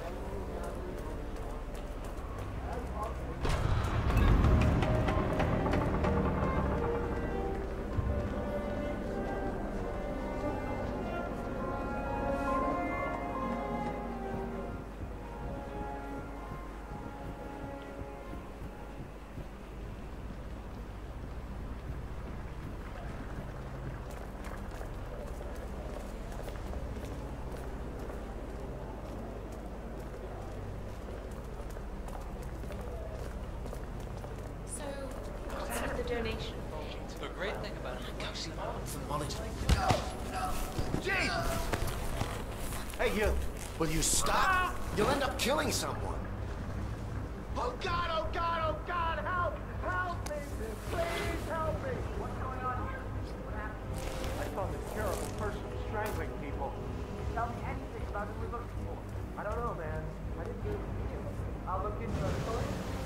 Donation. The great thing about ophthalmology. Jeez! Hey, you. Will you stop? You'll end up killing someone. Oh God, oh God, oh God, help! Help me! Please help me! What's going on here? What happened? I saw this terrible person strangling people. Tell me anything about who we're looking for. I don't know, man. I didn't do it. I'll look into the story.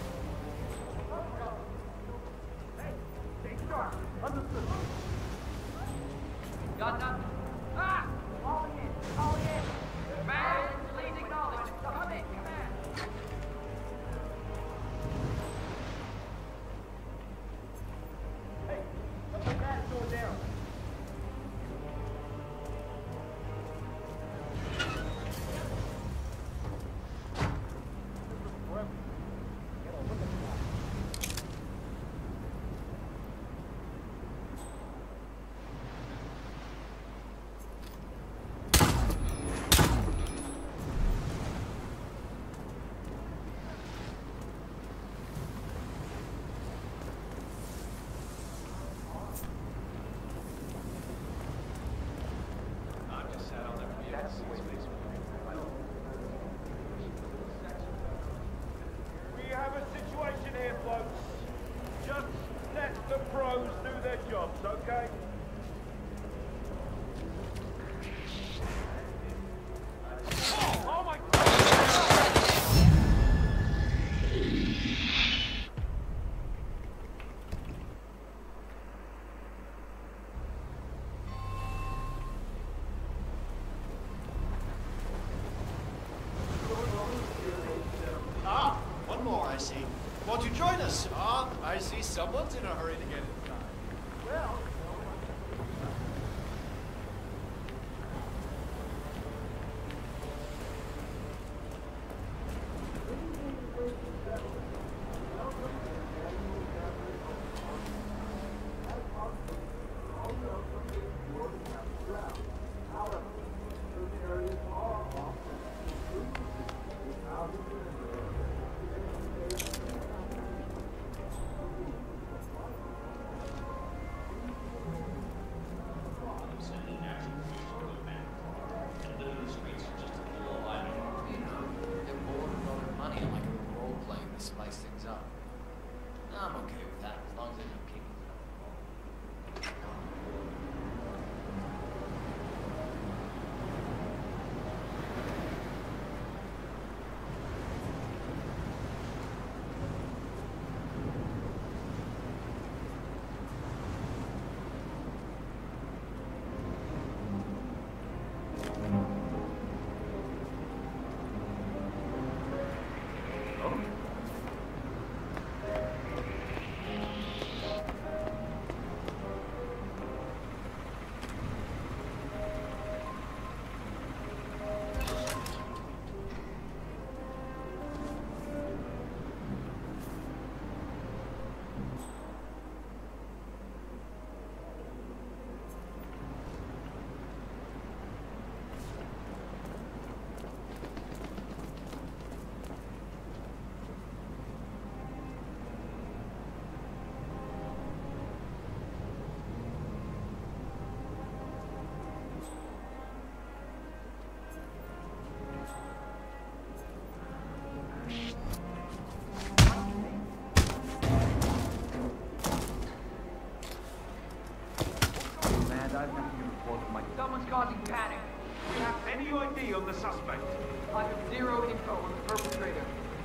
Hey, stay sharp. Understood. Got nothing. Ah! Calling in. Calling in. Man, please acknowledge. Come in. Come in. Hey, something bad is going down. pros do their jobs, okay? Oh my God! Ah, one more, I see. Won't you join us? Ah, I see someone's in a hurry to get inside. Well... Someone's causing panic. Do you have any ID on the suspect? I have zero info on the perpetrator.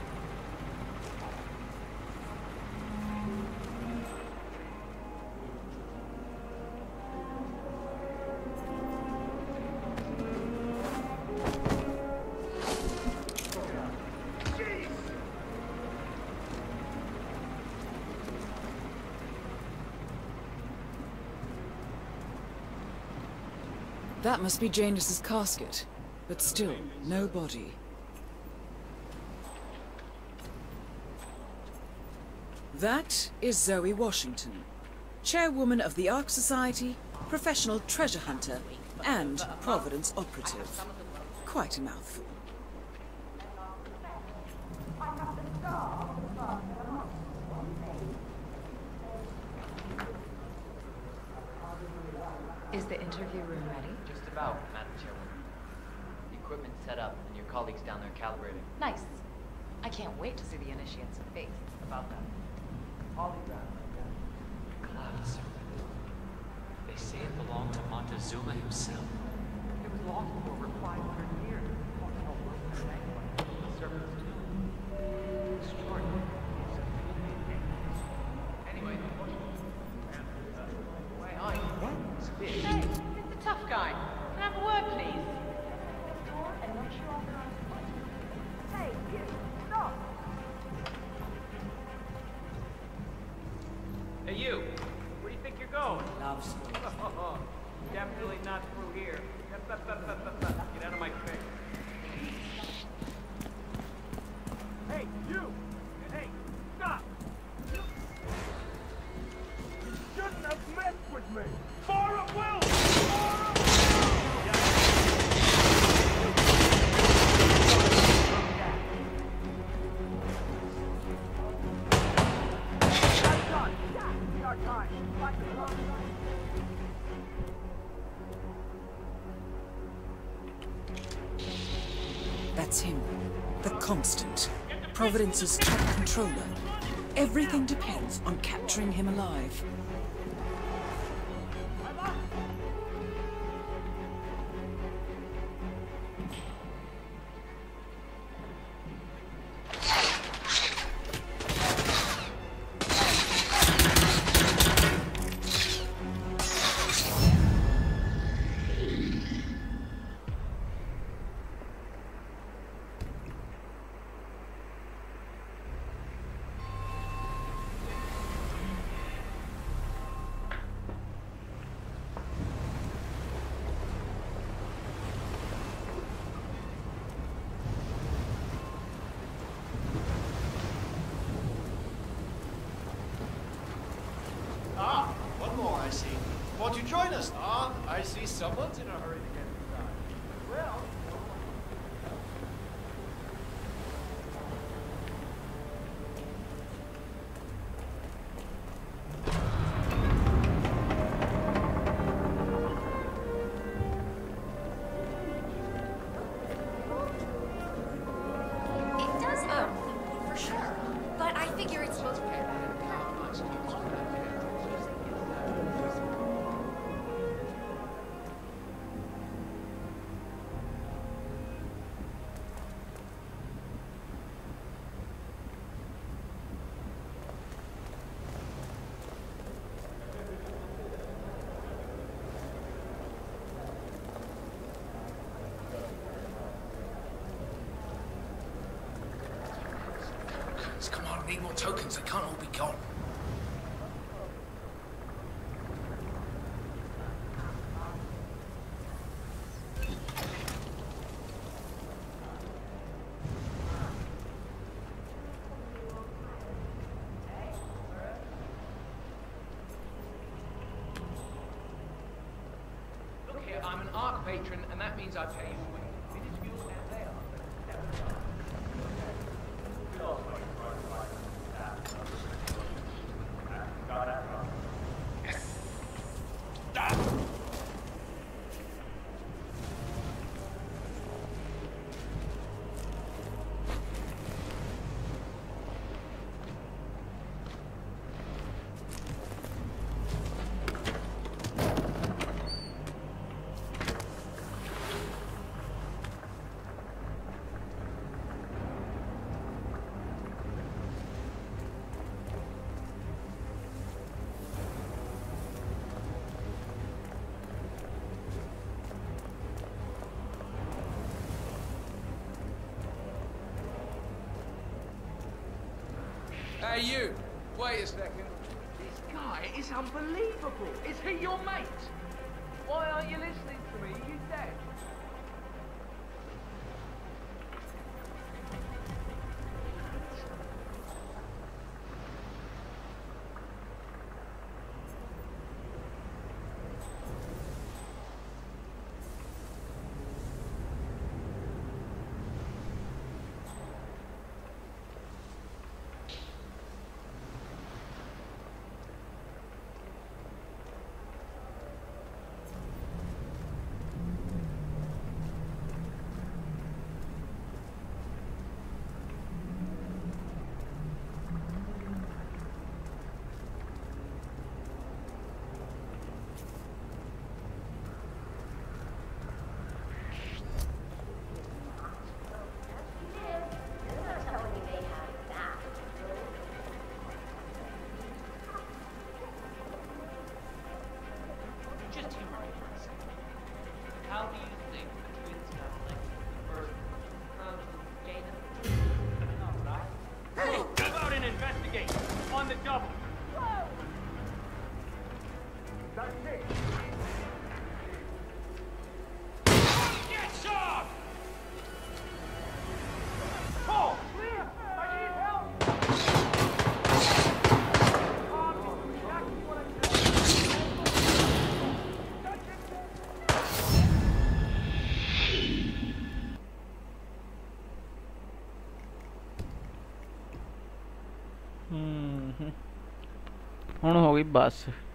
That must be Janus's casket, but still, no body. That is Zoe Washington, chairwoman of the Ark Society, professional treasure hunter, and Providence operative. Quite a mouthful. Is the interview room ready? Just about, Madam Chairwoman. The equipment's set up, and your colleagues down there calibrating. Nice. I can't wait to see the initiate's face. About that. Polygraph, like that. Clouds. They say it belonged to Montezuma himself. It was lost for over 500 years. The surface too. Extraordinary. Anyway, wait, hi. Hey, it's the tough guy. Can I have a word, please? Hey, you, stop! Hey, you! Where do you think you're going? Love stories. Definitely not through here. Get out of my face. Hey, you! Hey, stop! You shouldn't have messed with me! For a will! That's him, the Constant, Providence's top controller. Everything depends on capturing him alive. Ah, one more, I see. Won't you join us? Ah, I see someone's in a hurry to get inside. Well... It does for sure. But I figure it's supposed to be. Come on, I need more tokens. They can't all be gone. Look here, I'm an Ark patron, and that means I pay you for it. Minuscule as they are. Hey, you! Wait a second. This guy is unbelievable. Is he your mate? Why aren't you listening to me? Are you dead? How do you think the twins got linked? Or, Jaina? No, right? Hey, go out and investigate! On the double! Whoa! That's it! Get shot! Paul! Clear! I need help! ਹੁਣ ਹੋ ਗਈ ਬੱਸ